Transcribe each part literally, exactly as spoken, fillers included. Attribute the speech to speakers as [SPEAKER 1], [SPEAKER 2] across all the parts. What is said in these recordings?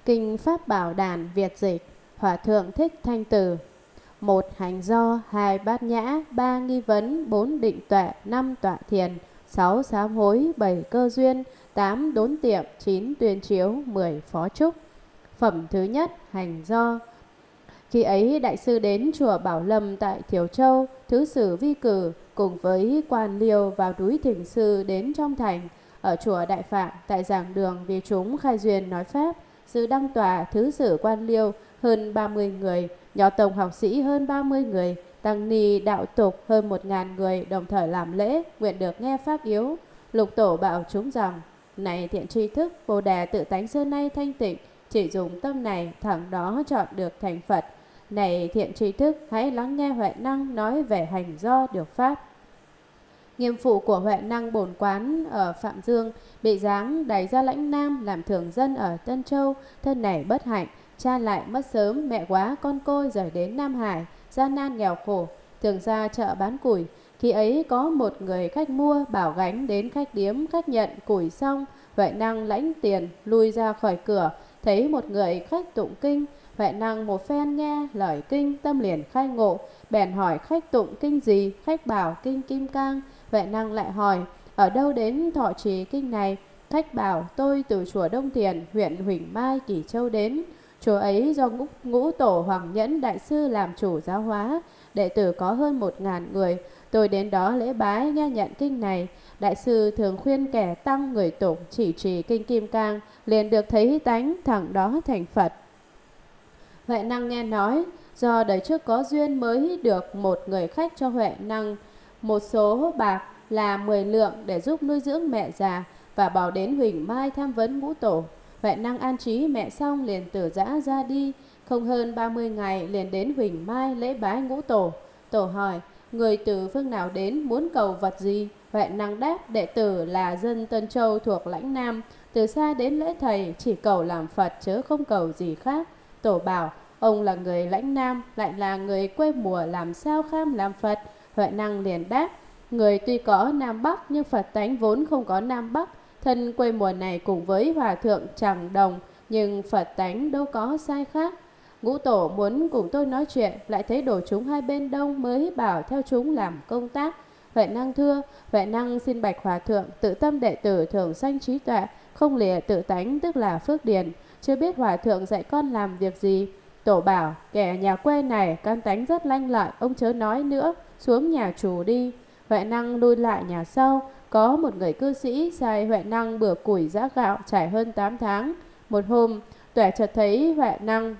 [SPEAKER 1] Kinh Pháp Bảo Đàn Việt dịch. Hòa thượng Thích Thanh Từ. Một hành do, hai bát nhã, ba nghi vấn, bốn định tuệ, năm tọa thiền, sáu sám hối, bảy cơ duyên, tám đốn tiệm, chín tuyên chiếu, mười phó trúc. Phẩm thứ nhất, hành do. Khi ấy đại sư đến chùa Bảo Lâm tại Thiểm Châu, thứ sử Vi Cử cùng với quan liêu vào núi Thỉnh Sư đến trong thành. Ở chùa Đại Phạm tại giảng đường vì chúng khai duyên nói pháp, sư đăng tòa thứ sử quan liêu hơn ba mươi người, nho tông học sĩ hơn ba mươi người, tăng ni đạo tục hơn một ngàn người đồng thời làm lễ, nguyện được nghe pháp yếu. Lục tổ bảo chúng rằng: này thiện tri thức, Bồ Đề tự tánh xưa nay thanh tịnh, chỉ dùng tâm này thẳng đó chọn được thành Phật. Này thiện tri thức, hãy lắng nghe Huệ Năng nói về hành do được pháp. Nghiêm phụ của Huệ Năng bổn quán ở Phạm Dương bị giáng đày ra lãnh Nam làm thường dân ở Tân Châu. Thân này bất hạnh, cha lại mất sớm, mẹ quá con côi rời đến Nam Hải, gian nan nghèo khổ, thường ra chợ bán củi. Khi ấy có một người khách mua bảo gánh đến khách điếm, khách nhận củi xong, Huệ Năng lãnh tiền lui ra khỏi cửa, thấy một người khách tụng kinh. Huệ Năng một phen nghe lời kinh, tâm liền khai ngộ, bèn hỏi khách tụng kinh gì. Khách bảo kinh Kim Cang. Huệ Năng lại hỏi: ở đâu đến thọ trì kinh này? Khách bảo: tôi từ chùa Đông Thiền, huyện Huỳnh Mai, Kỷ Châu đến. Chùa ấy do ngũ, ngũ tổ Hoàng Nhẫn đại sư làm chủ giáo hóa, đệ tử có hơn một ngàn người. Tôi đến đó lễ bái nghe nhận kinh này. Đại sư thường khuyên kẻ tăng người tụng chỉ trì kinh Kim Cang, liền được thấy tánh, thẳng đó thành Phật. Huệ Năng nghe nói, do đời trước có duyên mới được một người khách cho Huệ Năng một số bạc là mười lượng để giúp nuôi dưỡng mẹ già, và bảo đến Huỳnh Mai tham vấn ngũ tổ. Huệ Năng an trí mẹ xong liền từ giã ra đi. Không hơn ba mươi ngày liền đến Huỳnh Mai lễ bái ngũ tổ. Tổ hỏi: người từ phương nào đến, muốn cầu vật gì? Huệ Năng đáp: đệ tử là dân Tân Châu thuộc lãnh Nam, từ xa đến lễ thầy, chỉ cầu làm Phật chớ không cầu gì khác. Tổ bảo: ông là người lãnh Nam, lại là người quê mùa, làm sao kham làm Phật? Huệ Năng liền đáp: người tuy có Nam Bắc, nhưng Phật tánh vốn không có Nam Bắc. Thân quê mùa này cùng với Hòa thượng chẳng đồng, nhưng Phật tánh đâu có sai khác. Ngũ tổ muốn cùng tôi nói chuyện, lại thấy đổ chúng hai bên đông, mới bảo theo chúng làm công tác. Huệ Năng thưa: Huệ Năng xin bạch Hòa thượng, tự tâm đệ tử thường sanh trí tuệ, không lìa tự tánh, tức là phước điền. Chưa biết Hòa thượng dạy con làm việc gì? Tổ bảo: kẻ nhà quê này căn tánh rất lanh lợi, ông chớ nói nữa, xuống nhà chủ đi. Huệ Năng lui lại nhà sau. Có một người cư sĩ sai Huệ Năng bừa củi giã gạo trải hơn tám tháng. Một hôm tuệ chợt thấy Huệ Năng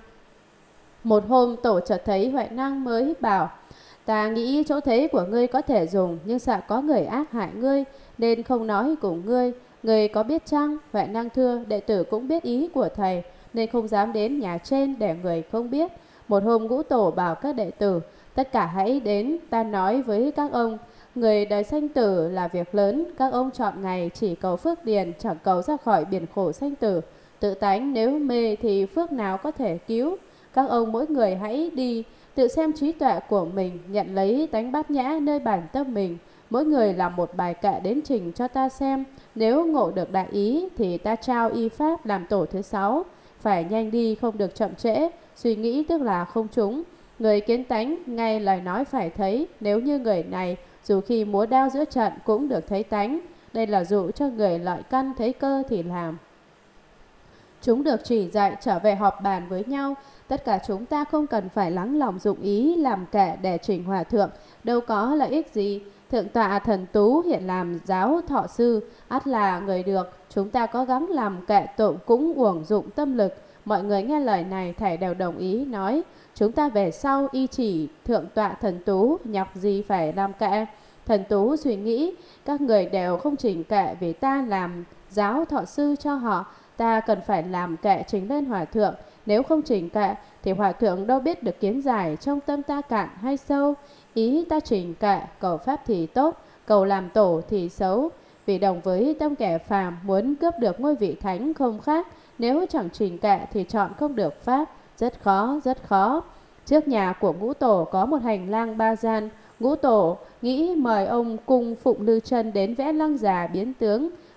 [SPEAKER 1] Một hôm tổ chợt thấy Huệ Năng mới bảo: ta nghĩ chỗ thế của ngươi có thể dùng, nhưng sợ có người ác hại ngươi, nên không nói cùng ngươi. Ngươi có biết chăng? Huệ Năng thưa: đệ tử cũng biết ý của thầy, nên không dám đến nhà trên để người không biết. Một hôm ngũ tổ bảo các đệ tử: tất cả hãy đến, ta nói với các ông. Người đời sanh tử là việc lớn, các ông chọn ngày chỉ cầu phước điền, chẳng cầu ra khỏi biển khổ sanh tử. Tự tánh nếu mê thì phước nào có thể cứu. Các ông mỗi người hãy đi, tự xem trí tuệ của mình, nhận lấy tánh bát nhã nơi bản tâm mình. Mỗi người làm một bài kệ đến trình cho ta xem. Nếu ngộ được đại ý thì ta trao y pháp làm tổ thứ sáu. Phải nhanh đi, không được chậm trễ. Suy nghĩ tức là không trúng. Người kiến tánh ngay lời nói phải thấy. Nếu như người này dù khi múa đao giữa trận cũng được thấy tánh. Đây là dụ cho người lợi căn thấy cơ thì làm. Chúng được chỉ dạy trở về họp bàn với nhau. Tất cả chúng ta không cần phải lắng lòng dụng ý làm kệ để trình Hòa thượng, đâu có lợi ích gì. Thượng tọa Thần Tú hiện làm giáo thọ sư, ắt là người được. Chúng ta có gắng làm kệ tụng cũng uổng dụng tâm lực. Mọi người nghe lời này thảy đều đồng ý, nói: chúng ta về sau y chỉ Thượng tọa Thần Tú, nhọc gì phải làm kệ. Thần Tú suy nghĩ: các người đều không trình kệ vì ta làm giáo thọ sư cho họ, ta cần phải làm kệ trình lên Hòa thượng. Nếu không trình kệ thì Hòa thượng đâu biết được kiến giải trong tâm ta cạn hay sâu. Ý ta trình kệ, cầu pháp thì tốt, cầu làm tổ thì xấu. Vì đồng với tâm kẻ phàm muốn cướp được ngôi vị thánh không khác. Nếu chẳng trình kệ thì chọn không được pháp. Rất khó, rất khó. Trước nhà của ngũ tổ có một hành lang ba gian. Ngũ tổ nghĩ mời ông cung Phụng Lư Chân đến vẽ lăng già biến tướng.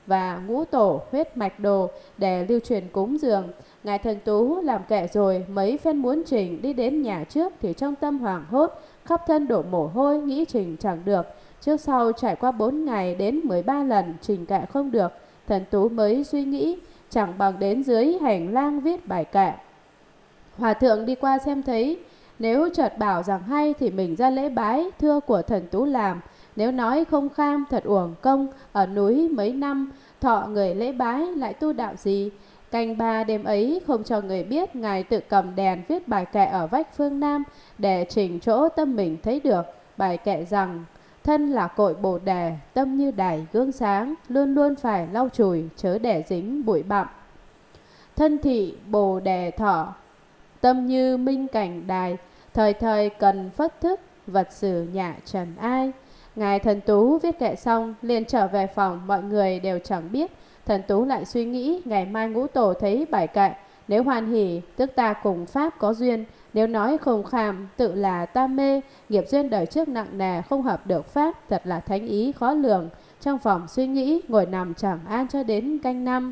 [SPEAKER 1] và ngũ tổ huyết mạch đồ để lưu truyền cúng dường. Ngài Thần Tú làm kệ rồi, mấy phen muốn trình đi đến nhà trước thì trong tâm hoảng hốt, khắp thân đổ mồ hôi, nghĩ trình chẳng được. Trước sau trải qua bốn ngày đến mười ba lần trình kệ không được, Thần Tú mới suy nghĩ chẳng bằng đến dưới hành lang viết bài kệ. Hòa thượng đi qua xem thấy, nếu chợt bảo rằng hay thì mình ra lễ bái thưa của Thần Tú làm. Nếu nói không kham thật uổng công, ở núi mấy năm thọ người lễ bái lại tu đạo gì. Canh ba đêm ấy không cho người biết, Ngài tự cầm đèn viết bài kệ ở vách phương Nam để chỉnh chỗ tâm mình thấy được. Bài kệ rằng: thân là cội Bồ Đề, tâm như đài gương sáng, luôn luôn phải lau chùi chớ để dính bụi bặm. Thân thị Bồ Đề thọ, tâm như minh cảnh đài, thời thời cần phất thức, vật xử nhạ trần ai. Ngài Thần Tú viết kệ xong liền trở về phòng, mọi người đều chẳng biết. Thần Tú lại suy nghĩ, ngày mai ngũ tổ thấy bài kệ, nếu hoan hỉ tức ta cùng pháp có duyên, nếu nói không kham tự là ta mê, nghiệp duyên đời trước nặng nề không hợp được pháp, thật là thánh ý khó lường. Trong phòng suy nghĩ, ngồi nằm chẳng an cho đến canh năm.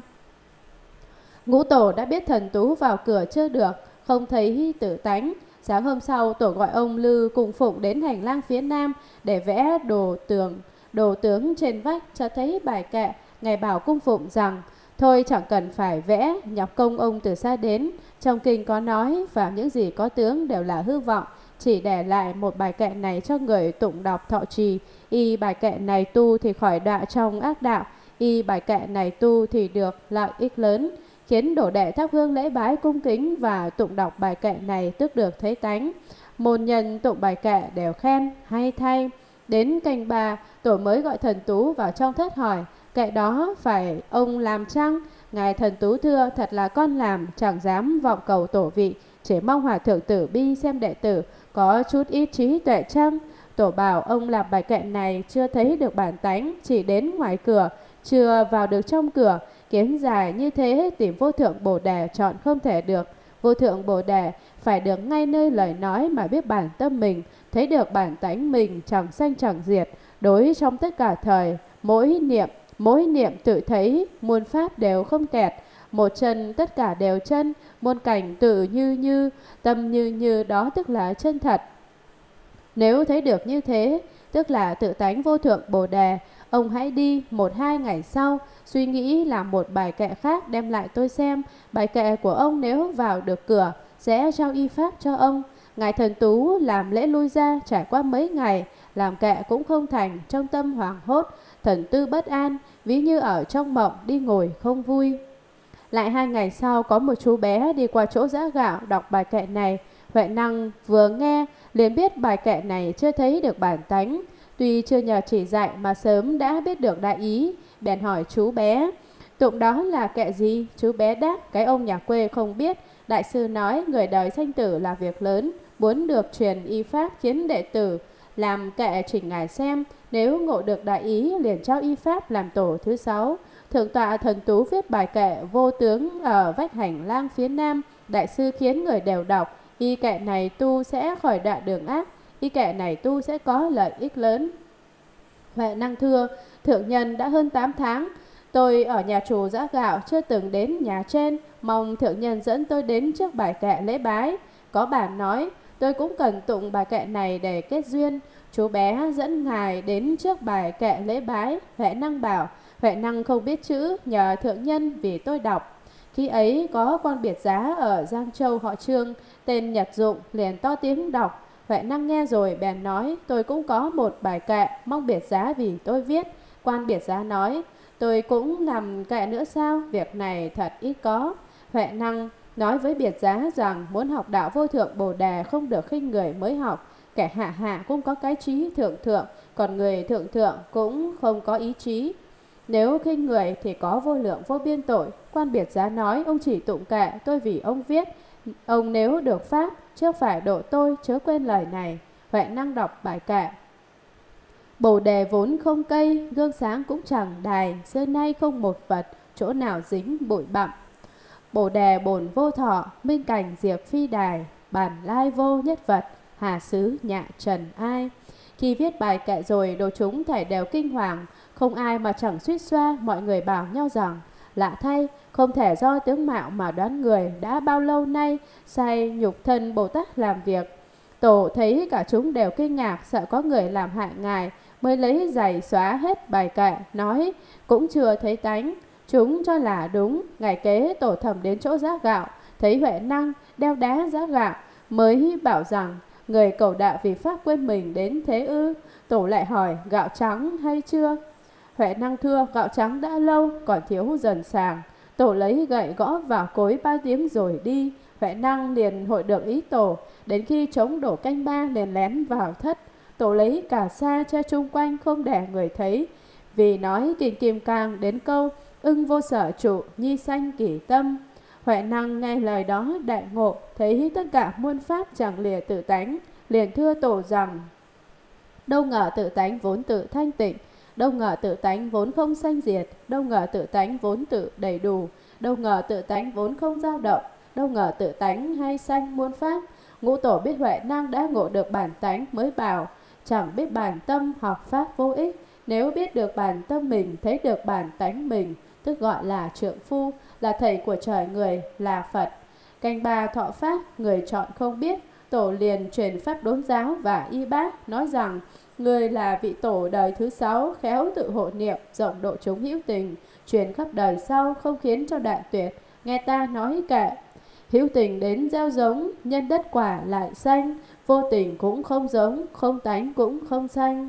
[SPEAKER 1] Ngũ tổ đã biết Thần Tú vào cửa chưa được, không thấy tự tánh. Sáng hôm sau, tổ gọi ông Lư cùng Phụng đến hành lang phía nam để vẽ đồ tường, đồ tướng trên vách cho thấy bài kệ. Ngài bảo cung Phụng rằng: thôi chẳng cần phải vẽ, nhọc công ông từ xa đến. Trong kinh có nói, và những gì có tướng đều là hư vọng, chỉ để lại một bài kệ này cho người tụng đọc thọ trì. Y bài kệ này tu thì khỏi đọa trong ác đạo, y bài kệ này tu thì được lợi ích lớn, khiến đổ đệ thắp hương lễ bái cung kính và tụng đọc bài kệ này tức được thấy tánh. Môn nhân tụng bài kệ đều khen hay thay. Đến canh ba, tổ mới gọi Thần Tú vào trong thất hỏi: kệ đó phải ông làm chăng? Ngài Thần Tú thưa: thật là con làm, chẳng dám vọng cầu tổ vị, chỉ mong hòa thượng tử bi xem đệ tử có chút ít trí tuệ chăng. Tổ bảo ông làm bài kệ này chưa thấy được bản tánh, chỉ đến ngoài cửa, chưa vào được trong cửa. Kiến dài như thế tìm vô thượng Bồ Đề chọn không thể được. Vô thượng Bồ Đề phải được ngay nơi lời nói mà biết bản tâm mình, thấy được bản tánh mình chẳng sanh chẳng diệt, đối trong tất cả thời. Mỗi niệm, mỗi niệm tự thấy muôn pháp đều không kẹt, một chân tất cả đều chân, muôn cảnh tự như như, tâm như như, đó tức là chân thật. Nếu thấy được như thế, tức là tự tánh vô thượng Bồ Đề. Ông hãy đi, một hai ngày sau suy nghĩ làm một bài kệ khác đem lại tôi xem. Bài kệ của ông nếu vào được cửa sẽ trao y pháp cho ông. Ngài Thần Tú làm lễ lui ra, trải qua mấy ngày làm kệ cũng không thành, trong tâm hoảng hốt, thần tư bất an, ví như ở trong mộng, đi ngồi không vui. Lại hai ngày sau, có một chú bé đi qua chỗ giã gạo đọc bài kệ này. Huệ Năng vừa nghe liền biết bài kệ này chưa thấy được bản tánh, tuy chưa nhờ chỉ dạy mà sớm đã biết được đại ý, bèn hỏi chú bé: tụng đó là kệ gì? Chú bé đáp: cái ông nhà quê không biết. Đại sư nói người đời sanh tử là việc lớn, muốn được truyền y pháp khiến đệ tử làm kệ chỉnh ngài xem, nếu ngộ được đại ý liền trao y pháp làm tổ thứ sáu. Thượng tọa Thần Tú viết bài kệ vô tướng ở vách hành lang phía nam. Đại sư khiến người đều đọc, y kệ này tu sẽ khỏi đọa đường ác, y kệ này tu sẽ có lợi ích lớn. Huệ Năng thưa: thượng nhân đã hơn tám tháng tôi ở nhà chủ giã gạo, chưa từng đến nhà trên, mong thượng nhân dẫn tôi đến trước bài kệ lễ bái. Có bản nói tôi cũng cần tụng bài kệ này để kết duyên. Chú bé dẫn ngài đến trước bài kệ lễ bái. Huệ Năng bảo: Huệ Năng không biết chữ, nhờ thượng nhân vì tôi đọc. Khi ấy có quan biệt giá ở Giang Châu họ Trương, tên Nhật Dụng, liền to tiếng đọc. Huệ Năng nghe rồi bèn nói: tôi cũng có một bài kệ, mong biệt giá vì tôi viết. Quan biệt giá nói: tôi cũng làm kệ nữa sao? Việc này thật ít có. Huệ Năng nói với biệt giá rằng muốn học đạo vô thượng Bồ Đề không được khinh người mới học. Kẻ hạ hạ cũng có cái trí thượng thượng, còn người thượng thượng cũng không có ý chí. Nếu khinh người thì có vô lượng vô biên tội. Quan biệt giá nói: ông chỉ tụng kệ, tôi vì ông viết. Ông nếu được pháp, trước phải độ tôi, chớ quên lời này. Huệ Năng đọc bài kệ: Bồ Đề vốn không cây, gương sáng cũng chẳng đài, xưa nay không một vật, chỗ nào dính bụi bặm. Bồ Đề bổn vô thọ, minh cảnh diệt phi đài, bản lai vô nhất vật, hà xứ nhạ trần ai. Khi viết bài kệ rồi, đồ chúng thảy đều kinh hoàng, Không ai mà chẳng suýt xoa, mọi người bảo nhau rằng lạ thay, không thể do tướng mạo mà đoán người đã bao lâu nay say nhục thân Bồ Tát làm việc. Tổ thấy cả chúng đều kinh ngạc, sợ có người làm hại ngài, mới lấy giày xóa hết bài kệ, nói cũng chưa thấy tánh. Chúng cho là đúng. Ngày kế tổ thầm đến chỗ giã gạo, thấy Huệ Năng đeo đá giã gạo, mới bảo rằng người cầu đạo vì pháp quên mình đến thế ư? Tổ lại hỏi gạo trắng hay chưa? Huệ Năng thưa gạo trắng đã lâu, còn thiếu dần sàng. Tổ lấy gậy gõ vào cối ba tiếng rồi đi. Huệ Năng liền hội được ý tổ, đến khi trống đổ canh ba liền lén vào thất. Tổ lấy cả sa che chung quanh không để người thấy, vì nói kinh kim cang đến câu ưng vô sở trụ, nhi sanh kỷ tâm. Huệ Năng nghe lời đó đại ngộ, thấy tất cả muôn pháp chẳng lìa tự tánh, liền thưa tổ rằng đâu ngờ tự tánh vốn tự thanh tịnh, đâu ngờ tự tánh vốn không sanh diệt, đâu ngờ tự tánh vốn tự đầy đủ, đâu ngờ tự tánh vốn không dao động, đâu ngờ tự tánh hay sanh muôn pháp. Ngũ tổ biết Huệ Năng đã ngộ được bản tánh, mới bảo chẳng biết bản tâm học pháp vô ích. Nếu biết được bản tâm mình, thấy được bản tánh mình, tức gọi là trượng phu, là thầy của trời người, là Phật. Canh ba thọ pháp, người chọn không biết. Tổ liền truyền pháp đốn giáo và y bát, nói rằng người là vị tổ đời thứ sáu, khéo tự hộ niệm, rộng độ chúng hữu tình, truyền khắp đời sau, không khiến cho đại tuyệt. Nghe ta nói kệ, hữu tình đến gieo giống, nhân đất quả lại xanh, vô tình cũng không giống, không tánh cũng không xanh.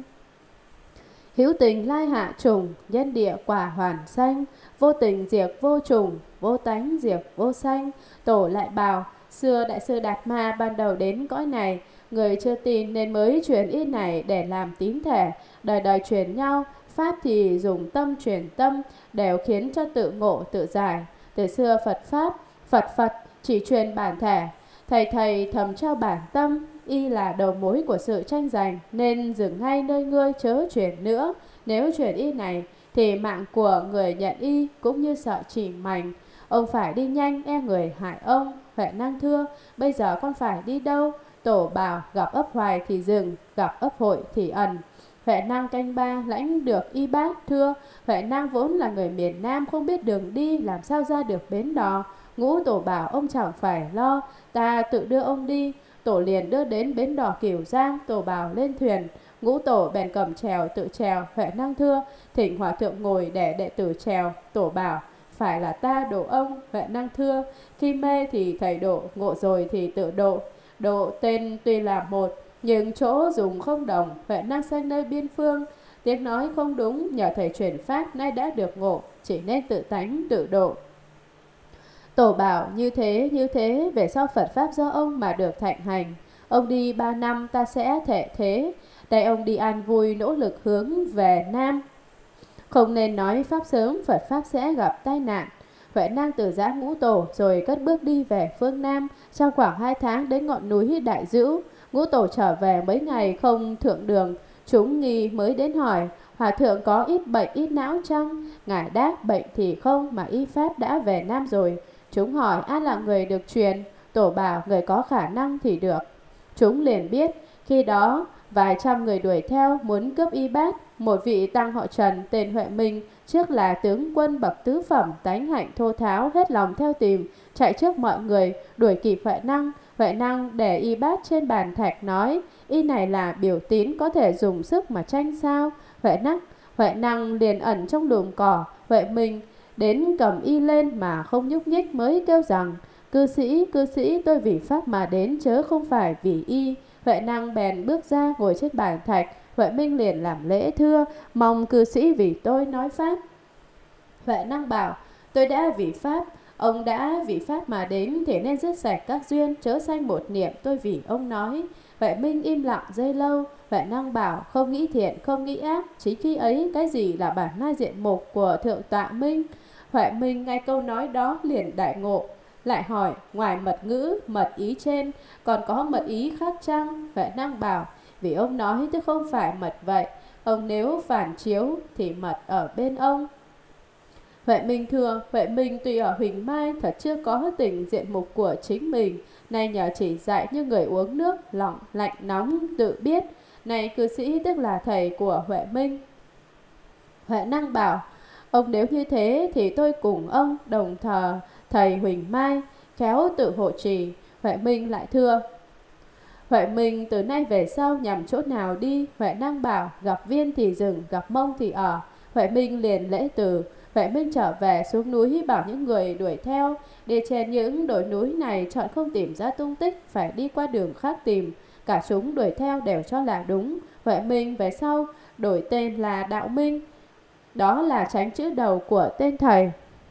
[SPEAKER 1] Hữu tình lai hạ trùng, nhân địa quả hoàn xanh, vô tình diệt vô trùng, vô tánh diệt vô xanh. Tổ lại bảo, xưa Đại sư Đạt Ma ban đầu đến cõi này, người chưa tin nên mới truyền ý này để làm tín thể, đời đời truyền nhau. Pháp thì dùng tâm truyền tâm, đều khiến cho tự ngộ tự giải. Từ xưa Phật Pháp, Phật Phật chỉ truyền bản thể, thầy thầy thầm trao bản tâm, y là đầu mối của sự tranh giành, nên dừng ngay nơi ngươi chớ chuyển nữa. Nếu chuyển y này thì mạng của người nhận y cũng như sợ chỉ mảnh. Ông phải đi nhanh e người hại ông. Huệ Năng thưa bây giờ con phải đi đâu? Tổ bảo gặp ấp hoài thì dừng, gặp ấp hội thì ẩn. Huệ Năng canh ba lãnh được y bát thưa Huệ Năng vốn là người miền Nam, không biết đường đi, làm sao ra được bến đò. Ngũ tổ bảo ông chẳng phải lo, ta tự đưa ông đi. Tổ liền đưa đến bến đò Kiều Giang. Tổ bảo lên thuyền, ngũ tổ bèn cầm chèo tự chèo. Huệ Năng thưa thỉnh hòa thượng ngồi để đệ tử chèo. Tổ bảo phải là ta độ ông. Huệ Năng thưa khi mê thì thầy độ, ngộ rồi thì tự độ. Độ tên tuy là một, nhưng chỗ dùng không đồng. Huệ Năng sang nơi biên phương, tiếng nói không đúng, nhờ thầy truyền pháp nay đã được ngộ, chỉ nên tự tánh tự độ. Tổ bảo như thế như thế, về sau Phật Pháp do ông mà được thạnh hành. Ông đi ba năm ta sẽ thể thế. Đây ông đi an vui, nỗ lực hướng về Nam. Không nên nói Pháp sớm, Phật Pháp sẽ gặp tai nạn. Huệ Năng từ giã ngũ tổ rồi cất bước đi về phương Nam. Trong khoảng hai tháng đến ngọn núi Đại Dữ. Ngũ tổ trở về mấy ngày không thượng đường. Chúng nghi mới đến hỏi, hòa thượng có ít bệnh ít não chăng? Ngài đáp bệnh thì không, mà y pháp đã về Nam rồi. Chúng hỏi ai là người được truyền? Tổ bảo người có khả năng thì được. Chúng liền biết. Khi đó vài trăm người đuổi theo muốn cướp y bát. Một vị tăng họ Trần tên Huệ Minh, trước là tướng quân bậc tứ phẩm, tánh hạnh thô tháo, hết lòng theo tìm, chạy trước mọi người đuổi kịp Huệ Năng. Huệ Năng để y bát trên bàn thạch nói, y này là biểu tín, có thể dùng sức mà tranh sao? Huệ Năng Huệ Năng liền ẩn trong lùm cỏ. Huệ Minh đến cầm y lên mà không nhúc nhích, mới kêu rằng cư sĩ cư sĩ tôi vì pháp mà đến, chớ không phải vì y. Huệ Năng bèn bước ra ngồi trên bàn thạch. Huệ Minh liền làm lễ thưa mong cư sĩ vì tôi nói pháp. Huệ Năng bảo tôi đã vì pháp, ông đã vì pháp mà đến, thì nên dứt sạch các duyên, chớ sanh một niệm tôi vì ông nói. Huệ Minh im lặng giây lâu. Huệ Năng bảo không nghĩ thiện không nghĩ ác, chính khi ấy cái gì là bản lai diện mục của Thượng Tọa Minh? Huệ Minh nghe câu nói đó liền đại ngộ, lại hỏi ngoài mật ngữ mật ý trên còn có mật ý khác chăng? Huệ Năng bảo vì ông nói chứ không phải mật vậy, ông nếu phản chiếu thì mật ở bên ông. Huệ Minh thưa Huệ Minh tuy ở Huỳnh Mai thật chưa có tình diện mục của chính mình, nay nhờ chỉ dạy như người uống nước lỏng lạnh nóng tự biết. Này cư sĩ tức là thầy của Huệ Minh. Huệ năng bảo: ông nếu như thế thì tôi cùng ông đồng thờ thầy Huỳnh Mai, khéo tự hộ trì. Huệ Minh lại thưa: Huệ Minh từ nay về sau nhằm chỗ nào đi? Huệ năng bảo: gặp viên thì dừng, gặp mông thì ở. Huệ Minh liền lễ từ. Huệ Minh trở về xuống núi bảo những người đuổi theo, đi trên những đồi núi này chọn không tìm ra tung tích, phải đi qua đường khác tìm. Cả chúng đuổi theo đều cho là đúng. Huệ Minh về sau đổi tên là Đạo Minh, đó là tránh chữ đầu của tên thầy.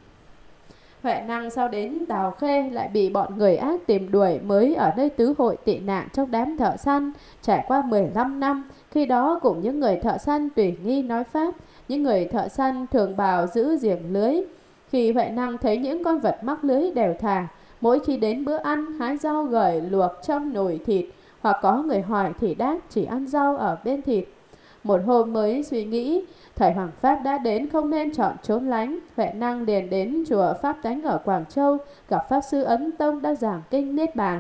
[SPEAKER 1] Huệ năng sau đến Tào Khê lại bị bọn người ác tìm đuổi, mới ở nơi tứ hội tị nạn trong đám thợ săn. Trải qua mười lăm năm, khi đó cùng những người thợ săn tùy nghi nói pháp. Những người thợ săn thường bảo giữ giềng lưới. Khi Huệ năng thấy những con vật mắc lưới đều thả. Mỗi khi đến bữa ăn, hái rau gởi luộc trong nồi thịt, hoặc có người hỏi thì đáp chỉ ăn rau ở bên thịt. Một hôm mới suy nghĩ, thầy Hoàng Pháp đã đến, không nên chọn trốn lánh. Huệ năng liền đến chùa Pháp Tánh ở Quảng Châu, gặp Pháp Sư Ấn Tông đang giảng kinh Niết Bàn.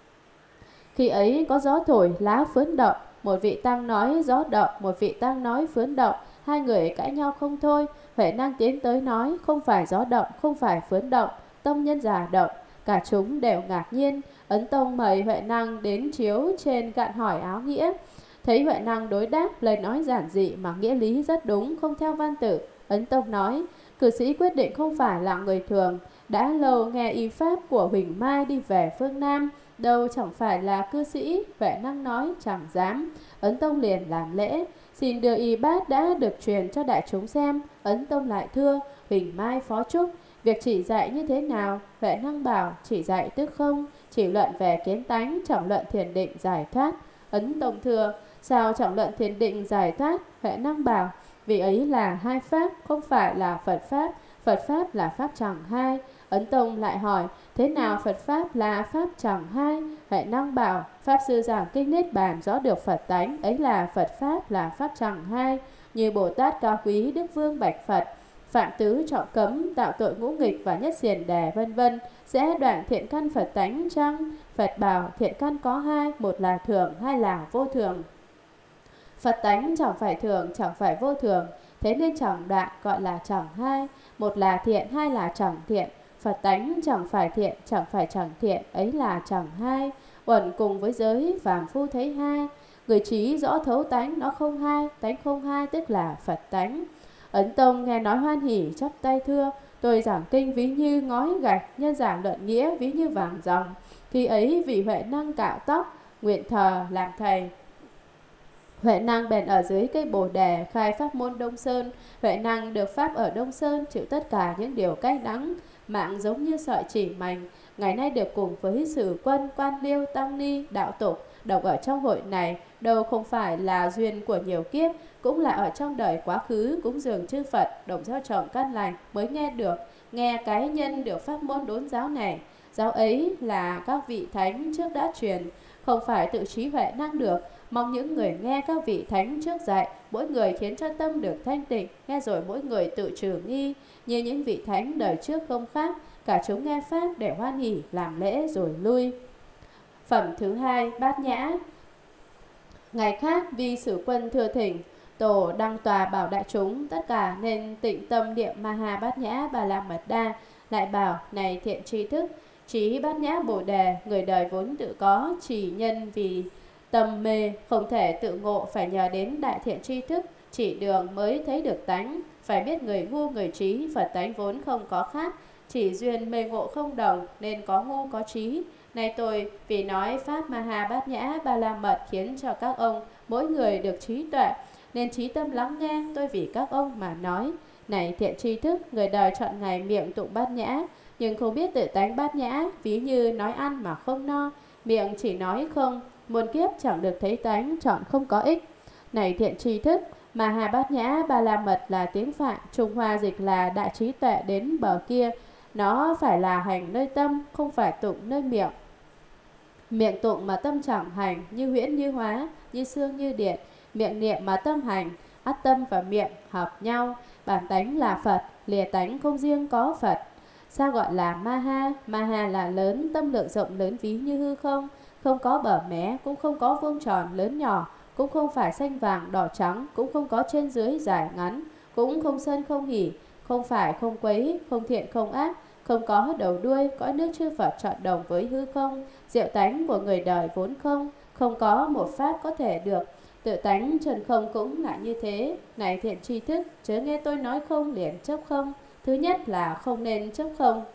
[SPEAKER 1] Khi ấy có gió thổi, lá phướn động. Một vị tăng nói gió động, một vị tăng nói phướn động. Hai người cãi nhau không thôi. Huệ năng tiến tới nói: không phải gió động, không phải phướn động, tông nhân già động. Cả chúng đều ngạc nhiên. Ấn Tông mời Huệ năng đến chiếu trên cạn hỏi áo nghĩa. Thấy Huệ năng đối đáp lời nói giản dị mà nghĩa lý rất đúng, không theo văn tự. Ấn Tông nói: cử sĩ quyết định không phải là người thường, đã lâu nghe y pháp của Huỳnh Mai đi về phương Nam, đâu chẳng phải là cư sĩ. Huệ năng nói chẳng dám. Ấn Tông liền làm lễ, xin đưa y bát đã được truyền cho đại chúng xem. Ấn Tông lại thưa: Huỳnh Mai phó chúc, việc chỉ dạy như thế nào? Huệ năng bảo: chỉ dạy tức không, chỉ luận về kiến tánh, chẳng luận thiền định giải thoát. Ấn Tông thưa: sao chẳng luận thiền định giải thoát? Huệ năng bảo: vì ấy là hai pháp, không phải là Phật pháp. Phật pháp là pháp chẳng hai. Ấn Tông lại hỏi: thế nào Phật pháp là pháp chẳng hai? Huệ năng bảo: pháp sư giảng kinh Niết Bàn rõ được Phật tánh, ấy là Phật pháp là pháp chẳng hai. Như Bồ Tát Cao Quý, Đức Vương bạch Phật: phạm tứ trọng cấm, tạo tội ngũ nghịch và nhất xiển đề vân vân, sẽ đoạn thiện căn Phật tánh chăng? Phật bảo: thiện căn có hai, một là thường, hai là vô thường. Phật tánh chẳng phải thường, chẳng phải vô thường, thế nên chẳng đoạn, gọi là chẳng hai. Một là thiện, hai là chẳng thiện. Phật tánh chẳng phải thiện, chẳng phải chẳng thiện, ấy là chẳng hai. Uẩn cùng với giới phàm phu thấy hai. Người trí rõ thấu tánh, nó không hai. Tánh không hai tức là Phật tánh. Ấn Tông nghe nói hoan hỉ, chắp tay thưa: tôi giảng kinh ví như ngói gạch, nhân giảng luận nghĩa ví như vàng ròng. Khi ấy vị Huệ năng cạo tóc, nguyện thờ làm thầy. Huệ năng bèn ở dưới cây bồ đề khai pháp môn Đông Sơn. Huệ năng được pháp ở Đông Sơn, chịu tất cả những điều cay đắng, mạng giống như sợi chỉ mảnh. Ngày nay được cùng với Sử Quân, Quan Liêu, Tăng Ni, đạo tục đọc ở trong hội này, đâu không phải là duyên của nhiều kiếp, cũng là ở trong đời quá khứ cúng dường chư Phật, đồng gieo trồng căn lành mới nghe được, nghe cái nhân được pháp môn đốn giáo này. Giáo ấy là các vị thánh trước đã truyền, không phải tự trí Huệ năng được. Mong những người nghe các vị thánh trước dạy, mỗi người khiến cho tâm được thanh tịnh, nghe rồi mỗi người tự trừ nghi. Như những vị thánh đời trước không khác, cả chúng nghe pháp để hoan hỉ, làm lễ rồi lui. Phẩm thứ hai, Bát Nhã. Ngày khác vì Sử Quân thưa thỉnh, tổ đăng tòa bảo đại chúng tất cả nên tịnh tâm niệm Maha Bát Nhã Ba La Mật Đa. Lại bảo: này thiện tri thức, trí Bát Nhã Bồ Đề, người đời vốn tự có, chỉ nhân vì tâm mê không thể tự ngộ, phải nhờ đến đại thiện tri thức chỉ đường mới thấy được tánh. Phải biết người ngu người trí, Phật tánh vốn không có khác, chỉ duyên mê ngộ không đồng nên có ngu có trí. Nay tôi vì nói pháp Maha Bát Nhã Ba La Mật khiến cho các ông mỗi người được trí tuệ, nên trí tâm lắng nghe, tôi vì các ông mà nói. Này thiện tri thức, người đời chọn ngày miệng tụng Bát Nhã, nhưng không biết tự tánh Bát Nhã, ví như nói ăn mà không no, miệng chỉ nói không, muôn kiếp chẳng được thấy tánh, chọn không có ích. Này thiện tri thức, Maha Bát Nhã Ba La Mật là tiếng Phạn, Trung Hoa dịch là đại trí tuệ đến bờ kia. Nó phải là hành nơi tâm, không phải tụng nơi miệng. Miệng tụng mà tâm chẳng hành, như huyễn như hóa, như xương như điện. Miệng niệm mà tâm hành, ắt tâm và miệng hợp nhau. Bản tánh là Phật, lìa tánh không riêng có Phật. Sao gọi là Maha? Maha là lớn, tâm lượng rộng lớn ví như hư không, không có bờ mé, cũng không có vuông tròn lớn nhỏ, cũng không phải xanh vàng đỏ trắng, cũng không có trên dưới dài ngắn. cũng không sân không hỉ, không phải không quấy, không thiện không ác, không có đầu đuôi, cõi nước chư Phật trọn đồng với hư không, diệu tánh của người đời vốn không, không có một pháp có thể được, tự tánh trần không cũng là như thế. Này thiện tri thức, chớ nghe tôi nói không liền chấp không. Thứ nhất là không nên chấp không.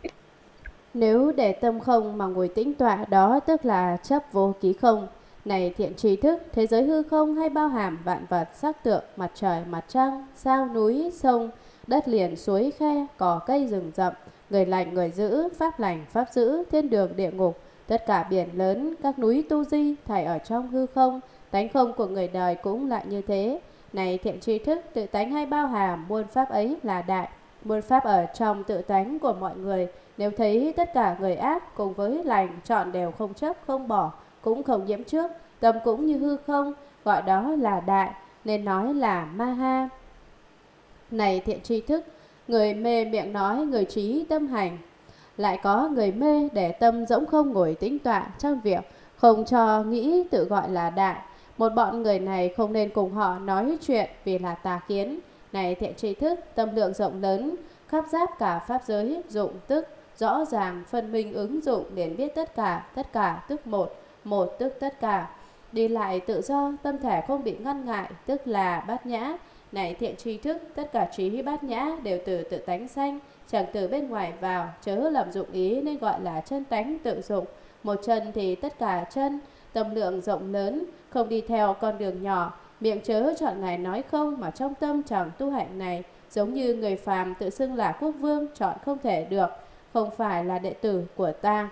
[SPEAKER 1] Nếu để tâm không mà ngồi tĩnh tọa, đó tức là chấp vô ký không. Này thiện tri thức, thế giới hư không hay bao hàm vạn vật sắc tượng, mặt trời, mặt trăng, sao, núi, sông, đất liền, suối, khe, cỏ, cây, rừng rậm, người lành, người dữ, pháp lành, pháp dữ, thiên đường, địa ngục, tất cả biển lớn, các núi tu di, thảy ở trong hư không, tánh không của người đời cũng lại như thế. Này thiện tri thức, tự tánh hay bao hàm, muôn pháp ấy là đại. Muôn pháp ở trong tự tánh của mọi người, nếu thấy tất cả người ác cùng với lành, chọn đều không chấp, không bỏ, cũng không nhiễm trước, tâm cũng như hư không, gọi đó là đại, nên nói là ma ha. Này thiện tri thức, người mê miệng nói, người trí tâm hành. Lại có người mê để tâm rỗng không ngồi tĩnh tọa trong việc, không cho nghĩ tự gọi là đại. Một bọn người này không nên cùng họ nói chuyện vì là tà kiến. Này thiện tri thức, tâm lượng rộng lớn, khắp giáp cả pháp giới, dụng tức, rõ ràng, phân minh ứng dụng để biết tất cả, tất cả tức một, một tức tất cả. Đi lại tự do, tâm thể không bị ngăn ngại, tức là bát nhã. Này thiện tri thức, tất cả trí bát nhã đều từ tự tánh sanh, chẳng từ bên ngoài vào, chớ làm dụng ý nên gọi là chân tánh tự dụng. Một chân thì tất cả chân, tâm lượng rộng lớn, không đi theo con đường nhỏ, miệng chớ chọn ngày nói không mà trong tâm chẳng tu hạnh này, giống như người phàm tự xưng là quốc vương, chọn không thể được, không phải là đệ tử của ta.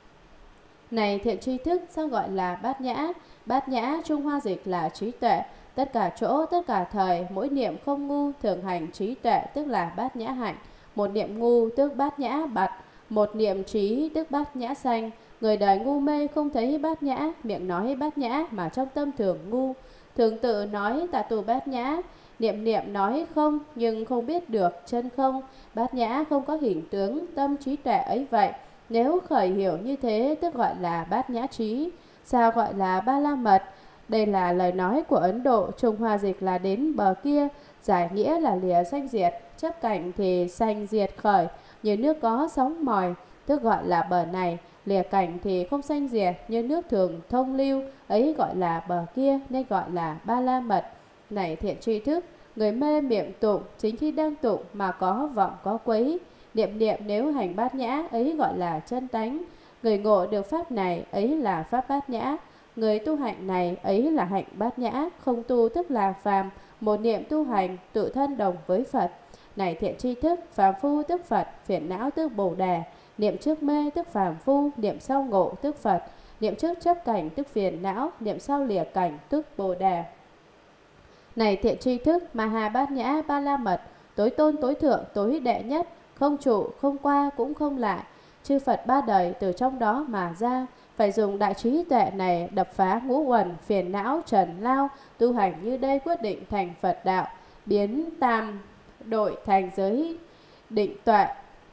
[SPEAKER 1] Này thiện tri thức, sao gọi là bát nhã? Bát nhã Trung Hoa dịch là trí tuệ, tất cả chỗ, tất cả thời, mỗi niệm không ngu, thường hành trí tuệ tức là bát nhã hạnh. Một niệm ngu tức bát nhã bặt, một niệm trí tức bát nhã sanh. Người đời ngu mê không thấy bát nhã, miệng nói bát nhã mà trong tâm thường ngu, thường tự nói tạ tù bát nhã, niệm niệm nói không nhưng không biết được chân không. Bát nhã không có hình tướng, tâm trí tuệ ấy vậy. Nếu khởi hiểu như thế tức gọi là bát nhã trí. Sao gọi là ba la mật? Đây là lời nói của Ấn Độ, Trung Hoa dịch là đến bờ kia, giải nghĩa là lìa sanh diệt, chấp cảnh thì sanh diệt khởi, như nước có sóng mòi, tức gọi là bờ này, lìa cảnh thì không sanh diệt, như nước thường thông lưu, ấy gọi là bờ kia, nên gọi là ba la mật. Này thiện tri thức, người mê miệng tụng, chính khi đang tụng mà có vọng có quấy, niệm niệm nếu hành bát nhã, ấy gọi là chân tánh. Người ngộ được pháp này, ấy là pháp bát nhã. Người tu hạnh này, ấy là hạnh bát nhã. Không tu tức là phàm, một niệm tu hành, tự thân đồng với Phật. Này thiện tri thức, phàm phu tức Phật, phiền não tức Bồ Đề, niệm trước mê tức phàm phu, niệm sau ngộ tức Phật, niệm trước chấp cảnh tức phiền não, niệm sau lìa cảnh tức Bồ Đề. Này thiện tri thức, ma ha bát nhã ba la mật, tối tôn tối thượng tối đệ nhất, không trụ không qua cũng không lại, chư Phật ba đời từ trong đó mà ra. Phải dùng đại trí tuệ này đập phá ngũ uẩn phiền não trần lao, tu hành như đây quyết định thành Phật đạo, biến tam đội thành giới định tuệ.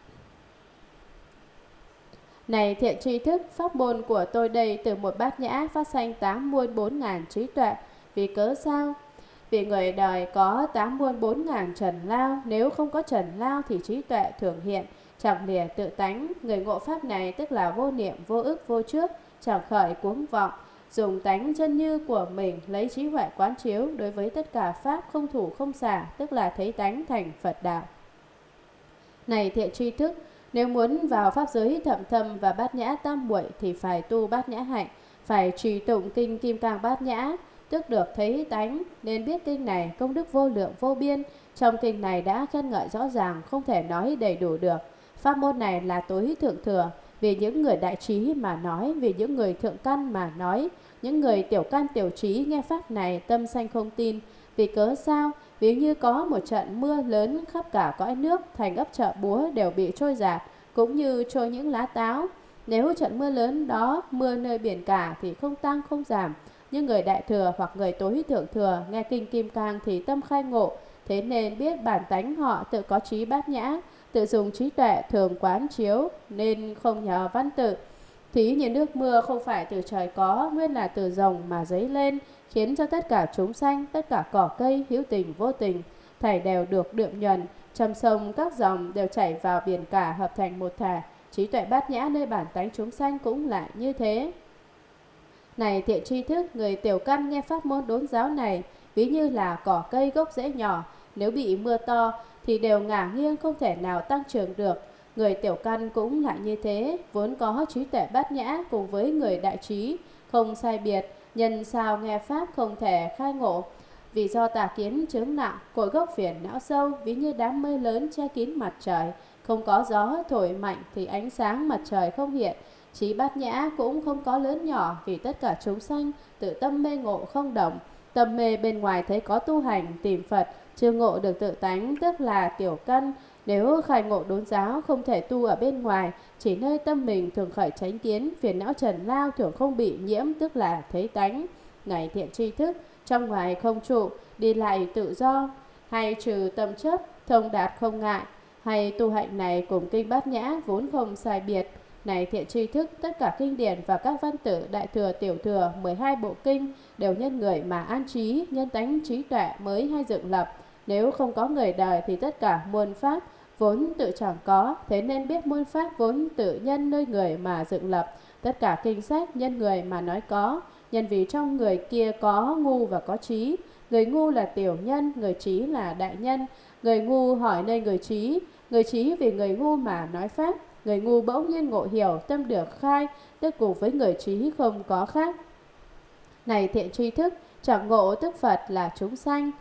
[SPEAKER 1] Này thiện tri thức, pháp môn của tôi đây từ một bát nhã phát sanh tám muôn bốn ngàn trí tuệ. Vì cớ sao? Vì người đời có tám muôn bốn ngàn trần lao, nếu không có trần lao thì trí tuệ thường hiện, chẳng lìa tự tánh. Người ngộ pháp này tức là vô niệm, vô ức, vô trước, chẳng khởi cuống vọng, dùng tánh chân như của mình lấy trí huệ quán chiếu đối với tất cả pháp không thủ không xả, tức là thấy tánh thành Phật đạo. Này thiện tri thức, nếu muốn vào pháp giới thậm thâm và bát nhã tam muội thì phải tu bát nhã hạnh, phải trì tụng kinh Kim Cang Bát Nhã, tức được thấy tánh. Nên biết kinh này công đức vô lượng vô biên, trong kinh này đã khen ngợi rõ ràng, không thể nói đầy đủ được. Pháp môn này là tối thượng thừa, vì những người đại trí mà nói, vì những người thượng căn mà nói. Những người tiểu căn tiểu trí nghe pháp này tâm sanh không tin. Vì cớ sao? Ví như có một trận mưa lớn khắp cả cõi nước, thành ấp chợ búa đều bị trôi dạt, cũng như trôi những lá táo. Nếu trận mưa lớn đó mưa nơi biển cả thì không tăng không giảm. Nhưng người đại thừa hoặc người tối thượng thừa nghe kinh Kim Cang thì tâm khai ngộ, thế nên biết bản tánh họ tự có trí bát nhã, tự dùng trí tuệ thường quán chiếu, nên không nhờ văn tự. Thí như nước mưa không phải từ trời có, nguyên là từ rồng mà dấy lên, khiến cho tất cả chúng sanh, tất cả cỏ cây hữu tình vô tình, thảy đều được đượm nhuần. Trăm sông các dòng đều chảy vào biển cả, hợp thành một thể. Trí tuệ bát nhã nơi bản tánh chúng sanh cũng lại như thế. Này thiện tri thức, người tiểu căn nghe pháp môn đốn giáo này ví như là cỏ cây gốc rễ nhỏ, nếu bị mưa to thì đều ngả nghiêng, không thể nào tăng trưởng được. Người tiểu căn cũng lại như thế, vốn có trí tuệ bát nhã cùng với người đại trí không sai biệt, nhân sao nghe pháp không thể khai ngộ. Vì do tà kiến chướng nặng, cội gốc phiền não sâu, ví như đám mây lớn che kín mặt trời, không có gió thổi mạnh thì ánh sáng mặt trời không hiện. Trí bát nhã cũng không có lớn nhỏ, vì tất cả chúng sanh tự tâm mê ngộ không đồng. Tâm mê bên ngoài thấy có tu hành tìm Phật, chưa ngộ được tự tánh, tức là tiểu căn. Nếu khai ngộ đốn giáo không thể tu ở bên ngoài, chỉ nơi tâm mình thường khởi chánh kiến, phiền não trần lao thường không bị nhiễm, tức là thấy tánh. Này thiện tri thức, trong ngoài không trụ, đi lại tự do, hay trừ tâm chấp, thông đạt không ngại, hay tu hạnh này cùng kinh bát nhã vốn không sai biệt. Này thiện tri thức, tất cả kinh điển và các văn tự đại thừa tiểu thừa mười hai bộ kinh đều nhân người mà an trí, nhân tánh trí tuệ mới hay dựng lập. Nếu không có người đời thì tất cả muôn pháp vốn tự chẳng có, thế nên biết muôn pháp vốn tự nhân nơi người mà dựng lập. Tất cả kinh sách nhân người mà nói có, nhân vì trong người kia có ngu và có trí. Người ngu là tiểu nhân, người trí là đại nhân. Người ngu hỏi nơi người trí, người trí vì người ngu mà nói pháp. Người ngu bỗng nhiên ngộ hiểu, tâm được khai, tức cùng với người trí không có khác. Này thiện tri thức, chẳng ngộ tức Phật là chúng sanh.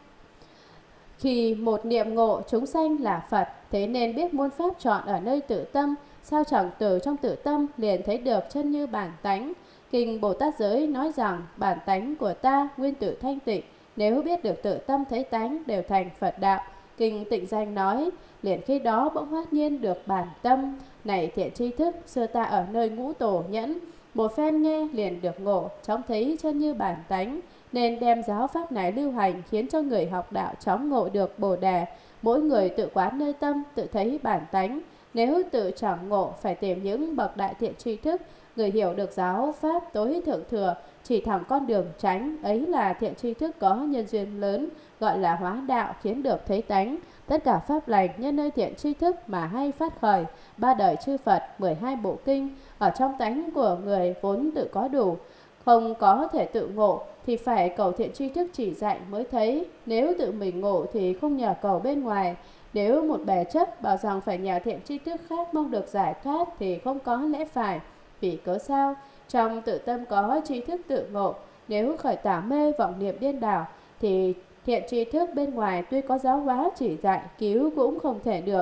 [SPEAKER 1] Khi một niệm ngộ chúng sanh là Phật, thế nên biết muôn pháp chọn ở nơi tự tâm. Sao chẳng từ trong tự tâm liền thấy được chân như bản tánh. Kinh Bồ Tát Giới nói rằng bản tánh của ta nguyên tự thanh tịnh, nếu biết được tự tâm thấy tánh đều thành Phật đạo. Kinh Tịnh Danh nói liền khi đó bỗng phát nhiên được bản tâm. Này thiện tri thức, xưa ta ở nơi ngũ tổ nhẫn, một phen nghe liền được ngộ, chóng thấy chân như bản tánh, nên đem giáo pháp này lưu hành, khiến cho người học đạo chóng ngộ được Bồ đề. Mỗi người tự quán nơi tâm, tự thấy bản tánh. Nếu tự chẳng ngộ, phải tìm những bậc đại thiện tri thức, người hiểu được giáo pháp tối thượng thừa, chỉ thẳng con đường tránh, ấy là thiện tri thức có nhân duyên lớn, gọi là hóa đạo, khiến được thấy tánh. Tất cả pháp lành nhân nơi thiện tri thức mà hay phát khởi. Ba đời chư Phật, mười hai bộ kinh, ở trong tánh của người vốn tự có đủ, không có thể tự ngộ thì phải cầu thiện tri thức chỉ dạy mới thấy. Nếu tự mình ngộ thì không nhờ cầu bên ngoài. Nếu một bè chấp bảo rằng phải nhờ thiện tri thức khác mong được giải thoát thì không có lẽ phải. Vì cớ sao? Trong tự tâm có tri thức tự ngộ. Nếu khởi tả mê vọng niệm điên đảo thì thiện tri thức bên ngoài tuy có giáo hóa chỉ dạy, cứu cũng không thể được.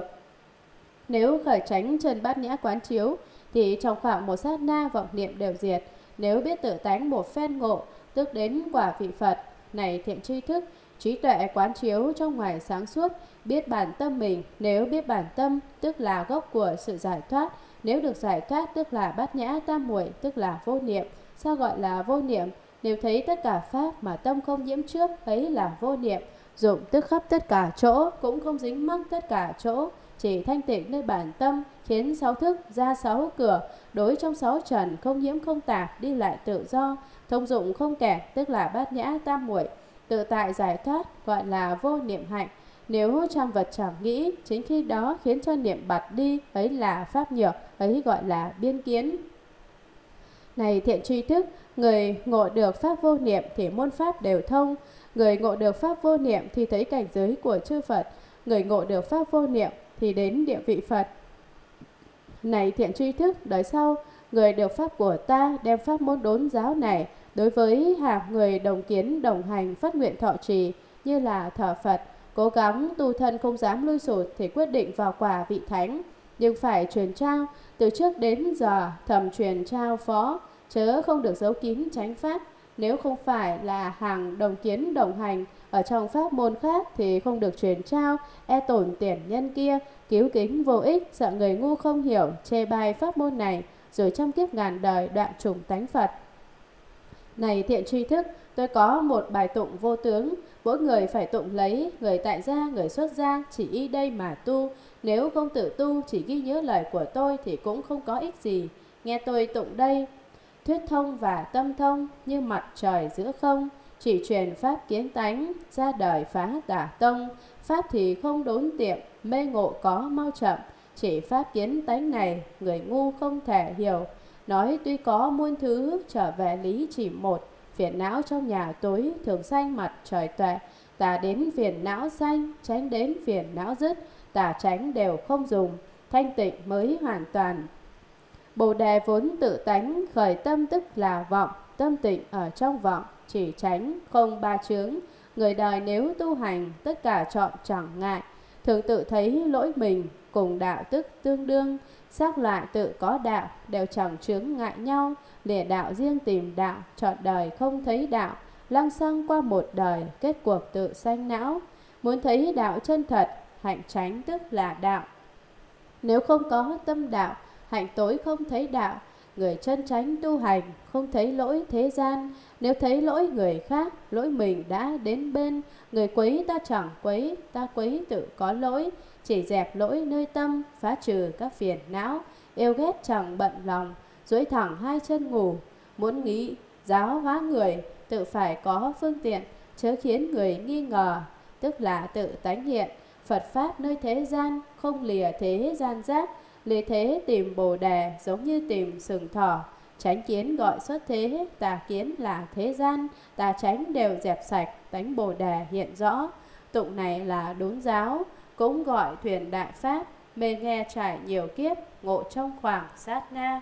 [SPEAKER 1] Nếu khởi tránh chân bát nhã quán chiếu thì trong khoảng một sát na vọng niệm đều diệt. Nếu biết tự tánh một phen ngộ, tức đến quả vị Phật. Này thiện tri thức, trí tuệ quán chiếu trong ngoài sáng suốt, biết bản tâm mình. Nếu biết bản tâm, tức là gốc của sự giải thoát. Nếu được giải thoát, tức là bát nhã tam muội, tức là vô niệm. Sao gọi là vô niệm? Nếu thấy tất cả pháp mà tâm không nhiễm trước, ấy là vô niệm. Dụng tức khắp tất cả chỗ, cũng không dính mắc tất cả chỗ, chỉ thanh tịnh nơi bản tâm, khiến sáu thức ra sáu cửa, đối trong sáu trần, không nhiễm không tạp, đi lại tự do, thông dụng không kẹt, tức là bát nhã tam muội. Tự tại giải thoát gọi là vô niệm hạnh. Nếu trăm vật chẳng nghĩ, chính khi đó khiến cho niệm bặt đi, ấy là pháp nhược, ấy gọi là biên kiến. Này thiện tri thức, người ngộ được pháp vô niệm thì muôn pháp đều thông. Người ngộ được pháp vô niệm thì thấy cảnh giới của chư Phật. Người ngộ được pháp vô niệm thì đến địa vị Phật. Này thiện tri thức, đời sau người được pháp của ta đem pháp môn đốn giáo này đối với hàng người đồng kiến đồng hành phát nguyện thọ trì, như là thờ Phật, cố gắng tu thân không dám lui sụt thì quyết định vào quả vị thánh. Nhưng phải truyền trao, từ trước đến giờ thầm truyền trao phó, chớ không được giấu kín tránh pháp. Nếu không phải là hàng đồng kiến đồng hành ở trong pháp môn khác thì không được truyền trao, e tổn tiền nhân kia, cứu kính vô ích, sợ người ngu không hiểu, chê bai pháp môn này, rồi trăm kiếp ngàn đời đoạn chủng tánh Phật. Này thiện tri thức, tôi có một bài tụng vô tướng, mỗi người phải tụng lấy, người tại gia, người xuất gia, chỉ y đây mà tu. Nếu không tự tu, chỉ ghi nhớ lời của tôi thì cũng không có ích gì. Nghe tôi tụng đây, thuyết thông và tâm thông như mặt trời giữa không, chỉ truyền pháp kiến tánh, ra đời phá tà tông. Pháp thì không đốn tiệm, mê ngộ có mau chậm, chỉ pháp kiến tánh này, người ngu không thể hiểu. Nói tuy có muôn thứ, trở về lý chỉ một, phiền não trong nhà tối, thường sanh mặt trời tuệ. Tà đến phiền não sanh, tránh đến phiền não dứt, tà tránh đều không dùng, thanh tịnh mới hoàn toàn. Bồ đề vốn tự tánh, khởi tâm tức là vọng, tâm tịnh ở trong vọng, chỉ tránh không ba chướng. Người đời nếu tu hành, tất cả chọn chẳng ngại, thường tự thấy lỗi mình, cùng đạo tức tương đương. Xác lại tự có đạo, đều chẳng chướng ngại nhau, lìa đạo riêng tìm đạo, chọn đời không thấy đạo. Lăng xăng qua một đời, kết cuộc tự sanh não. Muốn thấy đạo chân thật, hạnh tránh tức là đạo. Nếu không có tâm đạo, hạnh tối không thấy đạo. Người chân chánh tu hành, không thấy lỗi thế gian. Nếu thấy lỗi người khác, lỗi mình đã đến bên. Người quấy ta chẳng quấy, ta quấy tự có lỗi. Chỉ dẹp lỗi nơi tâm, phá trừ các phiền não. Yêu ghét chẳng bận lòng, duỗi thẳng hai chân ngủ. Muốn nghĩ giáo hóa người, tự phải có phương tiện, chớ khiến người nghi ngờ, tức là tự tánh hiện. Phật Pháp nơi thế gian, không lìa thế gian giác. Lìa thế tìm Bồ Đề, giống như tìm sừng thỏ. Chánh kiến gọi xuất thế, tà kiến là thế gian. Tà chánh đều dẹp sạch, tánh Bồ Đề hiện rõ. Tụng này là đốn giáo, cũng gọi thuyền đại pháp. Mê nghe trải nhiều kiếp, ngộ trong khoảng sát na.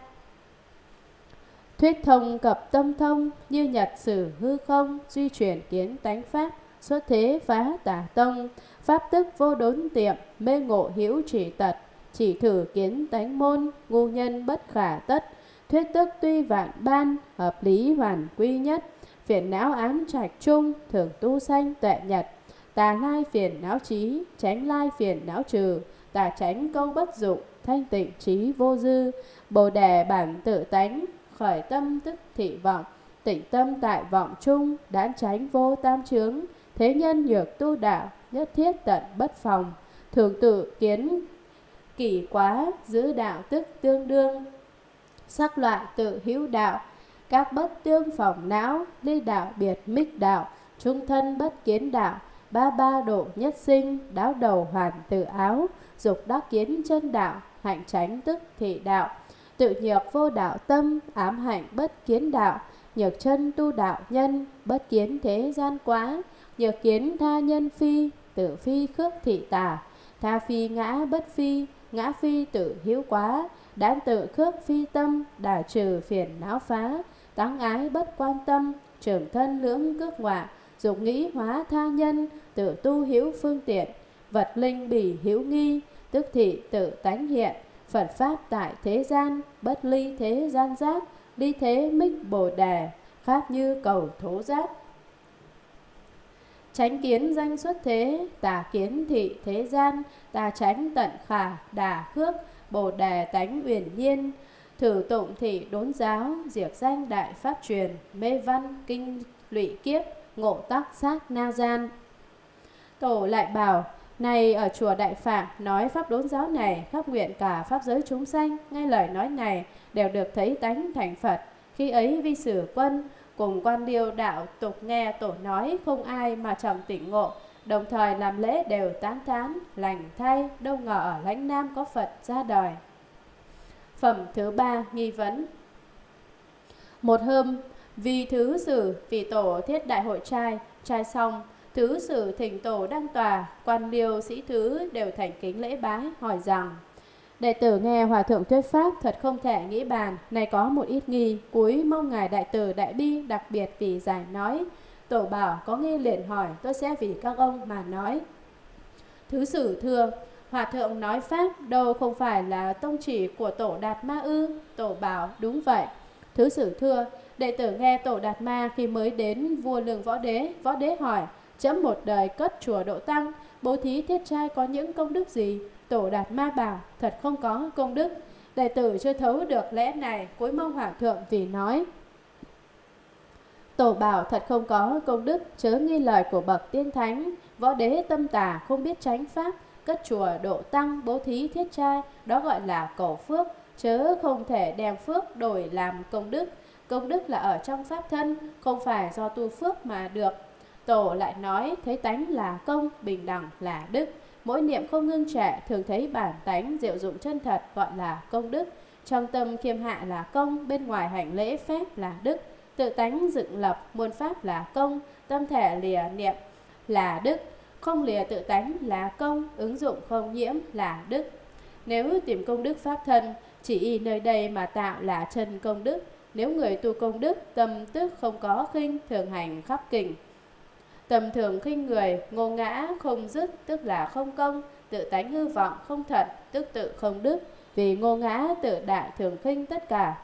[SPEAKER 1] Thuyết thông cập tâm thông, như nhật sử hư không. Duy chuyển kiến tánh pháp, xuất thế phá tà tông. Pháp tức vô đốn tiệm, mê ngộ hữu chỉ tật. Chỉ thử kiến tánh môn, ngu nhân bất khả tất. Thuyết tức tuy vạn ban, hợp lý hoàn quy nhất. Phiền não ám trạch chung, thường tu sanh tuệ nhật. Tà lai phiền não trí, tránh lai phiền não trừ. Tà tránh câu bất dụng, thanh tịnh trí vô dư. Bồ đề bản tự tánh, khởi tâm tức thị vọng. Tịnh tâm tại vọng chung, đãn tránh vô tam chướng. Thế nhân nhược tu đạo, nhất thiết tận bất phòng. Thường tự kiến kỷ quá, giữ đạo tức tương đương. Sắc loại tự hữu đạo, các bất tương phòng não. Ly đạo biệt mích đạo, trung thân bất kiến đạo. Ba ba độ nhất sinh, đáo đầu hoàn tự áo. Dục đắc kiến chân đạo, hạnh tránh tức thị đạo. Tự nhược vô đạo tâm, ám hạnh bất kiến đạo. Nhược chân tu đạo nhân, bất kiến thế gian quá. Nhược kiến tha nhân phi, tự phi khước thị tà. Tha phi ngã bất phi, ngã phi tự hữu quá. Đán tự khước phi tâm, đả trừ phiền não phá. Táng ái bất quan tâm, trưởng thân lưỡng cước ngoạ. Dục nghĩ hóa tha nhân, tự tu hữu phương tiện. Vật linh bỉ hữu nghi, tức thị tự tánh hiện. Phật Pháp tại thế gian, bất ly thế gian giác. Ly thế mích Bồ Đề, khác như cầu thố giác. Chánh kiến danh xuất thế, tà kiến thị thế gian. Tà tránh tận khả, đà khước, Bồ Đề tánh uyển nhiên. Thử tụng thị đốn giáo, diệt danh đại pháp truyền. Mê văn kinh lụy kiếp, ngộ tắc sát na gian. Tổ lại bảo, này ở chùa Đại Phạm nói pháp đốn giáo này, khắp nguyện cả pháp giới chúng sanh, ngay lời nói này đều được thấy tánh thành Phật. Khi ấy vi sử quân cùng quan liêu đạo tục nghe tổ nói, không ai mà chẳng tỉnh ngộ. Đồng thời làm lễ đều tán thán, lành thay, đâu ngờ ở lãnh Nam có Phật ra đời. Phẩm thứ ba, nghi vấn. Một hôm, vì thứ sử vì tổ thiết đại hội trai, trai xong, thứ sử thỉnh tổ đăng tòa, quan liêu sĩ thứ đều thành kính lễ bái, hỏi rằng: đệ tử nghe hòa thượng thuyết pháp, thật không thể nghĩ bàn. Này có một ít nghi, cuối mong ngài đại từ đại bi đặc biệt vì giải nói. Tổ bảo có nghi liền hỏi, tôi sẽ vì các ông mà nói. Thứ sử thưa, hòa thượng nói pháp đâu không phải là tông chỉ của tổ Đạt Ma ư? Tổ bảo đúng vậy. Thứ sử thưa, đệ tử nghe tổ Đạt Ma khi mới đến vua Lương Võ Đế, Võ Đế hỏi: chấm một đời cất chùa độ tăng, bố thí thiết trai có những công đức gì? Tổ Đạt Ma bảo thật không có công đức. Đệ tử chưa thấu được lẽ này, cúi mong hòa thượng vì nói. Tổ bảo thật không có công đức, chớ nghi lời của bậc tiên thánh. Võ Đế tâm tà không biết chánh pháp, cất chùa độ tăng, bố thí thiết trai, đó gọi là cầu phước, chớ không thể đem phước đổi làm công đức. Công đức là ở trong pháp thân, không phải do tu phước mà được. Tổ lại nói thấy tánh là công, bình đẳng là đức. Mỗi niệm không ngưng trệ, thường thấy bản tánh diệu dụng chân thật gọi là công đức. Trong tâm khiêm hạ là công, bên ngoài hành lễ phép là đức. Tự tánh dựng lập muôn pháp là công, tâm thể lìa niệm là đức. Không lìa tự tánh là công, ứng dụng không nhiễm là đức. Nếu tìm công đức pháp thân, chỉ y nơi đây mà tạo là chân công đức. Nếu người tu công đức, tâm tức không có khinh, thường hành khắp kình. Tầm thường khinh người, ngô ngã không dứt, tức là không công. Tự tánh hư vọng không thật, tức tự không đức. Vì ngô ngã tự đại thường khinh tất cả.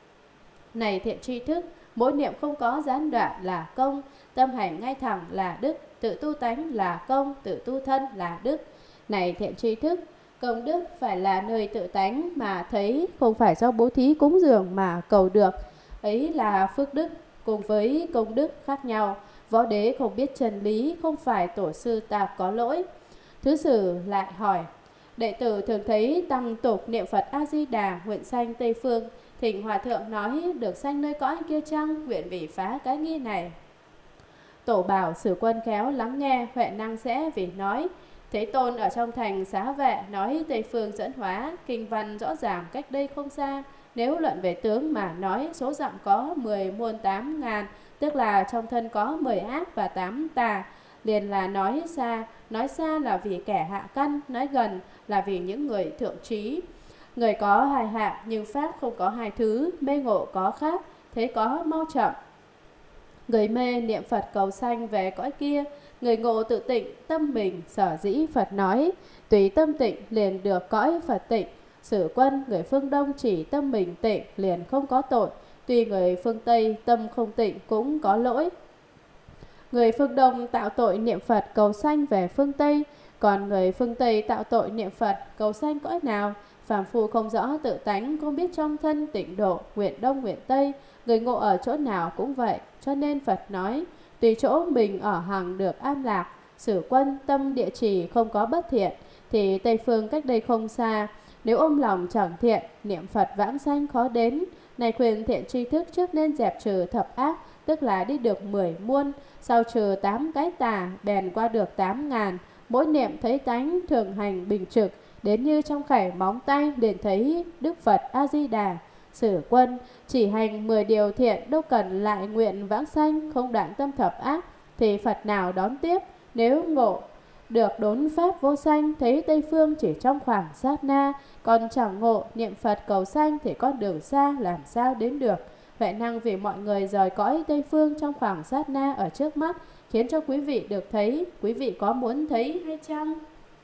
[SPEAKER 1] Này thiện tri thức, mỗi niệm không có gián đoạn là công, tâm hành ngay thẳng là đức, tự tu tánh là công, tự tu thân là đức. Này thiện tri thức, công đức phải là nơi tự tánh mà thấy, không phải do bố thí cúng dường mà cầu được. Ấy là phước đức, cùng với công đức khác nhau. Võ đế không biết chân lý, không phải tổ sư ta có lỗi. Thứ sử lại hỏi, đệ tử thường thấy tăng tục niệm Phật A-di-đà nguyện sanh Tây Phương. Thỉnh hòa thượng nói được sanh nơi cõi kia chăng, nguyện vì phá cái nghi này. Tổ bảo Sử Quân khéo lắng nghe, Huệ năng sẽ vì nói. Thế Tôn ở trong thành Xá Vệ nói Tây Phương dẫn hóa, kinh văn rõ ràng cách đây không xa. Nếu luận về tướng mà nói, số dặm có mười muôn tám ngàn, tức là trong thân có mười ác và tám tà. Liền là nói xa, nói xa là vì kẻ hạ căn, nói gần là vì những người thượng trí. Người có hai hạ nhưng pháp không có hai thứ, mê ngộ có khác, thế có mau chậm. Người mê niệm Phật cầu sanh về cõi kia, người ngộ tự tịnh tâm mình, sở dĩ Phật nói tùy tâm tịnh liền được cõi Phật tịnh. Sử Quân người phương Đông chỉ tâm mình tịnh liền không có tội, tuy người phương Tây tâm không tịnh cũng có lỗi. Người phương Đông tạo tội niệm Phật cầu sanh về phương Tây, còn người phương Tây tạo tội niệm Phật cầu sanh cõi nào? Phàm phu không rõ tự tánh, không biết trong thân tịnh độ, nguyện Đông nguyện Tây, người ngộ ở chỗ nào cũng vậy. Cho nên Phật nói, tùy chỗ mình ở hằng được an lạc. Sử Quân tâm địa chỉ không có bất thiện, thì Tây Phương cách đây không xa. Nếu ôm lòng chẳng thiện, niệm Phật vãng sanh khó đến. Này khuyên thiện tri thức trước nên dẹp trừ thập ác, tức là đi được mười muôn. Sau trừ tám cái tà, bèn qua được tám ngàn. Mỗi niệm thấy tánh thường hành bình trực, đến như trong khảy móng tay liền thấy Đức Phật A-di-đà. Sử Quân chỉ hành mười điều thiện, đâu cần lại nguyện vãng sanh, không đạn tâm thập ác, thì Phật nào đón tiếp. Nếu ngộ được đốn pháp vô sanh, thấy Tây Phương chỉ trong khoảng sát na, còn chẳng ngộ niệm Phật cầu sanh thì con đường xa làm sao đến được. Huệ năng vì mọi người rời cõi Tây Phương trong khoảng sát na ở trước mắt, khiến cho quý vị được thấy. Quý vị có muốn thấy hay chăng?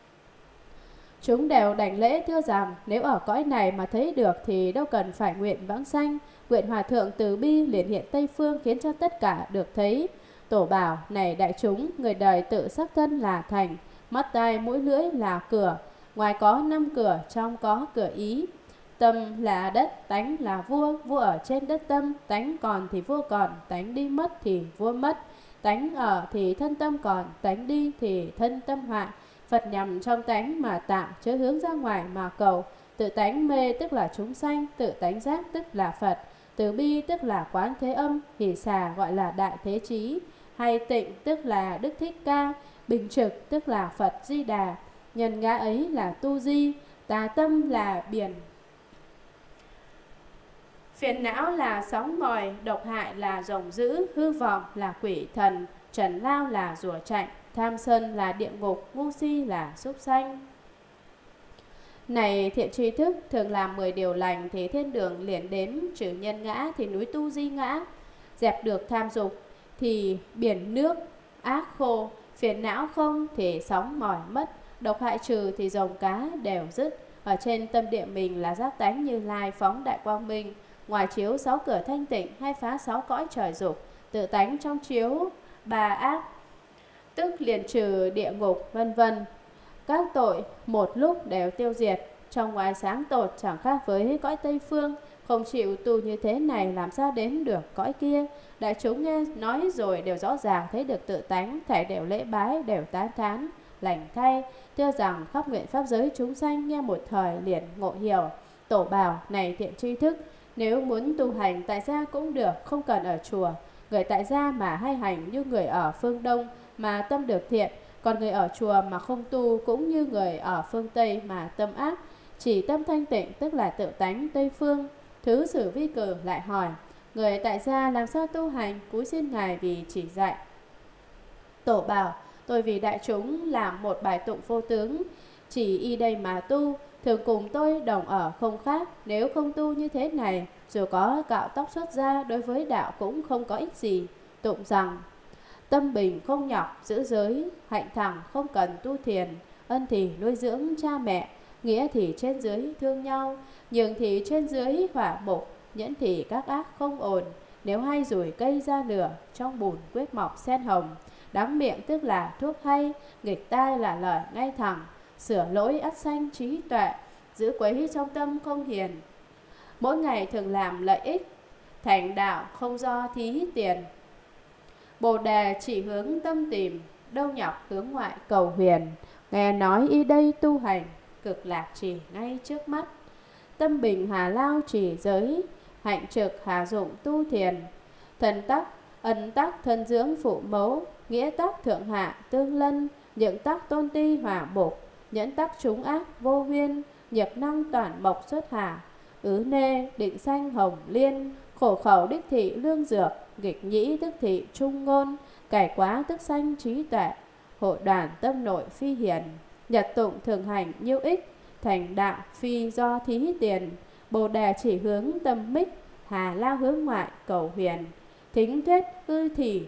[SPEAKER 1] Chúng đều đảnh lễ thưa rằng, nếu ở cõi này mà thấy được thì đâu cần phải nguyện vãng sanh. Nguyện Hòa Thượng từ bi liền hiện Tây Phương, khiến cho tất cả được thấy. Tổ bảo, này đại chúng, người đời tự sắc thân là thành, mắt tai mũi lưỡi là cửa. Ngoài có năm cửa, trong có cửa ý. Tâm là đất, tánh là vua, vua ở trên đất tâm. Tánh còn thì vua còn, tánh đi mất thì vua mất. Tánh ở thì thân tâm còn, tánh đi thì thân tâm hoại. Phật nhằm trong tánh mà tạo, chớ hướng ra ngoài mà cầu. Tự tánh mê tức là chúng sanh, tự tánh giác tức là Phật. Từ bi tức là Quán Thế Âm, hỷ xả gọi là Đại Thế Chí. Hay tịnh tức là Đức Thích Ca, bình trực tức là Phật Di Đà. Nhân ngã ấy là tu di, tà tâm là biển. Phiền não là sóng ngòi, độc hại là rồng dữ, hư vọng là quỷ thần, trần lao là rùa chạy, tham sân là địa ngục, ngu si là súc sanh. Này thiện tri thức, thường làm mười điều lành thì thiên đường liền đến, trừ nhân ngã thì núi tu di ngã, dẹp được tham dục thì biển nước ác khô, phiền não không thì sóng mỏi mất, độc hại trừ thì rồng cá đều dứt. Ở trên tâm địa mình là giác tánh Như Lai phóng đại quang minh, ngoài chiếu sáu cửa thanh tịnh hay phá sáu cõi trời dục, tự tánh trong chiếu ba ác, tức liền trừ địa ngục vân vân. Các tội một lúc đều tiêu diệt, trong ngoài sáng tột chẳng khác với cõi Tây Phương. Không chịu tu như thế này làm sao đến được cõi kia. Đại chúng nghe nói rồi đều rõ ràng thấy được tự tánh, thảy đều lễ bái, đều tán thán lành thay, tiêu rằng khắp nguyện pháp giới chúng sanh nghe một thời liền ngộ hiểu. Tổ bảo, này thiện tri thức, Nếu muốn tu hành tại gia cũng được, không cần ở chùa. Người tại gia mà hay hành như người ở phương Đông mà tâm được thiện, còn người ở chùa mà không tu cũng như người ở phương Tây mà tâm ác. Chỉ tâm thanh tịnh tức là tự tánh Tây phương. Thứ Sử Vi Cử lại hỏi: người tại gia làm sao tu hành? Cúi xin ngài vì chỉ dạy. Tổ bảo: tôi vì đại chúng làm một bài tụng vô tướng, chỉ y đây mà tu, thường cùng tôi đồng ở không khác. Nếu không tu như thế này, dù có cạo tóc xuất ra, đối với đạo cũng không có ích gì. Tụng rằng: tâm bình không nhọc giữ giới, hạnh thẳng không cần tu thiền, ân thì nuôi dưỡng cha mẹ, nghĩa thì trên dưới thương nhau, nhường thì trên dưới hỏa mục, nhẫn thì các ác không ổn. Nếu hay rủi cây ra lửa, trong bùn quyết mọc sen hồng. Đắng miệng tức là thuốc hay, nghịch tai là lời ngay thẳng. Sửa lỗi ắt sanh trí tuệ, giữ quấy trong tâm không hiền. Mỗi ngày thường làm lợi ích, thành đạo không do thí tiền. Bồ đề chỉ hướng tâm tìm, đâu nhọc hướng ngoại cầu huyền. Nghe nói y đây tu hành, cực lạc chỉ ngay trước mắt. Tâm bình hà lao chỉ giới, hạnh trực hà dụng tu thiền. Thần tắc, ân tắc thân dưỡng phụ mẫu, nghĩa tắc thượng hạ tương lân, nhượng tắc tôn ti hỏa mục, nhẫn tắc chúng ác vô huyên, nhược năng toàn mộc xuất hà. Ứ nê định sanh hồng liên, khổ khẩu đích thị lương dược, nghịch nhĩ tức thị trung ngôn, cải quá tức sanh trí tuệ. Hội đoàn tâm nội phi hiền, nhật tụng thường hành nhiêu ích, thành đạo phi do thí tiền. Bồ đề chỉ hướng tâm mích, hà lao hướng ngoại cầu huyền. Thính thuyết ư thì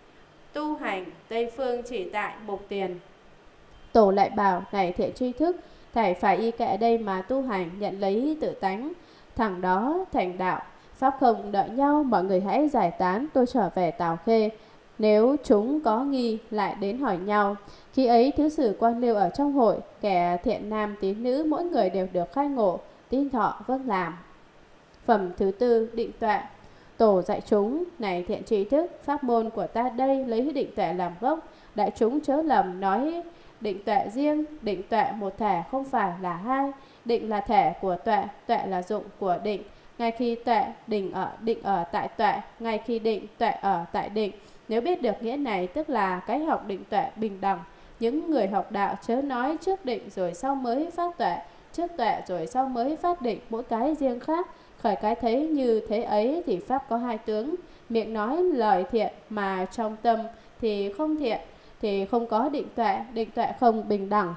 [SPEAKER 1] tu hành, Tây phương chỉ tại mục tiền. Tổ lại bảo: này thiện tri thức, thầy phải y kệ đây mà tu hành, nhận lấy tự tánh, thẳng đó thành đạo. Pháp không đợi nhau, mọi người hãy giải tán, tôi trở về Tào Khê. Nếu chúng có nghi lại đến hỏi nhau. Khi ấy thứ sử quan liêu ở trong hội, kẻ thiện nam tín nữ mỗi người đều được khai ngộ, tin thọ vâng làm. Phẩm thứ tư, định tuệ. Tổ dạy chúng: này thiện tri thức, pháp môn của ta đây lấy định tuệ làm gốc. Đại chúng chớ lầm nói định tuệ riêng, định tuệ một thể không phải là hai. Định là thể của tuệ, tuệ là dụng của định. Ngay khi tuệ định ở định ở tại tuệ, ngay khi định tuệ ở tại định. Nếu biết được nghĩa này, tức là cái học định tuệ bình đẳng. Những người học đạo chớ nói trước định rồi sau mới phát tuệ, trước tuệ rồi sau mới phát định, mỗi cái riêng khác. Khởi cái thấy như thế ấy thì pháp có hai tướng. Miệng nói lời thiện mà trong tâm thì không thiện, thì không có định tuệ, định tuệ không bình đẳng.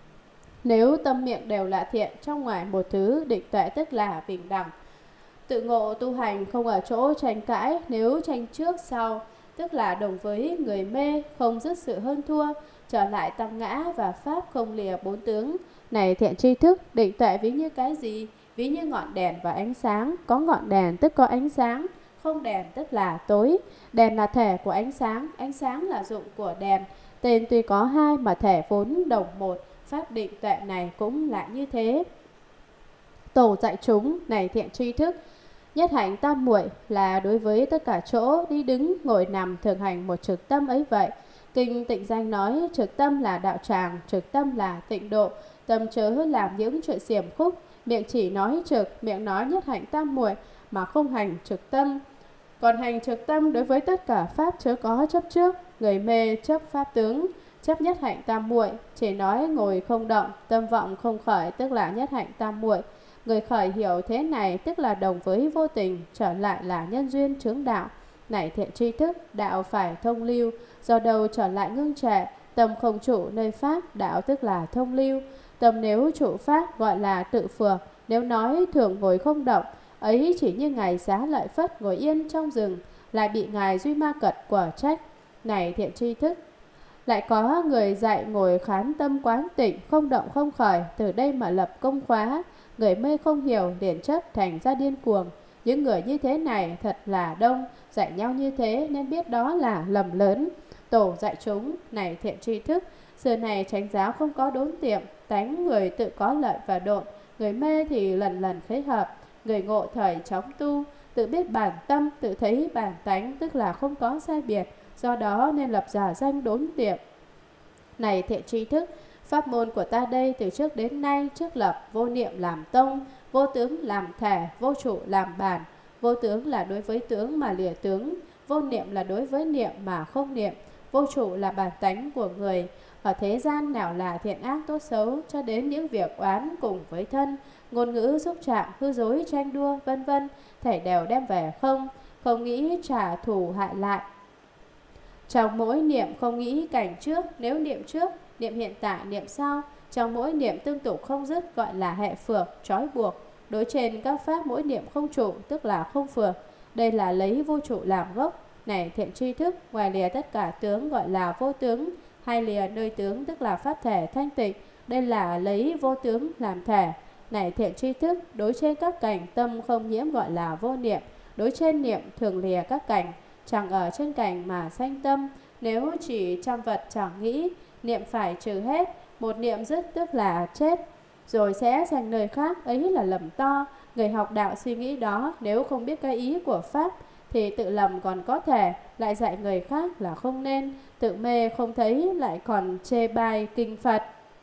[SPEAKER 1] Nếu tâm miệng đều là thiện, trong ngoài một thứ, định tuệ tức là bình đẳng. Tự ngộ tu hành không ở chỗ tranh cãi, nếu tranh trước sau tức là đồng với người mê, không dứt sự hơn thua, trở lại tam ngã và pháp không lìa bốn tướng. Này thiện tri thức, định tuệ ví như cái gì? Ví như ngọn đèn và ánh sáng. Có ngọn đèn tức có ánh sáng, không đèn tức là tối. Đèn là thể của ánh sáng, ánh sáng là dụng của đèn. Tên tuy có hai mà thể vốn đồng một. Pháp định tuệ này cũng là như thế. Tổ dạy chúng: này thiện tri thức, nhất hạnh tam muội là đối với tất cả chỗ đi đứng ngồi nằm thường hành một trực tâm ấy vậy. Kinh Tịnh Danh nói trực tâm là đạo tràng, trực tâm là tịnh độ. Tâm chớ làm những chuyện xiểm khúc, miệng chỉ nói trực, miệng nói nhất hạnh tam muội mà không hành trực tâm. Còn hành trực tâm đối với tất cả pháp chớ có chấp trước. Người mê chấp pháp tướng, chấp nhất hạnh tam muội, chỉ nói ngồi không động, tâm vọng không khởi, tức là nhất hạnh tam muội. Người khởi hiểu thế này tức là đồng với vô tình, trở lại là nhân duyên chướng đạo. Này thiện tri thức, đạo phải thông lưu, do đầu trở lại ngưng trệ. Tâm không trụ nơi pháp, đạo tức là thông lưu. Tâm nếu trụ pháp gọi là tự phược. Nếu nói thường ngồi không động, ấy chỉ như ngài Xá Lợi Phất ngồi yên trong rừng, lại bị ngài Duy Ma Cật quở trách. Này thiện tri thức, lại có người dạy ngồi khán tâm quán tịnh, không động không khởi, từ đây mà lập công khóa. Người mê không hiểu liền chấp thành ra điên cuồng. Những người như thế này thật là đông, dạy nhau như thế nên biết đó là lầm lớn. Tổ dạy chúng: này thiện tri thức, xưa này chánh giáo không có đốn tiệm, tánh người tự có lợi và độn. Người mê thì lần lần khế hợp, người ngộ thời chóng tu, tự biết bản tâm, tự thấy bản tánh, tức là không có sai biệt. Do đó nên lập giả danh đốn tiệm. Này thiện tri thức, pháp môn của ta đây từ trước đến nay, trước lập vô niệm làm tông, Vô tướng làm thể, vô trụ làm bản. Vô tướng là đối với tướng mà lìa tướng, vô niệm là đối với niệm mà không niệm. Vô trụ là bản tánh của người. Ở thế gian nào là thiện ác tốt xấu, cho đến những việc oán cùng với thân, ngôn ngữ xúc chạm, hư dối tranh đua, vân vân, thảy đều đem về không, không nghĩ trả thù hại lại. Trong mỗi niệm không nghĩ cảnh trước, nếu niệm trước, niệm hiện tại, niệm sau, trong mỗi niệm tương tục không dứt gọi là hệ phược, trói buộc. Đối trên các pháp mỗi niệm không trụ, tức là không phược. Đây là lấy vô trụ làm gốc. Này thiện tri thức, ngoài lìa tất cả tướng gọi là vô tướng, hay lìa nơi tướng tức là pháp thể thanh tịnh. Đây là lấy vô tướng làm thể. Này thiện tri thức, đối trên các cảnh tâm không nhiễm gọi là vô niệm. Đối trên niệm thường lìa các cảnh, chẳng ở trên cảnh mà sanh tâm. Nếu chỉ trăm vật chẳng nghĩ, niệm phải trừ hết. Một niệm dứt tức là chết, rồi sẽ sang nơi khác, ấy là lầm to. Người học đạo suy nghĩ đó, nếu không biết cái ý của pháp thì tự lầm còn có thể, lại dạy người khác là không nên. Tự mê không thấy lại còn chê bai kinh Phật.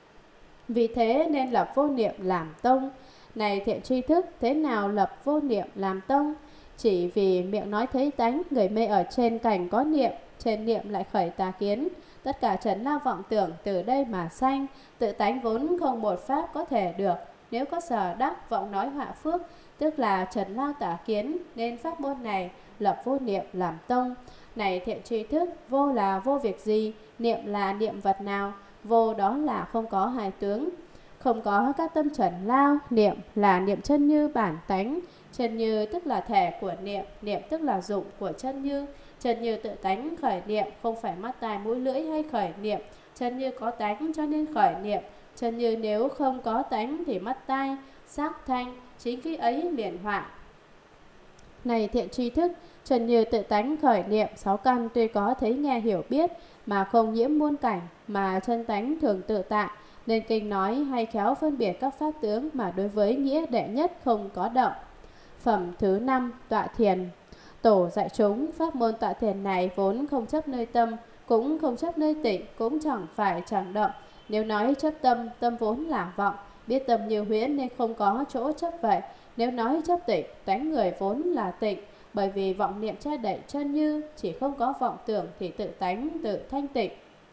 [SPEAKER 1] Vì thế nên lập vô niệm làm tông. Này thiện tri thức, thế nào lập vô niệm làm tông? Chỉ vì miệng nói thấy tánh, người mê ở trên cảnh có niệm, trên niệm lại khởi tà kiến. Tất cả trần lao vọng tưởng từ đây mà sanh. Tự tánh vốn không một pháp có thể được. Nếu có sở đắc vọng nói họa phước, tức là trần lao tà kiến, nên pháp môn này lập vô niệm làm tông. Này thiện tri thức, vô là vô việc gì, niệm là niệm vật nào? Vô đó là không có hai tướng, không có các tâm trần lao. Niệm là niệm chân như bản tánh. Chân như tức là thể của niệm, niệm tức là dụng của chân như. Chân như tự tánh khởi niệm, không phải mắt tai mũi lưỡi hay khởi niệm. Chân như có tánh cho nên khởi niệm. Chân như nếu không có tánh thì mắt tai, sắc thanh, chính khi ấy liền hoại. Này thiện tri thức, chân như tự tánh khởi niệm, sáu căn tuy có thấy nghe hiểu biết mà không nhiễm muôn cảnh, mà chân tánh thường tự tại, nên kinh nói hay khéo phân biệt các pháp tướng mà đối với nghĩa đệ nhất không có động. Phẩm thứ năm, tọa thiền. Tổ dạy chúng pháp môn tọa thiền này vốn không chấp nơi tâm, cũng không chấp nơi tịnh, cũng chẳng phải chẳng động. Nếu nói chấp tâm, tâm vốn là vọng, biết tâm như huyễn nên không có chỗ chấp vậy. Nếu nói chấp tịnh, tánh người vốn là tịnh, bởi vì vọng niệm che đậy chân như, chỉ không có vọng tưởng thì tự tánh tự thanh tịnh.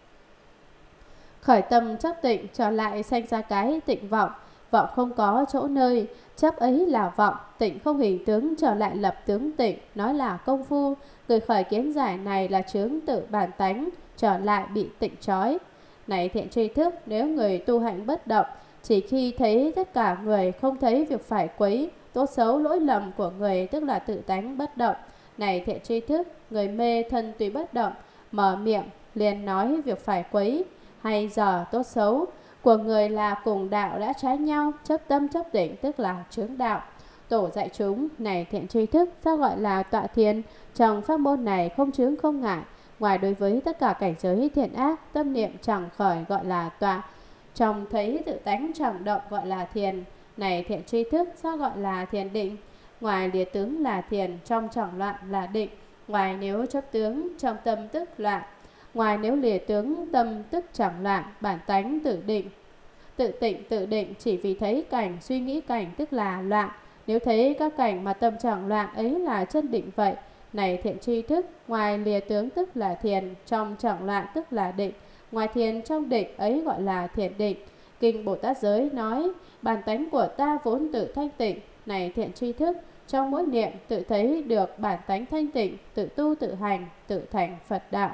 [SPEAKER 1] Khởi tâm chấp tịnh trở lại sanh ra cái tịnh vọng. Vọng không có chỗ nơi, chấp ấy là vọng. Tịnh không hình tướng trở lại lập tướng tịnh, nói là công phu. Người khởi kiến giải này là chướng tự bản tánh, trở lại bị tịnh trói. Này thiện tri thức, nếu người tu hạnh bất động, chỉ khi thấy tất cả người, không thấy việc phải quấy, tốt xấu lỗi lầm của người, tức là tự tánh bất động. Này thiện tri thức, người mê thân tuy bất động, mở miệng liền nói việc phải quấy hay giờ tốt xấu của người là cùng đạo đã trái nhau, chấp tâm chấp định tức là chướng đạo. Tổ dạy chúng, này thiện tri thức, sao gọi là tọa thiền? Trong pháp môn này không chướng không ngại, ngoài đối với tất cả cảnh giới thiện ác, tâm niệm chẳng khởi gọi là tọa. Trong thấy tự tánh chẳng động gọi là thiền. Này thiện tri thức, sao gọi là thiền định? Ngoài lìa tướng là thiền, trong chẳng loạn là định. Ngoài nếu chấp tướng, trong tâm tức loạn. Ngoài nếu lìa tướng, tâm tức chẳng loạn, bản tánh tự định. Tự tịnh tự định chỉ vì thấy cảnh, suy nghĩ cảnh tức là loạn. Nếu thấy các cảnh mà tâm chẳng loạn ấy là chân định vậy. Này thiện tri thức, ngoài lìa tướng tức là thiền, trong chẳng loạn tức là định. Ngoài thiền trong định ấy gọi là thiền định. Kinh Bồ Tát Giới nói, bản tánh của ta vốn tự thanh tịnh. Này thiện tri thức, trong mỗi niệm tự thấy được bản tánh thanh tịnh, tự tu tự hành, tự thành Phật đạo.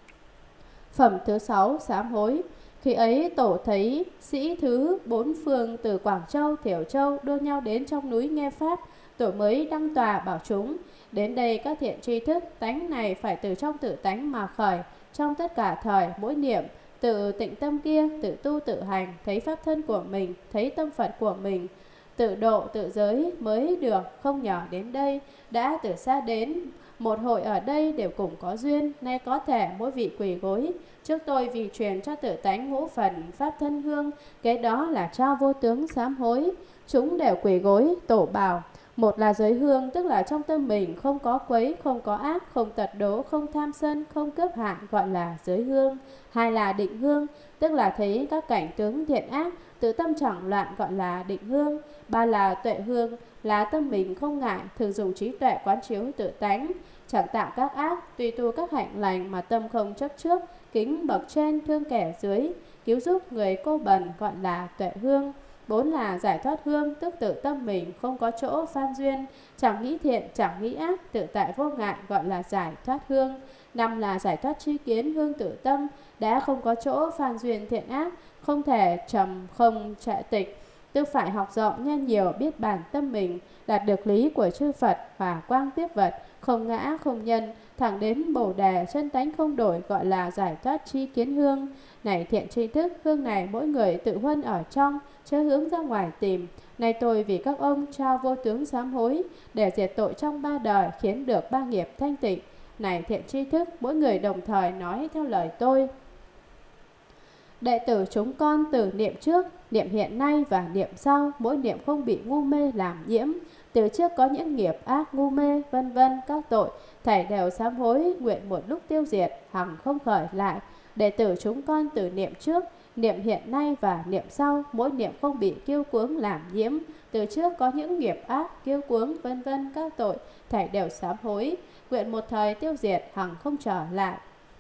[SPEAKER 1] Phẩm thứ sáu, sám hối. Khi ấy tổ thấy sĩ thứ bốn phương từ Quảng Châu, Thiểu Châu đua nhau đến trong núi nghe pháp. Tổ mới đăng tòa bảo chúng, đến đây các thiện tri thức, tánh này phải từ trong tự tánh mà khởi. Trong tất cả thời mỗi niệm, tự tịnh tâm kia, tự tu tự hành, thấy pháp thân của mình, thấy tâm Phật của mình, tự độ tự giới mới được. Không nhỏ đến đây, đã từ xa đến, một hội ở đây đều cùng có duyên, nay có thể mỗi vị quỳ gối trước tôi vì truyền cho tự tánh ngũ phần pháp thân hương, cái đó là trao vô tướng sám hối. Chúng đều quỳ gối, tổ bảo, Một là giới hương, tức là trong tâm mình không có quấy, không có ác, không tật đố, không tham sân, không cướp hại, gọi là giới hương. Hai là định hương, tức là thấy các cảnh tướng thiện ác, tự tâm chẳng loạn, gọi là định hương. Ba là tuệ hương, là tâm mình không ngại, thường dùng trí tuệ quán chiếu tự tánh, chẳng tạo các ác, tùy tu các hạnh lành mà tâm không chấp trước, kính bậc trên, thương kẻ dưới, cứu giúp người cô bần, gọi là tuệ hương. Bốn là giải thoát hương, tức tự tâm mình không có chỗ phan duyên, chẳng nghĩ thiện, chẳng nghĩ ác, tự tại vô ngại, gọi là giải thoát hương. Năm là giải thoát tri kiến, hương tự tâm, đã không có chỗ phan duyên thiện ác, không thể trầm không trệ tịch, tức phải học rộng nghe nhiều, biết bản tâm mình, đạt được lý của chư Phật và quang tiếp vật, không ngã không nhân, thẳng đến bồ đề, chân tánh không đổi, gọi là giải thoát tri kiến hương. Này thiện tri thức, hương này mỗi người tự huân ở trong, chớ hướng ra ngoài tìm. Này tôi vì các ông trao vô tướng sám hối, để diệt tội trong ba đời, khiến được ba nghiệp thanh tịnh. Này thiện tri thức, mỗi người đồng thời nói theo lời tôi. Đệ tử chúng con từ niệm trước, niệm hiện nay và niệm sau, mỗi niệm không bị ngu mê làm nhiễm. Từ trước có những nghiệp ác ngu mê, vân vân các tội, thảy đều sám hối, nguyện một lúc tiêu diệt, hằng không khởi lại. Đệ tử chúng con từ niệm trước, niệm hiện nay và niệm sau, mỗi niệm không bị kiêu cuống làm nhiễm. Từ trước có những nghiệp ác, kiêu cuống, vân vân các tội, thảy đều sám hối, nguyện một thời tiêu diệt, hằng không trở lại.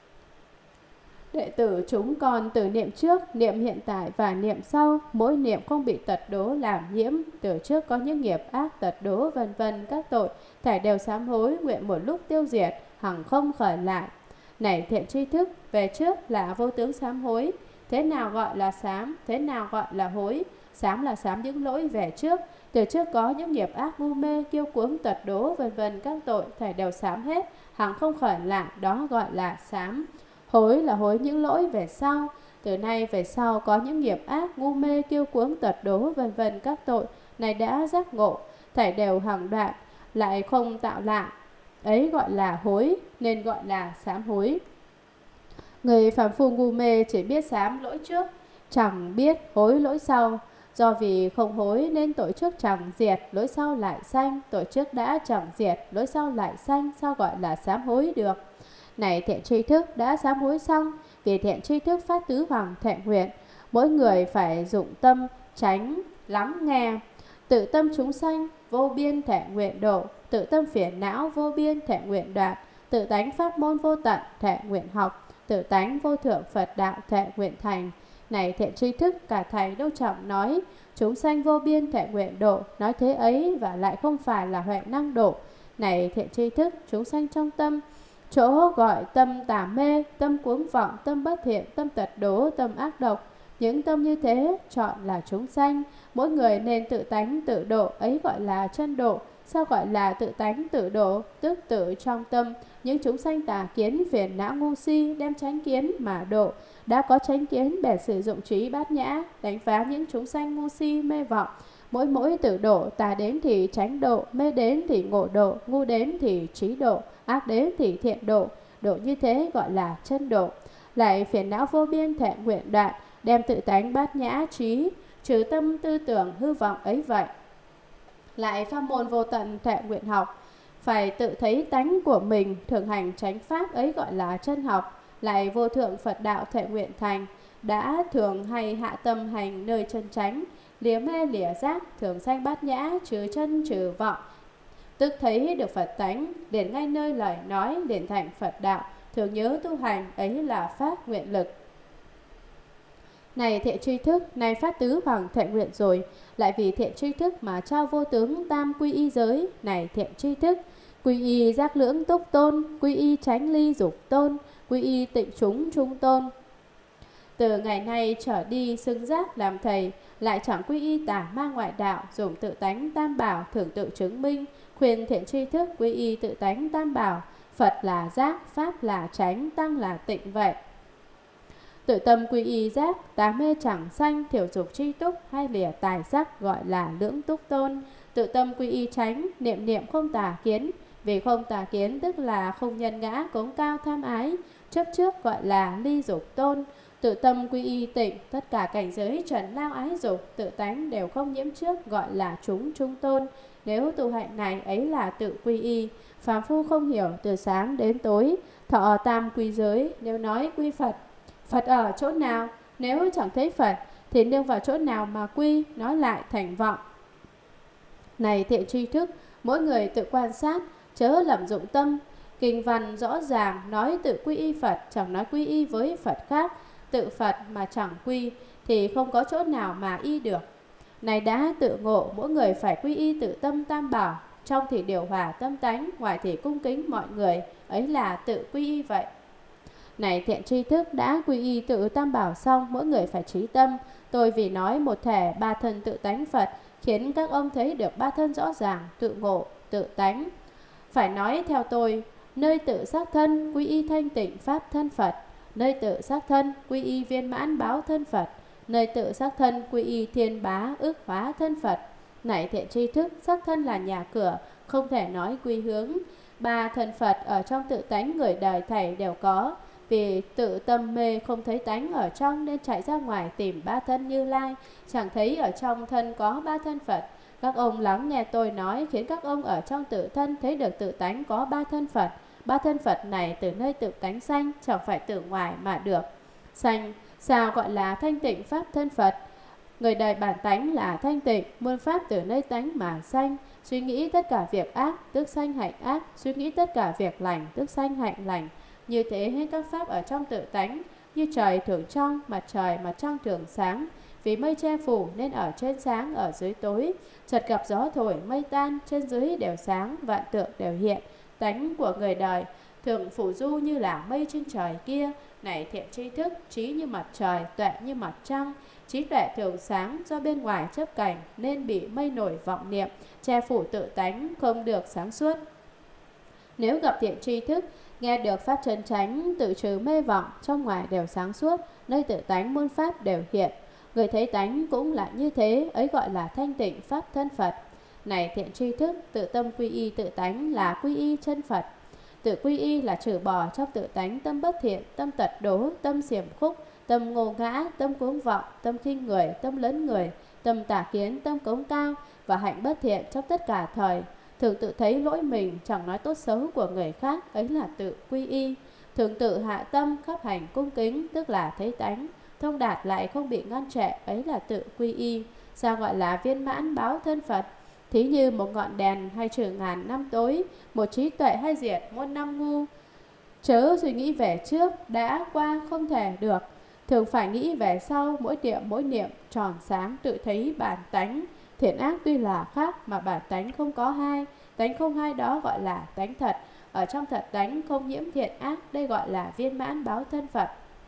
[SPEAKER 1] Đệ tử chúng con từ niệm trước, niệm hiện tại và niệm sau, mỗi niệm không bị tật đố làm nhiễm. Từ trước có những nghiệp ác, tật đố, vân vân các tội, thảy đều sám hối, nguyện một lúc tiêu diệt, hằng không khởi lại. Này thiện tri thức, về trước là vô tướng sám hối. Thế nào gọi là sám, thế nào gọi là hối? Sám là sám những lỗi về trước. Từ trước có những nghiệp ác ngu mê, kiêu cuống, tật đố, vân vân các tội, thảy đều sám hết, hằng không khởi lại, đó gọi là sám. Hối là hối những lỗi về sau. Từ nay về sau có những nghiệp ác, ngu mê, kiêu cuống, tật đố, vân vân các tội, này đã giác ngộ, thảy đều hằng đoạn, lại không tạo lại. Ấy gọi là hối, nên gọi là sám hối. Người phàm phu ngu mê chỉ biết sám lỗi trước, chẳng biết hối lỗi sau. Do vì không hối nên tội trước chẳng diệt, lỗi sau lại sanh. Tội trước đã chẳng diệt, lỗi sau lại sanh, sao gọi là sám hối được? Này thiện tri thức, đã sám hối xong, vì thiện tri thức phát tứ hoàng thệ nguyện, mỗi người phải dụng tâm tránh lắng nghe. Tự tâm chúng sanh vô biên thệ nguyện độ, tự tâm phiền não vô biên thệ nguyện đoạn, tự tánh pháp môn vô tận thệ nguyện học, tự tánh vô thượng Phật đạo thệ nguyện thành. Này thiện tri thức, cả thầy đâu trọng nói chúng sanh vô biên thệ nguyện độ, nói thế ấy và lại không phải là huệ năng độ. Này thiện tri thức, chúng sanh trong tâm, chỗ gọi tâm tà mê, tâm cuống vọng, tâm bất thiện, tâm tật đố, tâm ác độc, những tâm như thế chọn là chúng sanh. Mỗi người nên tự tánh tự độ, ấy gọi là chân độ. Sao gọi là tự tánh tự độ? Tức tự trong tâm những chúng sanh tà kiến, phiền não, ngu si, đem chánh kiến mà độ. Đã có chánh kiến bèn sử dụng trí bát nhã, đánh phá những chúng sanh ngu si mê vọng. Mỗi mỗi tự độ, tà đến thì tránh độ, mê đến thì ngộ độ, ngu đến thì trí độ, ác đến thì thiện độ. Độ như thế gọi là chân độ. Lại phiền não vô biên thệ nguyện đoạn, đem tự tánh bát nhã trí, trừ tâm tư tưởng hư vọng ấy vậy. Lại pháp môn vô tận thệ nguyện học, phải tự thấy tánh của mình, thường hành chánh pháp, ấy gọi là chân học. Lại vô thượng Phật đạo thệ nguyện thành, đã thường hay hạ tâm hành nơi chân chánh, lìa mê lìa giác, thường sanh bát nhã, trừ chân trừ vọng, tức thấy được Phật tánh, liền ngay nơi lời nói, liền thành Phật đạo, thường nhớ tu hành, ấy là phát nguyện lực. Này thiện tri thức, này phát tứ hoàng thệ nguyện rồi, lại vì thiện tri thức mà trao vô tướng tam quy y giới. Này thiện tri thức, quy y giác lưỡng túc tôn, quy y tránh ly dục tôn, quy y tịnh chúng trung tôn. Từ ngày nay trở đi xưng giác làm thầy, lại chẳng quy y tà ma ngoại đạo, dùng tự tánh tam bảo thường tự chứng minh, khuyên thiện tri thức quy y tự tánh tam bảo. Phật là giác, pháp là tránh, tăng là tịnh vậy. Tự tâm quy y giác, tá mê chẳng sanh, thiểu dục tri túc, hay lìa tài sắc, gọi là lưỡng túc tôn. Tự tâm quy y tránh, niệm niệm không tà kiến, vì không tà kiến tức là không nhân ngã, cống cao tham ái, chấp trước, gọi là ly dục tôn. Tự tâm quy y tịnh, tất cả cảnh giới trần lao ái dục, tự tánh đều không nhiễm trước, gọi là chúng trung tôn. Nếu tu hạnh này ấy là tự quy y. Phàm phu không hiểu, từ sáng đến tối thọ tam quy giới. Nếu nói quy Phật, Phật ở chỗ nào? Nếu chẳng thấy Phật thì nương vào chỗ nào mà quy? Nói lại thành vọng. Này thiện tri thức, mỗi người tự quan sát, chớ lầm dụng tâm. Kinh văn rõ ràng nói tự quy y Phật, chẳng nói quy y với Phật khác. Tự Phật mà chẳng quy thì không có chỗ nào mà y được. Này đã tự ngộ, mỗi người phải quy y tự tâm tam bảo. Trong thì điều hòa tâm tánh, ngoài thì cung kính mọi người, ấy là tự quy y vậy. Này thiện tri thức, đã quy y tự tam bảo xong, mỗi người phải trí tâm. Tôi vì nói một thể ba thân tự tánh Phật, khiến các ông thấy được ba thân rõ ràng, tự ngộ, tự tánh. Phải nói theo tôi, nơi tự xác thân, quy y thanh tịnh pháp thân Phật. Nơi tự xác thân, quy y viên mãn báo thân Phật. Nơi tự xác thân, quy y thiên bá ước hóa thân Phật. Này thiện tri thức, xác thân là nhà cửa, không thể nói quy hướng. Ba thân Phật ở trong tự tánh người đời thảy đều có. Vì tự tâm mê không thấy tánh ở trong nên chạy ra ngoài tìm ba thân Như Lai, chẳng thấy ở trong thân có ba thân Phật. Các ông lắng nghe tôi nói, khiến các ông ở trong tự thân thấy được tự tánh có ba thân Phật. Ba thân Phật này từ nơi tự tánh sanh, chẳng phải từ ngoài mà được. Sanh sao gọi là thanh tịnh pháp thân Phật? Người đời bản tánh là thanh tịnh, muôn pháp từ nơi tánh mà sanh. Suy nghĩ tất cả việc ác, tức sanh hạnh ác. Suy nghĩ tất cả việc lành, tức sanh hạnh lành. Như thế hết các pháp ở trong tự tánh. Như trời thường trong, mặt trời mặt trăng thường sáng. Vì mây che phủ nên ở trên sáng, ở dưới tối. Chợt gặp gió thổi mây tan, trên dưới đều sáng, vạn tượng đều hiện. Tánh của người đời thường phủ du như là mây trên trời kia. Này thiện tri thức, trí như mặt trời, tuệ như mặt trăng. Trí tuệ thường sáng, do bên ngoài chấp cảnh nên bị mây nổi vọng niệm, che phủ tự tánh, không được sáng suốt. Nếu gặp thiện tri thức, nghe được pháp chân chánh, tự trừ mê vọng, trong ngoài đều sáng suốt, nơi tự tánh muôn pháp đều hiện. Người thấy tánh cũng là như thế, ấy gọi là thanh tịnh pháp thân Phật. Này thiện tri thức, tự tâm quy y tự tánh là quy y chân Phật. Tự quy y là trừ bỏ trong tự tánh tâm bất thiện, tâm tật đố, tâm xiểm khúc, tâm ngô ngã, tâm cuống vọng, tâm khinh người, tâm lấn người, tâm tà kiến, tâm cống cao và hạnh bất thiện trong tất cả thời. Thường tự thấy lỗi mình, chẳng nói tốt xấu của người khác, ấy là tự quy y. Thường tự hạ tâm, khắp hành cung kính, tức là thấy tánh. Thông đạt lại không bị ngăn trệ, ấy là tự quy y. Sao gọi là viên mãn báo thân Phật? Thí như một ngọn đèn hay trừ ngàn năm tối, một trí tuệ hay diệt muôn năm ngu. Chớ suy nghĩ về trước, đã qua không thể được. Thường phải nghĩ về sau, mỗi niệm mỗi niệm tròn sáng tự thấy bản tánh. Thiện ác tuy là khác mà bản tánh không có hai. Tánh không hai đó gọi là tánh thật. Ở trong thật tánh không nhiễm thiện ác, đây gọi là viên mãn báo thân Phật.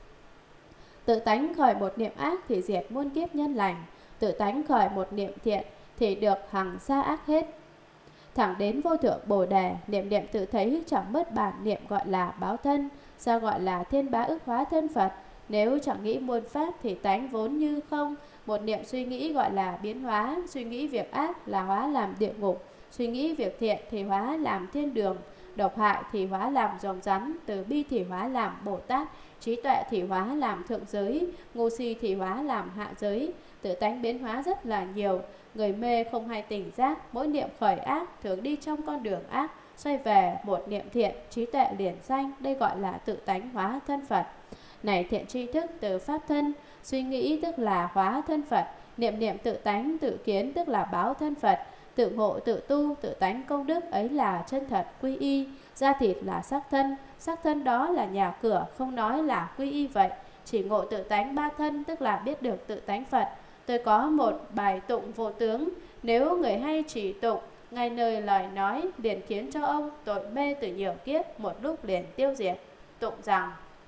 [SPEAKER 1] Tự tánh khởi một niệm ác thì diệt muôn kiếp nhân lành. Tự tánh khởi một niệm thiện thì được hằng xa ác hết. Thẳng đến vô thượng Bồ Đề, niệm niệm tự thấy chẳng mất bản niệm gọi là báo thân. Sao gọi là thiên bá ức hóa thân Phật? Nếu chẳng nghĩ muôn pháp thì tánh vốn như không. Một niệm suy nghĩ gọi là biến hóa. Suy nghĩ việc ác là hóa làm địa ngục. Suy nghĩ việc thiện thì hóa làm thiên đường. Độc hại thì hóa làm rồng rắn. Từ bi thì hóa làm Bồ Tát. Trí tuệ thì hóa làm thượng giới. Ngu si thì hóa làm hạ giới. Tự tánh biến hóa rất là nhiều. Người mê không hay tỉnh giác, mỗi niệm khởi ác thường đi trong con đường ác, xoay về một niệm thiện, trí tuệ liền sanh, đây gọi là tự tánh hóa thân Phật. Này thiện tri thức, từ pháp thân suy nghĩ tức là hóa thân Phật. Niệm niệm tự tánh tự kiến tức là báo thân Phật. Tự ngộ tự tu tự tánh công đức, ấy là chân thật quy y. Da thịt là xác thân, xác thân đó là nhà cửa, không nói là quy y vậy. Chỉ ngộ tự tánh ba thân tức là biết được tự tánh Phật. Tôi có một bài tụng vô tướng, nếu người hay chỉ tụng, ngay nơi lời nói liền khiến cho ông tội mê từ nhiều kiếp, một lúc liền tiêu diệt. Tụng rằng: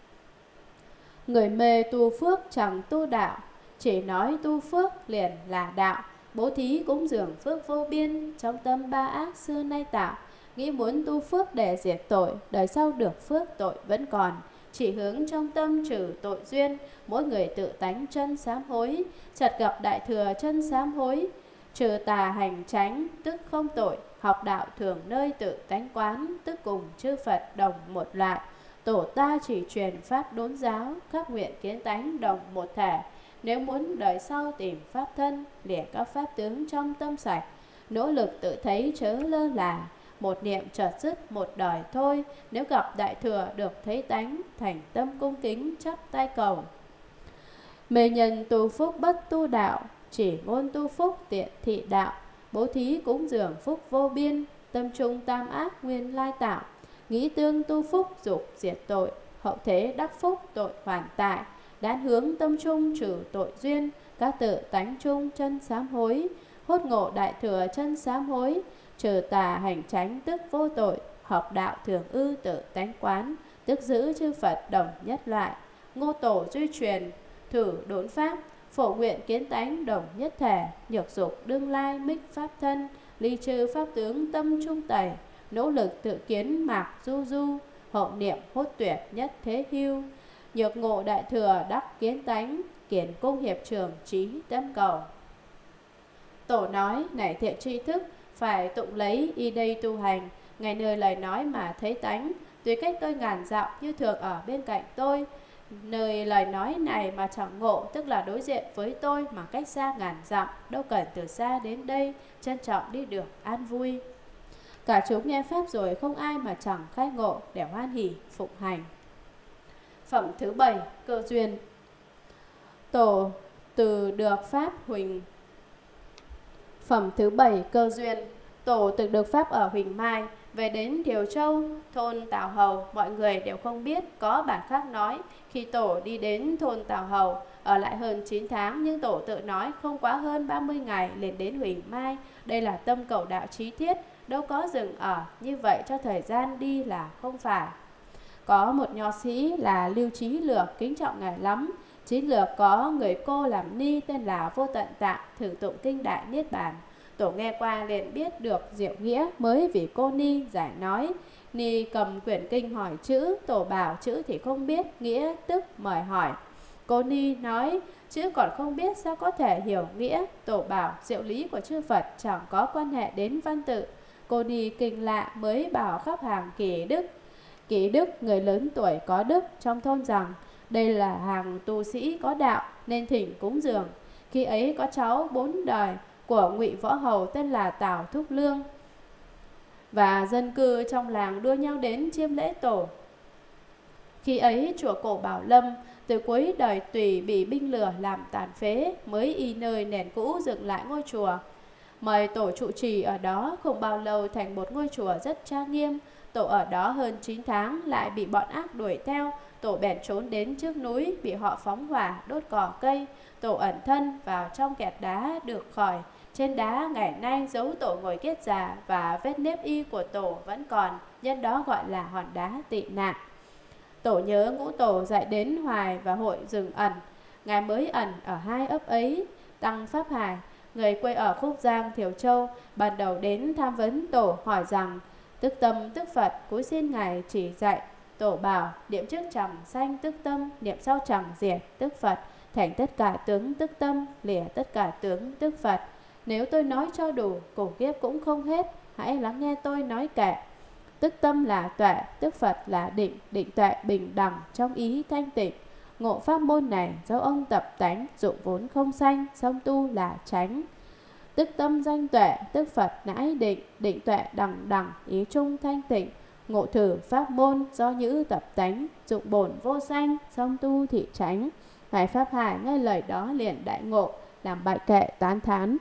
[SPEAKER 1] người mê tu phước chẳng tu đạo, chỉ nói tu phước liền là đạo. Bố thí cúng dường phước vô biên, trong tâm ba ác xưa nay tạo. Nghĩ muốn tu phước để diệt tội, đời sau được phước tội vẫn còn. Chỉ hướng trong tâm trừ tội duyên, mỗi người tự tánh chân sám hối. Chợt gặp đại thừa chân sám hối, trừ tà hành chánh tức không tội. Học đạo thường nơi tự tánh quán, tức cùng chư Phật đồng một loại. Tổ ta chỉ truyền pháp đốn giáo, các nguyện kiến tánh đồng một thể. Nếu muốn đời sau tìm pháp thân, lìa các pháp tướng trong tâm sạch, nỗ lực tự thấy chớ lơ là. Một niệm chợt dứt một đời thôi, nếu gặp đại thừa được thấy tánh, thành tâm cung kính chắp tay cầu. Mê nhân tu phúc bất tu đạo, chỉ ngôn tu phúc tiện thị đạo. Bố thí cúng dường phúc vô biên, tâm trung tam ác nguyên lai tạo. Nghĩ tương tu phúc dục diệt tội, hậu thế đắc phúc tội hoàn tại. Đán hướng tâm trung trừ tội duyên, các tự tánh trung chân sám hối. Hốt ngộ đại thừa chân sám hối, trừ tà hành chánh tức vô tội. Học đạo thường ư tự tánh quán, tức giữ chư Phật đồng nhất loại. Ngô tổ duy truyền, thử đốn pháp, phổ nguyện kiến tánh đồng nhất thể. Nhược dục đương lai mích pháp thân, ly trừ pháp tướng tâm trung tẩy. Nỗ lực tự kiến mạc du du, hậu niệm hốt tuyệt nhất thế hưu. Nhược ngộ đại thừa đắc kiến tánh, kiến cung hiệp trường trí tâm cầu. Tổ nói, này thiện tri thức, phải tụng lấy y đây tu hành. Ngày nơi lời nói mà thấy tánh, tuy cách tôi ngàn dặm như thường ở bên cạnh tôi. Nơi lời nói này mà chẳng ngộ, tức là đối diện với tôi mà cách xa ngàn dặm, đâu cần từ xa đến đây, trân trọng đi được an vui. Cả chúng nghe pháp rồi không ai mà chẳng khai ngộ, để hoan hỷ phụng hành. Phẩm thứ bảy, cơ duyên. Tổ từ được pháp huỳnh. Phẩm thứ bảy, cơ duyên. Tổ từng được pháp ở Huỳnh Mai, về đến Thiều Châu, thôn Tào Hầu, mọi người đều không biết, có bản khác nói. Khi tổ đi đến thôn Tào Hầu, ở lại hơn chín tháng, nhưng tổ tự nói không quá hơn ba mươi ngày liền đến Huỳnh Mai. Đây là tâm cầu đạo trí thiết, đâu có dừng ở, như vậy cho thời gian đi là không phải. Có một nho sĩ là Lưu Trí Lược, kính trọng ngài lắm. Trí Lược có người cô làm ni tên là Vô Tận Tạng, thử tụng kinh Đại Niết Bàn. Tổ nghe qua liền biết được diệu nghĩa, mới vì cô ni giải nói. Ni cầm quyển kinh hỏi chữ, tổ bảo chữ thì không biết, nghĩa tức mời hỏi. Cô ni nói, chữ còn không biết sao có thể hiểu nghĩa. Tổ bảo diệu lý của chư Phật chẳng có quan hệ đến văn tự. Cô ni kinh lạ mới bảo khắp hàng kỳ đức. Kỳ đức, người lớn tuổi có đức trong thôn rằng, đây là hàng tu sĩ có đạo nên thỉnh cúng dường. Khi ấy có cháu bốn đời của Ngụy Võ Hầu tên là Tào Thúc Lương, và dân cư trong làng đua nhau đến chiêm lễ tổ. Khi ấy chùa cổ Bảo Lâm từ cuối đời Tùy bị binh lửa làm tàn phế, mới y nơi nền cũ dựng lại ngôi chùa. Mời tổ trụ trì ở đó, không bao lâu thành một ngôi chùa rất trang nghiêm. Tổ ở đó hơn chín tháng lại bị bọn ác đuổi theo. Tổ bèn trốn đến trước núi, bị họ phóng hỏa đốt cỏ cây. Tổ ẩn thân vào trong kẹt đá được khỏi. Trên đá ngày nay dấu tổ ngồi kiết già và vết nếp y của tổ vẫn còn, nhân đó gọi là hòn đá tị nạn. Tổ nhớ ngũ tổ dạy đến Hoài và hội rừng ẩn. Ngài mới ẩn ở hai ấp ấy. Tăng Pháp Hải, người quê ở Khúc Giang, Thiều Châu, ban đầu đến tham vấn tổ, hỏi rằng tức tâm tức Phật, cúi xin ngài chỉ dạy. Tổ bảo niệm trước chẳng sanh tức tâm, niệm sau chẳng diệt tức Phật, thành tất cả tướng tức tâm, lìa tất cả tướng tức Phật. Nếu tôi nói cho đủ, cổ kiếp cũng không hết, hãy lắng nghe tôi nói kệ. Tức tâm là tuệ, tức Phật là định, định tuệ bình đẳng trong ý thanh tịnh. Ngộ pháp môn này do ông tập tánh, dụng vốn không sanh, song tu là tránh. Tức tâm danh tuệ, tức Phật nãi định, định tuệ đẳng đẳng, ý trung thanh tịnh. Ngộ thử pháp môn do nhữ tập tánh, dụng bổn vô sanh, song tu thị tránh. Ngài Pháp Hải nghe lời đó liền đại ngộ, làm bài kệ tán thán.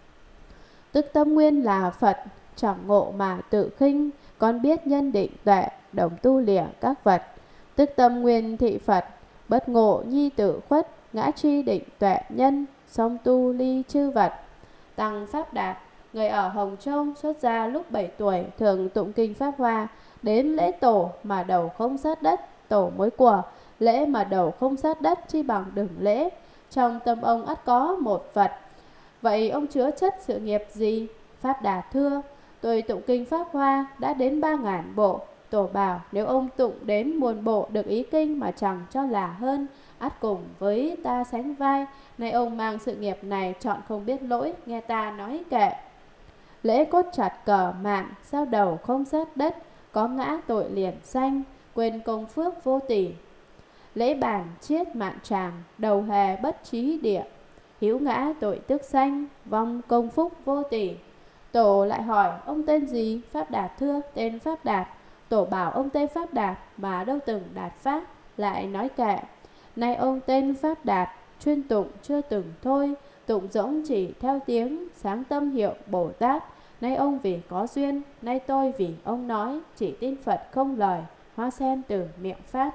[SPEAKER 1] Tức tâm nguyên là Phật, chẳng ngộ mà tự khinh, con biết nhân định tuệ, đồng tu lìa các vật. Tức tâm nguyên thị Phật, bất ngộ nhi tự khuất, ngã chi định tuệ nhân, song tu ly chư vật. Tăng Pháp Đạt, người ở Hồng Châu, xuất gia lúc bảy tuổi, thường tụng kinh Pháp Hoa. Đến lễ tổ mà đầu không sát đất, tổ mới của. Lễ mà đầu không sát đất, chi bằng đừng lễ. Trong tâm ông ắt có một Phật. Vậy ông chứa chất sự nghiệp gì? Pháp Đạt thưa, tôi tụng kinh Pháp Hoa đã đến ba ngàn bộ. Tổ bảo nếu ông tụng đến muôn bộ được ý kinh mà chẳng cho là hơn, ắt cùng với ta sánh vai. Nay ông mang sự nghiệp này chọn không biết lỗi, nghe ta nói kệ. Lễ cốt chặt cờ mạn, sao đầu không sát đất, có ngã tội liền sanh, quên công phước vô tỷ. Lễ bàn chiết mạn tràng, đầu hề bất trí địa, hiếu ngã tội tức sanh, vong công phúc vô tỷ. Tổ lại hỏi ông tên gì? Pháp Đạt thưa tên Pháp Đạt. Tổ bảo ông tên Pháp Đạt mà đâu từng đạt pháp, lại nói kệ. Nay ông tên Pháp Đạt, chuyên tụng chưa từng thôi, tụng rỗng chỉ theo tiếng, sáng tâm hiệu Bồ Tát. Nay ông vì có duyên, nay tôi vì ông nói, chỉ tin Phật không lời, hoa sen từ miệng Pháp.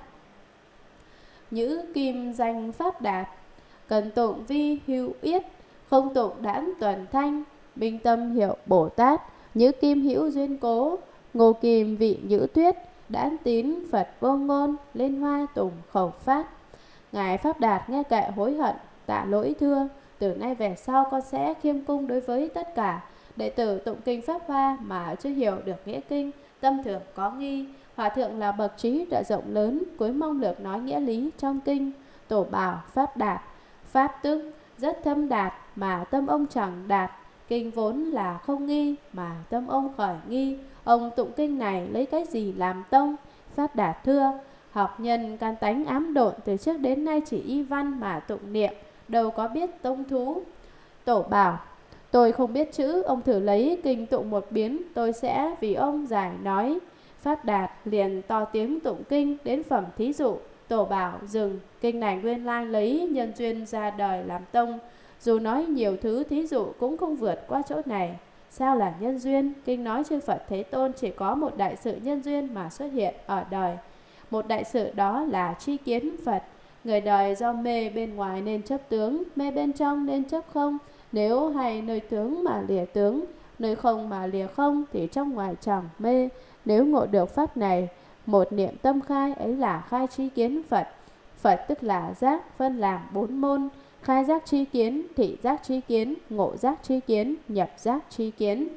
[SPEAKER 1] Nhữ kim danh Pháp Đạt, cần tụng vi hữu yết, không tụng đãng tuần thanh, minh tâm hiệu Bồ Tát. Nhữ kim hữu duyên cố, ngô kim vị nhữ tuyết, đãn tín Phật vô ngôn, lên hoa tùng khẩu phát. Ngài Pháp Đạt nghe kệ hối hận, tạ lỗi thưa, từ nay về sau con sẽ khiêm cung đối với tất cả đệ tử tụng kinh Pháp Hoa mà chưa hiểu được nghĩa kinh, tâm thường có nghi. Hòa thượng là bậc trí tuệ rộng lớn, cuối mong lược nói nghĩa lý trong kinh. Tổ bảo Pháp Đạt, pháp tức rất thâm đạt mà tâm ông chẳng đạt, kinh vốn là không nghi mà tâm ông khởi nghi. Ông tụng kinh này lấy cái gì làm tông? Pháp Đạt thưa, học nhân can tánh ám độn, từ trước đến nay chỉ y văn mà tụng niệm, đâu có biết tông thú. Tổ bảo, tôi không biết chữ, ông thử lấy kinh tụng một biến, tôi sẽ vì ông giải nói. Pháp Đạt liền to tiếng tụng kinh đến phẩm thí dụ. Tổ bảo dừng, kinh này nguyên lai lấy nhân duyên ra đời làm tông, dù nói nhiều thứ thí dụ cũng không vượt qua chỗ này. Sao là nhân duyên? Kinh nói chư Phật Thế Tôn chỉ có một đại sự nhân duyên mà xuất hiện ở đời. Một đại sự đó là tri kiến Phật. Người đời do mê bên ngoài nên chấp tướng, mê bên trong nên chấp không. Nếu hay nơi tướng mà lìa tướng, nơi không mà lìa không, thì trong ngoài chẳng mê. Nếu ngộ được pháp này, một niệm tâm khai, ấy là khai tri kiến Phật. Phật tức là giác, phân làm bốn môn: khai giác tri kiến, thị giác tri kiến, ngộ giác tri kiến, nhập giác tri kiến.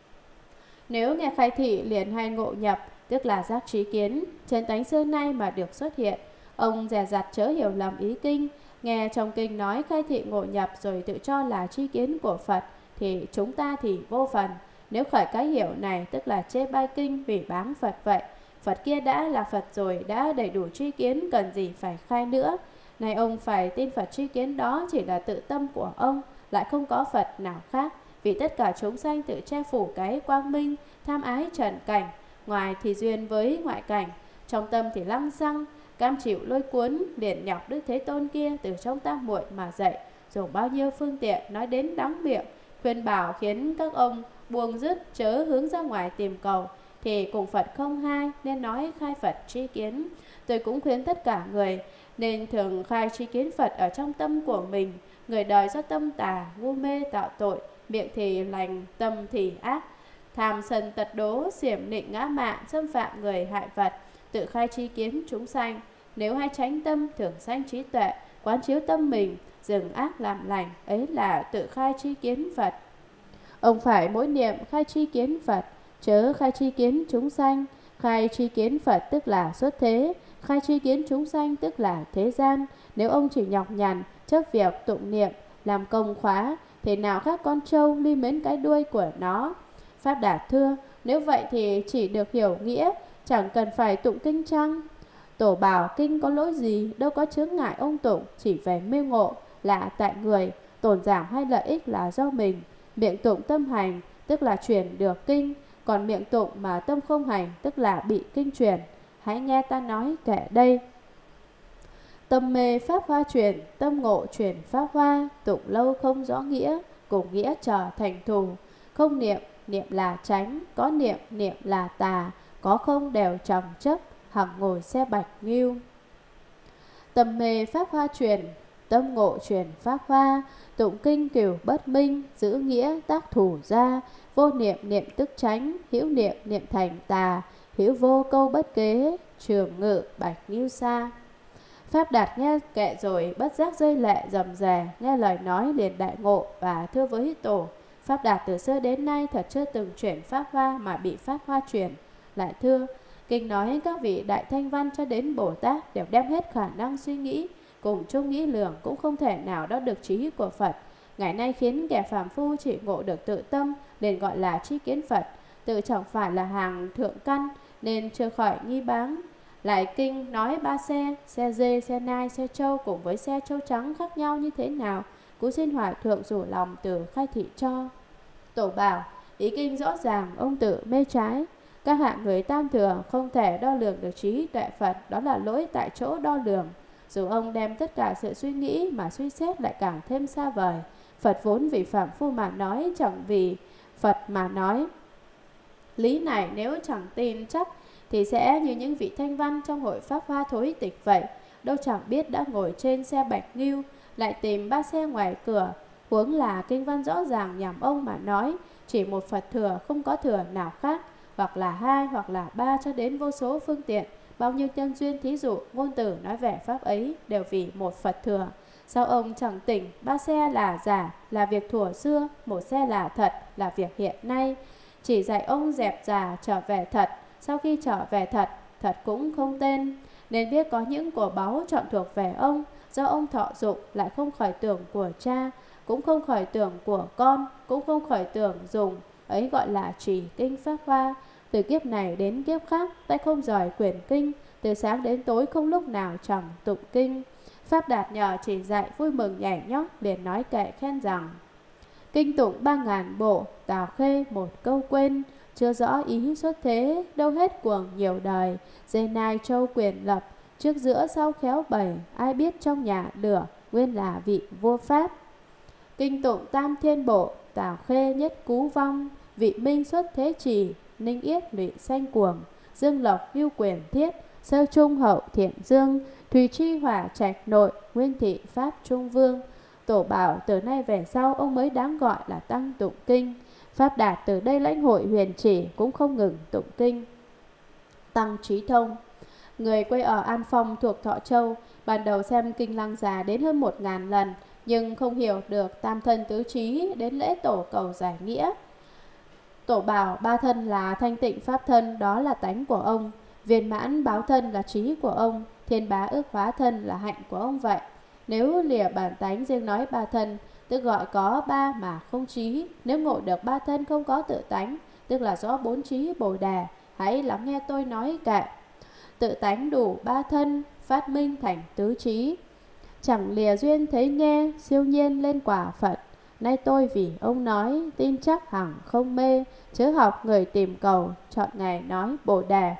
[SPEAKER 1] Nếu nghe khai thị liền hay ngộ nhập, tức là giác tri kiến, trên tánh xưa nay mà được xuất hiện. Ông dè dặt chớ hiểu lầm ý kinh, nghe trong kinh nói khai thị ngộ nhập rồi tự cho là tri kiến của Phật, thì chúng ta thì vô phần. Nếu khởi cái hiểu này, tức là chê bai kinh vì báng Phật vậy. Phật kia đã là Phật rồi, đã đầy đủ tri kiến, cần gì phải khai nữa. Này ông phải tin Phật tri kiến đó chỉ là tự tâm của ông, lại không có Phật nào khác. Vì tất cả chúng sanh tự che phủ cái quang minh, tham ái trần cảnh, ngoài thì duyên với ngoại cảnh, trong tâm thì lăng xăng, cam chịu lôi cuốn. Liền nhọc Đức Thế Tôn kia từ trong tam muội mà dạy, dùng bao nhiêu phương tiện nói đến đắng miệng, khuyên bảo khiến các ông buông dứt chớ hướng ra ngoài tìm cầu, thì cùng Phật không hai nên nói khai Phật tri kiến. Tôi cũng khuyên tất cả người nên thường khai tri kiến Phật ở trong tâm của mình. Người đời do tâm tà, ngu mê tạo tội, miệng thì lành, tâm thì ác, tham sân tật đố, xiểm nịnh ngã mạn, xâm phạm người hại vật, tự khai tri kiến chúng sanh. Nếu hay tránh tâm, thường sanh trí tuệ, quán chiếu tâm mình, dừng ác làm lành, ấy là tự khai tri kiến Phật. Ông phải mỗi niệm khai tri kiến Phật, chớ khai tri kiến chúng sanh. Khai tri kiến Phật tức là xuất thế, khai tri kiến chúng sanh tức là thế gian. Nếu ông chỉ nhọc nhằn chấp việc tụng niệm làm công khóa, thế nào khác con trâu ly mến cái đuôi của nó. Pháp Đạt thưa, nếu vậy thì chỉ được hiểu nghĩa, chẳng cần phải tụng kinh chăng? Tổ bảo kinh có lỗi gì, đâu có chướng ngại ông tụng, chỉ về mê ngộ là tại người, tổn giảm hay lợi ích là do mình. Miệng tụng tâm hành tức là truyền được kinh, còn miệng tụng mà tâm không hành tức là bị kinh truyền. Hãy nghe ta nói kệ đây. Tâm mê pháp hoa truyền, tâm ngộ truyền pháp hoa, tụng lâu không rõ nghĩa, cùng nghĩa trở thành thù. Không niệm, niệm là tránh, có niệm, niệm là tà, có không đều trầm chấp, hằng ngồi xe bạch nghiêu. Tâm mê pháp hoa truyền, tâm ngộ truyền pháp hoa, tụng kinh cửu bất minh, giữ nghĩa tác thủ ra. Vô niệm niệm tức tránh, hữu niệm niệm thành tà, hữu vô câu bất kế, trường ngự bạch nghiêu xa. Pháp Đạt nghe kệ rồi bất giác rơi lệ rầm rè, nghe lời nói liền đại ngộ và thưa với tổ. Pháp Đạt từ xưa đến nay thật chưa từng chuyển pháp hoa mà bị pháp hoa chuyển. Lại thưa, kinh nói các vị đại thanh văn cho đến Bồ Tát đều đem hết khả năng suy nghĩ, cùng chung nghĩ lường cũng không thể nào đo được trí của Phật. Ngày nay khiến kẻ phàm phu chỉ ngộ được tự tâm nên gọi là tri kiến Phật, tự chẳng phải là hàng thượng căn nên chưa khỏi nghi báng. Lại kinh nói ba xe, xe dê, xe nai, xe trâu cùng với xe trâu trắng khác nhau như thế nào, cú xin hòa thượng rủ lòng từ khai thị cho. Tổ bảo, Ý kinh rõ ràng, ông tự mê trái. Các hạng người tam thừa không thể đo lường được trí tuệ Phật, đó là lỗi tại chỗ đo lường. Dù ông đem tất cả sự suy nghĩ mà suy xét lại càng thêm xa vời. Phật vốn vì phạm phu mà nói, chẳng vì Phật mà nói. Lý này nếu chẳng tin chắc thì sẽ như những vị thanh văn trong hội Pháp Hoa thối tịch vậy. Đâu chẳng biết đã ngồi trên xe bạch ngưu, lại tìm ba xe ngoài cửa. Huống là kinh văn rõ ràng nhằm ông mà nói, chỉ một Phật thừa không có thừa nào khác, hoặc là hai hoặc là ba cho đến vô số phương tiện. Bao nhiêu nhân duyên thí dụ ngôn từ nói về Pháp ấy đều vì một Phật thừa. Sao ông chẳng tỉnh ba xe là giả, là việc thuở xưa, một xe là thật, là việc hiện nay. Chỉ dạy ông dẹp giả trở về thật, sau khi trở về thật, thật cũng không tên. Nên biết có những của báu chọn thuộc về ông, do ông thọ dụng lại không khởi tưởng của cha, cũng không khởi tưởng của con, cũng không khởi tưởng dùng, ấy gọi là trì kinh Pháp Hoa. Từ kiếp này đến kiếp khác, tay không rời quyển kinh, từ sáng đến tối không lúc nào chẳng tụng kinh. Pháp Đạt nhờ chỉ dạy vui mừng nhảy nhót, liền nói kệ khen rằng: kinh tụng ba ngàn bộ, Tào Khê một câu quên, chưa rõ ý xuất thế, đâu hết cuồng nhiều đời. Dê nai châu quyền lập, trước giữa sau khéo bày, ai biết trong nhà lửa, nguyên là vị vua Pháp. Kinh tụng tam thiên bộ, Tào Khê nhất cú vong, vị minh xuất thế trì, Ninh Yết lụy sanh cuồng, Dương Lộc hưu quyền thiết, Sơ trung hậu thiện dương, Thùy chi hỏa trạch nội, Nguyên thị Pháp Trung Vương. Tổ bảo từ nay về sau ông mới đáng gọi là tăng tụng kinh. Pháp Đạt từ đây lãnh hội huyền chỉ, cũng không ngừng tụng kinh. Tăng Trí Thông, người quê ở An Phong thuộc Thọ Châu, ban đầu xem kinh Lăng Già đến hơn một ngàn lần, nhưng không hiểu được tam thân tứ trí, đến lễ tổ cầu giải nghĩa. Tổ bảo ba thân là thanh tịnh pháp thân, đó là tánh của ông. Viên mãn báo thân là trí của ông. Thiên bá ước hóa thân là hạnh của ông vậy. Nếu lìa bản tánh riêng nói ba thân, tức gọi có ba mà không trí. Nếu ngộ được ba thân không có tự tánh, tức là rõ bốn trí Bồ Đề. Hãy lắng nghe tôi nói kệ. Tự tánh đủ ba thân, phát minh thành tứ trí. Chẳng lìa duyên thấy nghe, siêu nhiên lên quả Phật. Nay tôi vì ông nói, tin chắc hẳn không mê, chớ học người tìm cầu, chọn ngày nói Bồ Đề.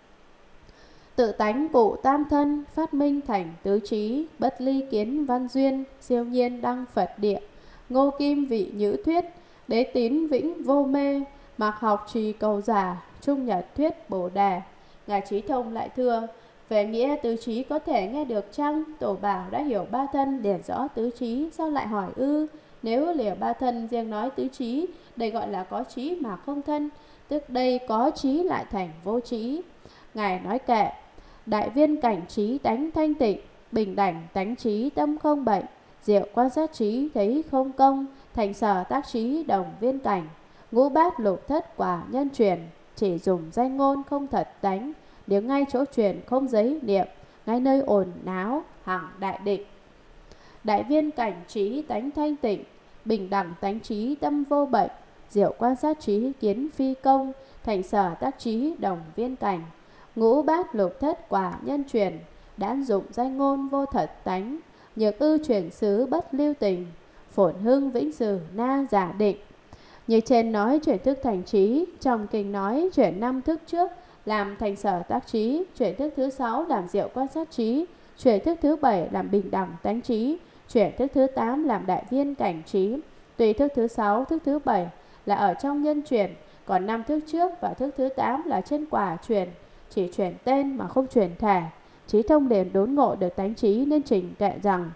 [SPEAKER 1] Tự tánh cụ tam thân, phát minh thành tứ trí, bất ly kiến văn duyên, siêu nhiên đăng Phật địa. Ngô Kim vị nhữ thuyết, đế tín vĩnh vô mê, mặc học trì cầu giả, trung nhật thuyết Bồ Đề. Ngài Trí Thông lại thưa: về nghĩa tứ trí có thể nghe được chăng? Tổ bảo đã hiểu ba thân, liền rõ tứ trí, sao lại hỏi ư? Nếu lìa ba thân riêng nói tứ trí, đây gọi là có trí mà không thân, tức đây có trí lại thành vô trí. Ngài nói kệ: đại viên cảnh trí tánh thanh tịnh, bình đẳng tánh trí tâm không bệnh, diệu quan sát trí thấy không công, thành sở tác trí đồng viên cảnh, ngũ bát lục thất quả nhân truyền, chỉ dùng danh ngôn không thật tánh, nếu ngay chỗ truyền không giấy niệm, ngay nơi ồn náo hằng đại định. Đại viên cảnh trí tánh thanh tịnh, bình đẳng tánh trí tâm vô bệnh, diệu quan sát trí kiến phi công, thành sở tác trí đồng viên cảnh, ngũ bát lục thất quả nhân truyền, đãn dụng danh ngôn vô thật tánh, nhược ư chuyển xứ bất lưu tình, phổn hưng vĩnh sử na giả định. Như trên nói chuyển thức thành trí, trong kinh nói chuyển năm thức trước làm thành sở tác trí, chuyển thức thứ sáu làm diệu quan sát trí, chuyển thức thứ bảy làm bình đẳng tánh trí, chuyển thức thứ tám làm đại viên cảnh trí. Tùy thức thứ sáu, thức thứ bảy là ở trong nhân truyền, còn năm thức trước và thức thứ tám là trên quả truyền, chỉ chuyển tên mà không chuyển thể. Trí Thông liền đốn ngộ được tánh trí nên trình kệ rằng: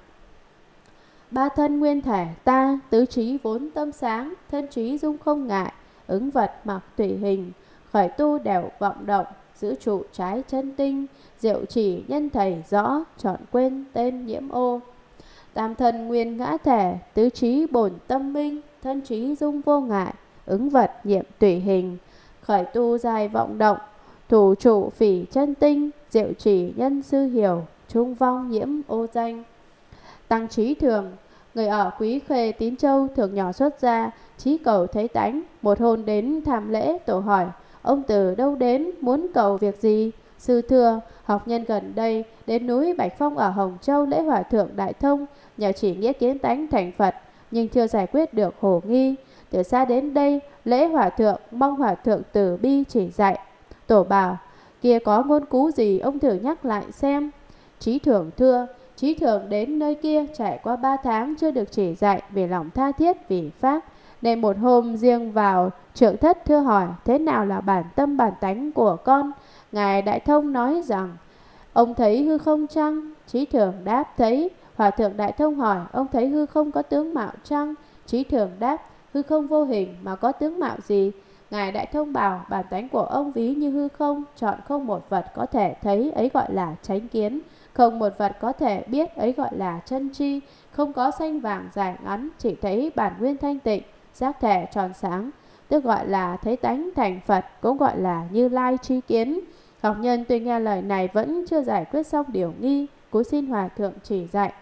[SPEAKER 1] ba thân nguyên thể ta, tứ trí vốn tâm sáng, thân trí dung không ngại, ứng vật mặc tùy hình, khởi tu đều vọng động, giữ trụ trái chân tinh, diệu chỉ nhân thầy rõ, chọn quên tên nhiễm ô. Tam thân nguyên ngã thể, tứ trí bổn tâm minh, thân trí dung vô ngại, ứng vật nhiệm tùy hình, khởi tu dài vọng động, thủ trụ phỉ chân tinh, diệu chỉ nhân sư hiểu, trung vong nhiễm ô danh. Tăng trí thường, người ở Quý Khê Tín Châu thường nhỏ xuất gia, chí cầu thấy tánh. Một hôm đến tham lễ, tổ hỏi: ông từ đâu đến, muốn cầu việc gì? Sư thưa: học nhân gần đây đến núi Bạch Phong ở Hồng Châu lễ Hòa thượng Đại Thông, nhờ chỉ nghĩa kiến tánh thành Phật, nhưng chưa giải quyết được hồ nghi. từ xa đến đây lễ hòa thượng, mong hòa thượng từ bi chỉ dạy. Tổ bảo: kia có ngôn cú gì ông thử nhắc lại xem. Trí Thường thưa: Trí Thường đến nơi kia trải qua ba tháng chưa được chỉ dạy, vì lòng tha thiết vì pháp, nên một hôm riêng vào trượng thất thưa hỏi thế nào là bản tâm bản tánh của con. Ngài Đại Thông nói rằng: ông thấy hư không chăng? Trí Thường đáp: thấy. Hòa thượng Đại Thông hỏi: ông thấy hư không có tướng mạo chăng? Trí Thường đáp: hư không vô hình mà có tướng mạo gì? Ngài Đại Thông bảo: bản tánh của ông ví như hư không, chọn không một vật có thể thấy, ấy gọi là chánh kiến. Không một vật có thể biết, ấy gọi là chân tri. Không có xanh vàng dài ngắn, chỉ thấy bản nguyên thanh tịnh, giác thể tròn sáng, tức gọi là thấy tánh thành Phật, cũng gọi là Như Lai tri kiến. Học nhân tuy nghe lời này vẫn chưa giải quyết xong điều nghi, cúi xin hòa thượng chỉ dạy.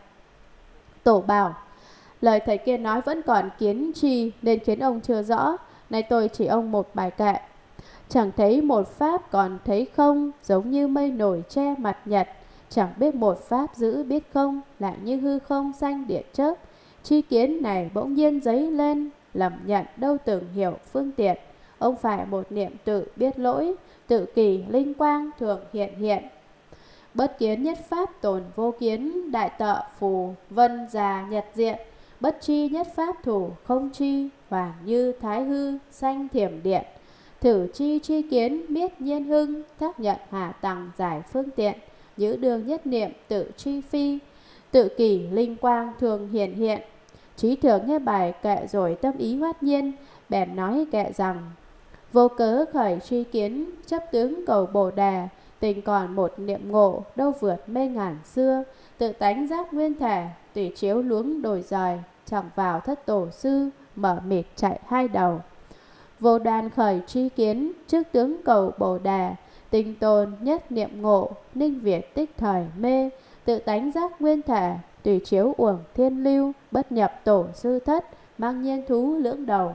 [SPEAKER 1] Tổ bảo: lời thầy kia nói vẫn còn kiến tri, nên khiến ông chưa rõ. Nay tôi chỉ ông một bài kệ: chẳng thấy một pháp còn thấy không, giống như mây nổi che mặt nhật. Chẳng biết một pháp giữ biết không, lại như hư không xanh điện chớp. Tri kiến này bỗng nhiên dấy lên, lầm nhận đâu từng hiểu phương tiện. Ông phải một niệm tự biết lỗi, tự kỷ linh quang thường hiện hiện. Bất kiến nhất pháp tồn vô kiến, đại tợ phù vân già nhật diện. Bất tri nhất pháp thủ không tri, hoàn như thái hư sanh thiểm điện. Thử chi tri kiến biết nhiên hưng, thác nhận hạ tầng giải phương tiện. Giữ đường nhất niệm tự tri phi, tự kỷ linh quang thường hiện hiện. Trí Thường nghe bài kệ rồi tâm ý hoát nhiên, bèn nói kệ rằng: vô cớ khởi tri kiến, chấp tướng cầu Bồ Đề. Tình còn một niệm ngộ, đâu vượt mê ngàn xưa. Tự tánh giác nguyên thể, tùy chiếu luống đồi rời. Chẳng vào thất tổ sư, mở mịt chạy hai đầu. Vô đan khởi tri kiến, trước tướng cầu Bồ Đề. Tình tồn nhất niệm ngộ, ninh việt tích thời mê. Tự tánh giác nguyên thể, tùy chiếu uổng thiên lưu. Bất nhập tổ sư thất, mang nhiên thú lưỡng đầu.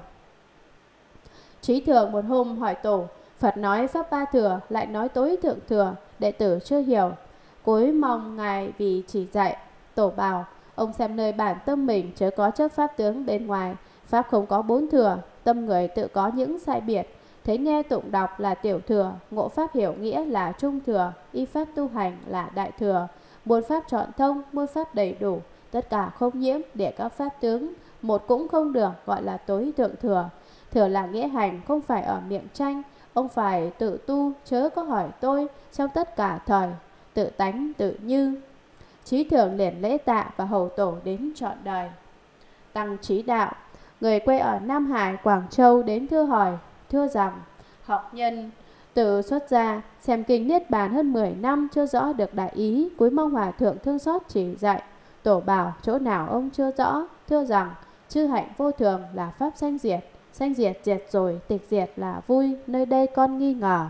[SPEAKER 1] Trí Thường một hôm hỏi tổ: Phật nói pháp ba thừa, lại nói tối thượng thừa, đệ tử chưa hiểu, cúi mong ngài vì chỉ dạy. Tổ bảo: ông xem nơi bản tâm mình, chớ có chấp pháp tướng bên ngoài. Pháp không có bốn thừa, tâm người tự có những sai biệt. Thấy nghe tụng đọc là tiểu thừa, ngộ pháp hiểu nghĩa là trung thừa, y pháp tu hành là đại thừa. Muôn pháp trọn thông, muôn pháp đầy đủ, tất cả không nhiễm, để các pháp tướng một cũng không được, gọi là tối thượng thừa. Thừa là nghĩa hành, không phải ở miệng tranh. Ông phải tự tu, chớ có hỏi tôi, trong tất cả thời, tự tánh tự như. Trí Thường liền lễ tạ và hầu tổ đến trọn đời. Tăng Trí Đạo, người quê ở Nam Hải, Quảng Châu đến thưa hỏi, thưa rằng: học nhân từ xuất gia xem kinh Niết Bàn hơn mười năm chưa rõ được đại ý, cúi mong hòa thượng thương xót chỉ dạy. Tổ bảo: chỗ nào ông chưa rõ? Thưa rằng: chư hạnh vô thường là pháp sanh diệt, sanh diệt diệt rồi tịch diệt là vui, nơi đây con nghi ngờ.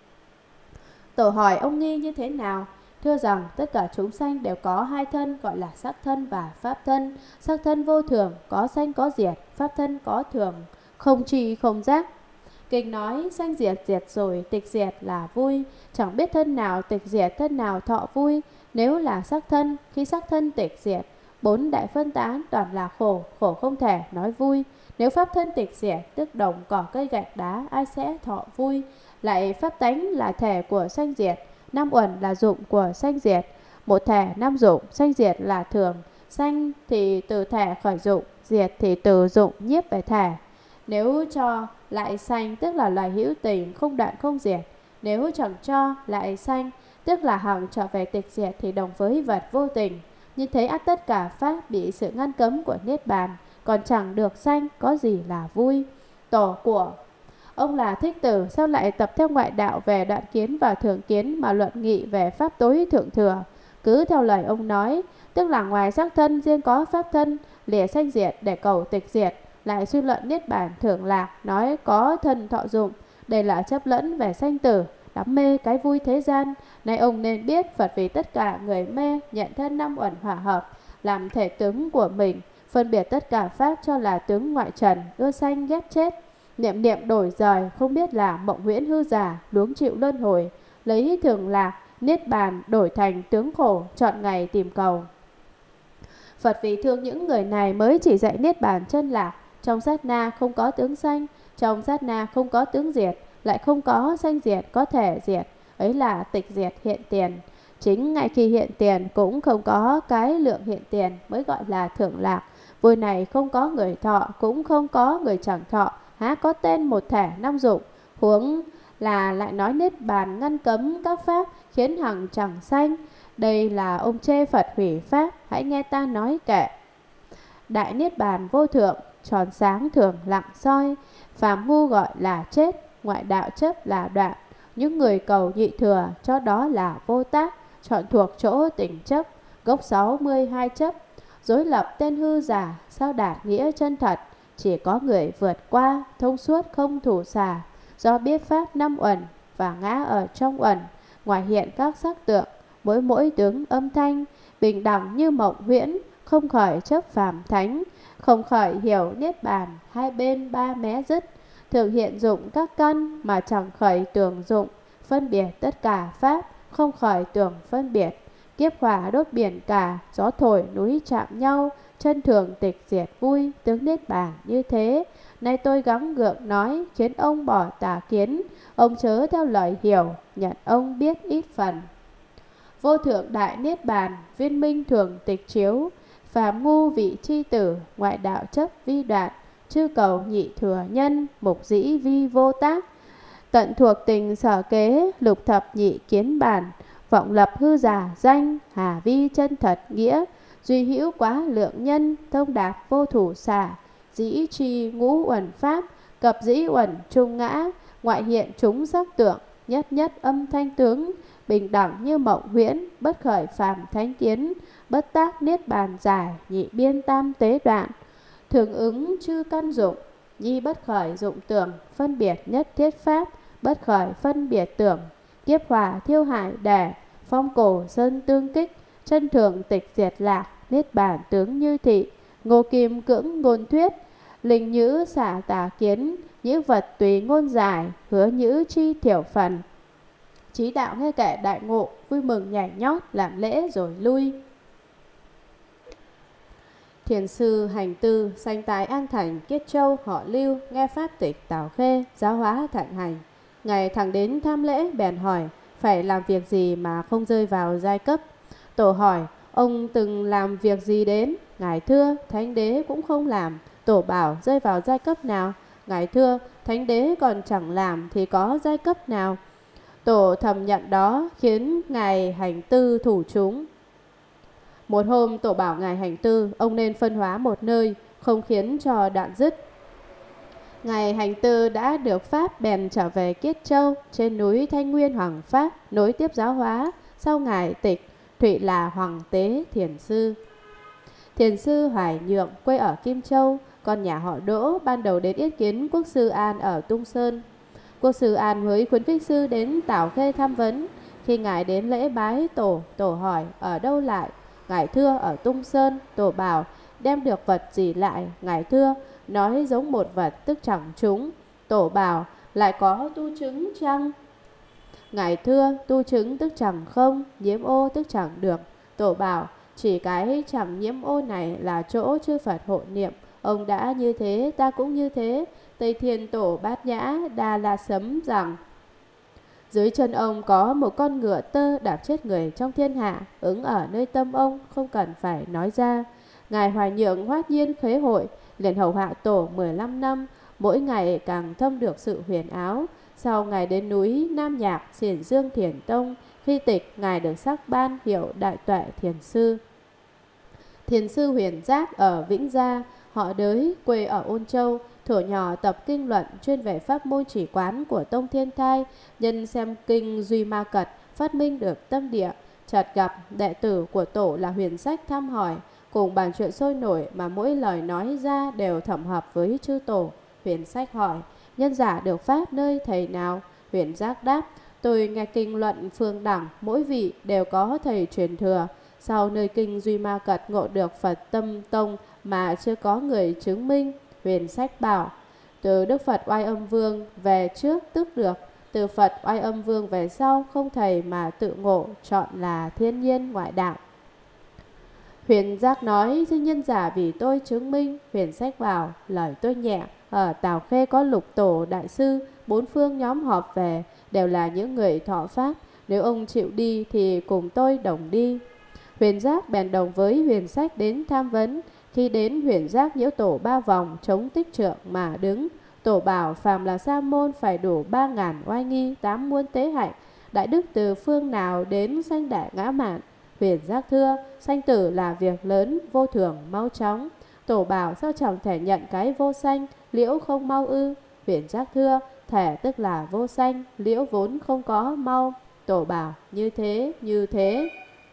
[SPEAKER 1] Tổ hỏi: ông nghi như thế nào? Thưa rằng: tất cả chúng sanh đều có hai thân, gọi là sắc thân và pháp thân. Sắc thân vô thường, có sanh có diệt; pháp thân có thường, không tri không giác. Kinh nói sanh diệt diệt rồi tịch diệt là vui, chẳng biết thân nào tịch diệt, thân nào thọ vui. Nếu là sắc thân, khi sắc thân tịch diệt, bốn đại phân tán toàn là khổ, khổ không thể nói vui. Nếu pháp thân tịch diệt, tức đồng cỏ cây gạch đá, ai sẽ thọ vui? Lại pháp tánh là thể của sanh diệt, năm uẩn là dụng của sanh diệt. Một thể năm dụng, sanh diệt là thường. Sanh thì từ thể khởi dụng, diệt thì từ dụng nhiếp về thể. Nếu cho lại sanh, tức là loài hữu tình, không đoạn không diệt. Nếu chẳng cho lại sanh, tức là hằng trở về tịch diệt, thì đồng với vật vô tình. Như thế ắt tất cả pháp bị sự ngăn cấm của Niết Bàn, còn chẳng được sanh, có gì là vui. Tổ của ông là Thích Tử, sao lại tập theo ngoại đạo về đoạn kiến và thường kiến mà luận nghị về pháp tối thượng thừa? Cứ theo lời ông nói, tức là ngoài sắc thân riêng có pháp thân, lìa sanh diệt để cầu tịch diệt. Lại suy luận Niết Bàn thưởng lạc, nói có thân thọ dụng. Đây là chấp lẫn về sanh tử, đắm mê cái vui thế gian. Nay ông nên biết Phật vì tất cả người mê, nhận thân năm uẩn hòa hợp, làm thể tướng của mình, phân biệt tất cả pháp cho là tướng ngoại trần, ưa sanh ghét chết. Niệm niệm đổi rời, không biết là mộng huyễn hư giả, luống chịu luân hồi. Lấy thường lạc, Niết Bàn đổi thành tướng khổ, chọn ngày tìm cầu. Phật vì thương những người này mới chỉ dạy Niết Bàn chân lạc, trong sát na không có tướng sanh, trong sát na không có tướng diệt, lại không có sanh diệt có thể diệt, ấy là tịch diệt hiện tiền. Chính ngay khi hiện tiền cũng không có cái lượng hiện tiền, mới gọi là thưởng lạc. Vui này không có người thọ, cũng không có người chẳng thọ, há có tên một thể năm dụng. Huống là lại nói niết bàn ngăn cấm các pháp, khiến hằng chẳng sanh. Đây là ông chê Phật hủy pháp, hãy nghe ta nói kệ. Đại niết bàn vô thượng, tròn sáng thường lặng soi. Phàm ngu gọi là chết, ngoại đạo chấp là đoạn. Những người cầu nhị thừa, cho đó là vô tác. Chọn thuộc chỗ tỉnh chấp, gốc sáu mươi hai chấp. Dối lập tên hư giả, sao đạt nghĩa chân thật. Chỉ có người vượt qua, thông suốt không thủ xà. Do biết pháp năm uẩn, và ngã ở trong uẩn. Ngoài hiện các sắc tượng, mỗi mỗi tướng âm thanh. Bình đẳng như mộng huyễn, không khởi chấp phàm thánh. Không khởi hiểu niết bàn, hai bên ba mé dứt. Thường hiện dụng các căn, mà chẳng khởi tưởng dụng. Phân biệt tất cả pháp, không khởi tưởng phân biệt. Kiếp hỏa đốt biển cả, gió thổi núi chạm nhau. Chân thường tịch diệt vui, tướng niết bàn như thế. Nay tôi gắng gượng nói, khiến ông bỏ tà kiến. Ông chớ theo lời hiểu, nhận ông biết ít phần. Vô thượng đại niết bàn, viên minh thường tịch chiếu. Phàm ngu vị chi tử, ngoại đạo chấp vi đoạn. Chư cầu nhị thừa nhân, mục dĩ vi vô tác. Tận thuộc tình sở kế, lục thập nhị kiến bản. Vọng lập hư giả danh, hà vi chân thật nghĩa. Duy hữu quá lượng nhân, thông đạt vô thủ xả. Dĩ tri ngũ uẩn pháp, cập dĩ uẩn trung ngã. Ngoại hiện chúng sắc tượng, nhất nhất âm thanh tướng. Bình đẳng như mộng huyễn, bất khởi phàm thánh kiến. Bất tác niết bàn giải, nhị biên tam tế đoạn. Thường ứng chư căn dụng, nhi bất khởi dụng tưởng. Phân biệt nhất thiết pháp, bất khởi phân biệt tưởng. Kiếp hỏa thiêu hại đẻ, phong cổ sơn tương kích. Chân thường tịch diệt lạc, niết bàn tướng như thị. Ngô kim cưỡng ngôn thuyết, linh nhữ xả tà kiến. Nhữ vật tùy ngôn giải, hứa nhữ chi thiểu phần. Chí đạo nghe kệ đại ngộ, vui mừng nhảy nhót, làm lễ rồi lui. Thiền sư hành tư, sanh tại An Thành, Kiết Châu, họ Lưu, nghe pháp tịch Tào Khê, giáo hóa thạnh hành. Ngày thẳng đến tham lễ, bèn hỏi, phải làm việc gì mà không rơi vào giai cấp? Tổ hỏi, ông từng làm việc gì đến? Ngài thưa, thánh đế cũng không làm. Tổ bảo, rơi vào giai cấp nào? Ngài thưa, thánh đế còn chẳng làm thì có giai cấp nào? Tổ thầm nhận đó, khiến ngài hành tư thủ chúng. Một hôm tổ bảo ngài hành tư, ông nên phân hóa một nơi, không khiến cho đoạn dứt. Ngài hành tư đã được pháp, bèn trở về Kiết Châu, trên núi Thanh Nguyên Hoàng Pháp, nối tiếp giáo hóa. Sau ngài tịch, Thụy là Hoàng Tế Thiền sư. Thiền sư Hoài Nhượng quê ở Kim Châu, còn nhà họ Đỗ ban đầu đến yết kiến quốc sư An ở Tung Sơn. Quốc sư An mới khuyến khích sư đến Tào Khê tham vấn. Khi ngài đến lễ bái tổ, tổ hỏi ở đâu lại? Ngài thưa ở Tung Sơn. Tổ bảo đem được vật gì lại? Ngài thưa nói giống một vật tức chẳng trúng. Tổ bảo lại có tu chứng chăng? Ngài thưa tu chứng tức chẳng không, nhiễm ô tức chẳng được. Tổ bảo chỉ cái chẳng nhiễm ô này là chỗ chư Phật hộ niệm. Ông đã như thế, ta cũng như thế. Tây Thiên Tổ Bát Nhã Đà La Sấm rằng dưới chân ông có một con ngựa tơ đạp chết người trong thiên hạ, ứng ở nơi tâm ông, không cần phải nói ra. Ngài Hoài Nhượng hoát nhiên khế hội, liền hầu hạ tổ mười lăm năm, mỗi ngày càng thâm được sự huyền áo. Sau ngài đến núi Nam Nhạc, Xiển Dương Thiền Tông, khi tịch ngài được sắc ban hiệu Đại Tuệ Thiền sư. Thiền sư Huyền Giác ở Vĩnh Gia, họ Đới, quê ở Ôn Châu. Thuở nhỏ tập kinh luận chuyên về pháp môn chỉ quán của Tông Thiên Thai. Nhân xem kinh Duy Ma Cật, phát minh được tâm địa. Chợt gặp đệ tử của tổ là Huyền Sách thăm hỏi, cùng bàn chuyện sôi nổi mà mỗi lời nói ra đều thẩm hợp với chư tổ. Huyền Sách hỏi, nhân giả được pháp nơi thầy nào? Huyền Giác đáp, tôi nghe kinh luận phương đẳng, mỗi vị đều có thầy truyền thừa. Sau nơi kinh Duy Ma Cật ngộ được Phật Tâm Tông mà chưa có người chứng minh. Huyền Sách bảo, từ Đức Phật Oai Âm Vương về trước tức được, từ Phật Oai Âm Vương về sau không thầy mà tự ngộ, chọn là thiên nhiên ngoại đạo. Huyền Giác nói: xin nhân giả vì tôi chứng minh. Huyền Sách bảo: lời tôi nhẹ, ở Tào Khê có Lục Tổ đại sư, bốn phương nhóm họp về, đều là những người thọ pháp. Nếu ông chịu đi thì cùng tôi đồng đi. Huyền Giác bèn đồng với Huyền Sách đến tham vấn. Khi đến, Huyền Giác nhiễu tổ ba vòng, chống tích trượng mà đứng. Tổ bảo: phàm là sa môn phải đủ ba ngàn oai nghi, tám muôn tế hạnh. Đại đức từ phương nào đến sanh đại ngã mạn? Huyền Giác thưa: sanh tử là việc lớn, vô thường mau chóng. Tổ bảo: sao chẳng thể nhận cái vô sanh, liễu không mau ư? Huyền Giác thưa: thể tức là vô sanh, liễu vốn không có mau. Tổ bảo: như thế, như thế.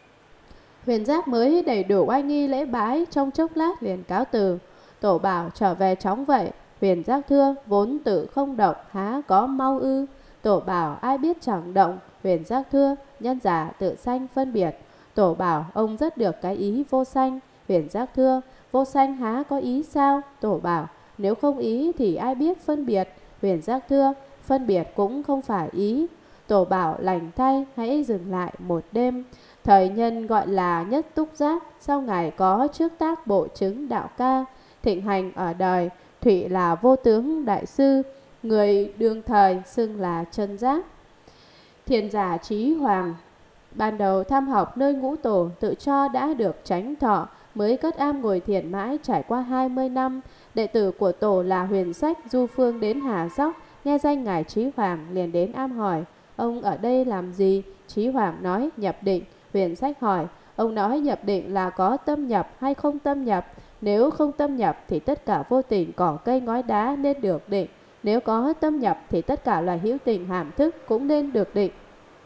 [SPEAKER 1] Huyền Giác mới đầy đủ oai nghi lễ bái, trong chốc lát liền cáo từ. Tổ bảo: trở về chóng vậy. Huyền Giác thưa: vốn tự không động, há có mau ư? Tổ bảo: ai biết chẳng động. Huyền Giác thưa: nhân giả tự sanh phân biệt. Tổ bảo: ông rất được cái ý vô sanh. Huyền Giác thưa: vô sanh há có ý sao? Tổ bảo: nếu không ý thì ai biết phân biệt. Huyền Giác thưa: phân biệt cũng không phải ý. Tổ bảo: lành thay, hãy dừng lại một đêm. Thời nhân gọi là nhất túc giác. Sau ngài có trước tác bộ chứng đạo ca, thịnh hành ở đời. Thụy là vô tướng đại sư, người đương thời xưng là chân giác. Thiền giả Trí Hoàng ban đầu tham học nơi ngũ tổ, tự cho đã được chánh thọ, mới cất am ngồi thiền mãi. Trải qua hai mươi năm, đệ tử của tổ là Huyền Sách du phương đến Hà Dốc, nghe danh ngài Trí Hoàng liền đến am hỏi: ông ở đây làm gì? Trí Hoàng nói: nhập định. Huyền Sách hỏi: ông nói nhập định là có tâm nhập hay không tâm nhập? Nếu không tâm nhập thì tất cả vô tình cỏ cây ngói đá nên được định. Nếu có tâm nhập thì tất cả loài hữu tình hàm thức cũng nên được định.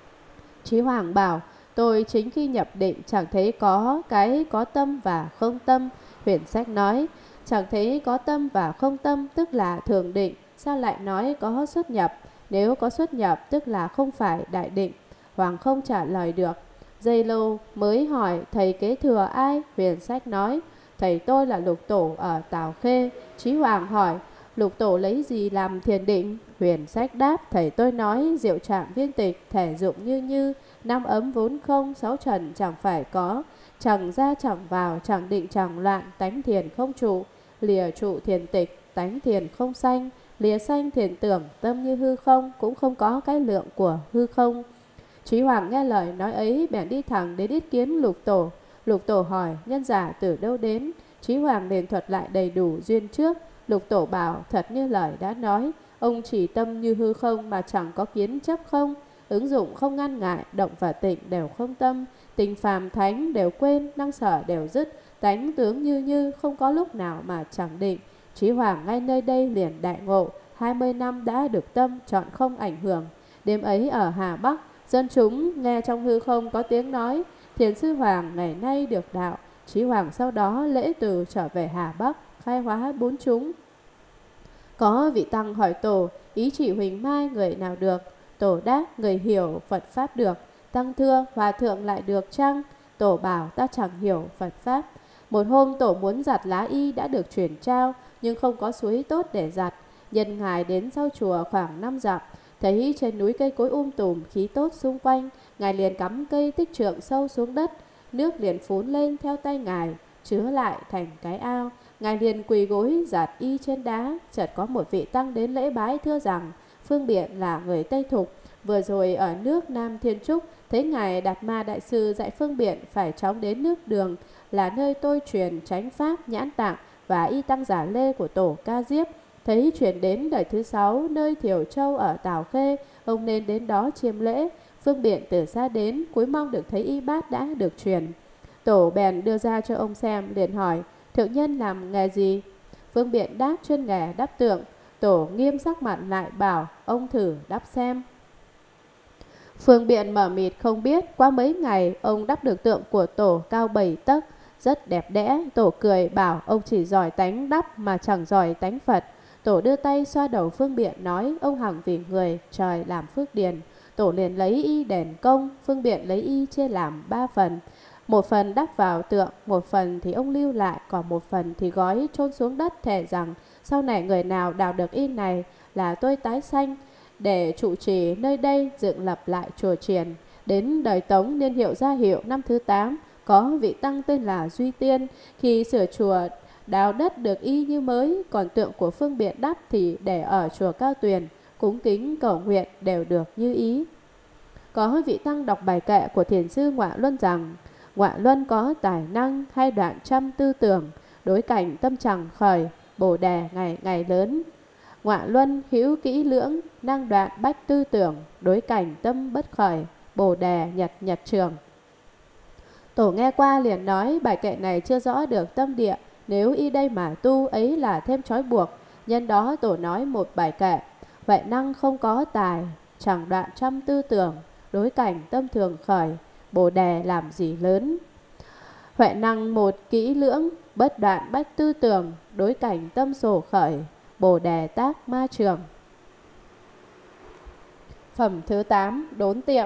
[SPEAKER 1] Trí Hoàng bảo: tôi chính khi nhập định chẳng thấy có cái có tâm và không tâm. Huyền Sách nói: chẳng thấy có tâm và không tâm tức là thường định, sao lại nói có xuất nhập? Nếu có xuất nhập tức là không phải đại định. Hoàng không trả lời được. Giây lâu mới hỏi: thầy kế thừa ai? Huyền Sách nói: thầy tôi là Lục Tổ ở Tào Khê. Trí Hoàng hỏi: Lục Tổ lấy gì làm thiền định? Huyền Sách đáp: thầy tôi nói diệu trạng viên tịch, thể dụng như như, năm ấm vốn không, sáu trần chẳng phải có, chẳng ra chẳng vào, chẳng định chẳng loạn, tánh thiền không trụ, lìa trụ thiền tịch, tánh thiền không sanh, lìa sanh thiền tưởng, tâm như hư không, cũng không có cái lượng của hư không. Trí Hoàng nghe lời nói ấy bèn đi thẳng đến ý kiến Lục Tổ. Lục Tổ hỏi: nhân giả từ đâu đến? Trí Hoàng liền thuật lại đầy đủ duyên trước. Lục Tổ bảo: thật như lời đã nói, ông chỉ tâm như hư không mà chẳng có kiến chấp không, ứng dụng không ngăn ngại, động và tịnh đều không tâm, tình phàm thánh đều quên, năng sở đều dứt, tánh tướng như như, không có lúc nào mà chẳng định. Trí Hoàng ngay nơi đây liền đại ngộ, hai mươi năm đã được tâm, chọn không ảnh hưởng. Đêm ấy ở Hà Bắc, dân chúng nghe trong hư không có tiếng nói: Thiền sư Hoàng ngày nay được đạo. Trí Hoàng sau đó lễ từ trở về Hà Bắc, khai hóa bốn chúng. Có vị tăng hỏi Tổ: ý chỉ Huỳnh Mai người nào được? Tổ đáp: người hiểu Phật Pháp được. Tăng thưa: Hòa thượng lại được chăng? Tổ bảo: ta chẳng hiểu Phật Pháp. Một hôm Tổ muốn giặt lá y đã được chuyển trao, nhưng không có suối tốt để giặt. Nhân ngài đến sau chùa khoảng năm dặm, thấy trên núi cây cối um tùm, khí tốt xung quanh, ngài liền cắm cây tích trượng sâu xuống đất, nước liền phún lên theo tay ngài, chứa lại thành cái ao. Ngài liền quỳ gối giặt y trên đá. Chợt có một vị tăng đến lễ bái, thưa rằng Phương Biện là người Tây Thục, vừa rồi ở nước Nam Thiên Trúc, thấy ngài Đạt Ma đại sư dạy Phương Biện phải chóng đến nước Đường, là nơi tôi truyền chánh pháp nhãn tạng và y tăng giả lê của Tổ Ca Diếp. Thấy chuyển đến đời thứ sáu nơi Thiểu Châu ở Tào Khê, ông nên đến đó chiêm lễ. Phương Biện từ xa đến, cúi mong được thấy y bát đã được truyền. Tổ bèn đưa ra cho ông xem, liền hỏi: thượng nhân làm nghề gì? Phương Biện đáp: chuyên nghề đắp tượng. Tổ nghiêm sắc mặt lại bảo: ông thử đắp xem. Phương Biện mở mịt không biết. Qua mấy ngày ông đắp được tượng của Tổ cao bảy tấc, rất đẹp đẽ. Tổ cười bảo: ông chỉ giỏi tánh đắp mà chẳng giỏi tánh Phật. Tổ đưa tay xoa đầu Phương Biện nói: ông hằng vì người, trời làm phước điền. Tổ liền lấy y đền công. Phương Biện lấy y chia làm ba phần. Một phần đắp vào tượng, một phần thì ông lưu lại, còn một phần thì gói chôn xuống đất, thề rằng sau này người nào đào được y này là tôi tái sanh, để trụ trì nơi đây dựng lập lại chùa chiền. Đến đời Tống niên hiệu Gia Hiệu năm thứ tám, Có vị tăng tên là Duy Tiên, khi sửa chùa đào đất được y như mới, còn tượng của Phương Biện Đắp thì để ở chùa Cao Tuyền, cúng kính cầu nguyện đều được như ý. Có vị tăng đọc bài kệ của thiền sư Ngọa Luân rằng: Ngọa Luân có tài năng hay đoạn trăm tư tưởng, đối cảnh tâm chẳng khởi, bồ đề ngày ngày lớn. Ngọa Luân hữu kỹ lưỡng, năng đoạn bách tư tưởng, đối cảnh tâm bất khởi, bồ đề nhật nhật trường. Tổ nghe qua liền nói bài kệ này chưa rõ được tâm địa, nếu y đây mà tu ấy là thêm trói buộc. Nhân đó tổ nói một bài kệ: Huệ năng không có tài, chẳng đoạn trăm tư tưởng, đối cảnh tâm thường khởi, bồ đề làm gì lớn. Huệ năng một kỹ lưỡng, bất đoạn bách tư tưởng, đối cảnh tâm sổ khởi, bồ đề tác ma trường. Phẩm thứ tám, đốn tiệm.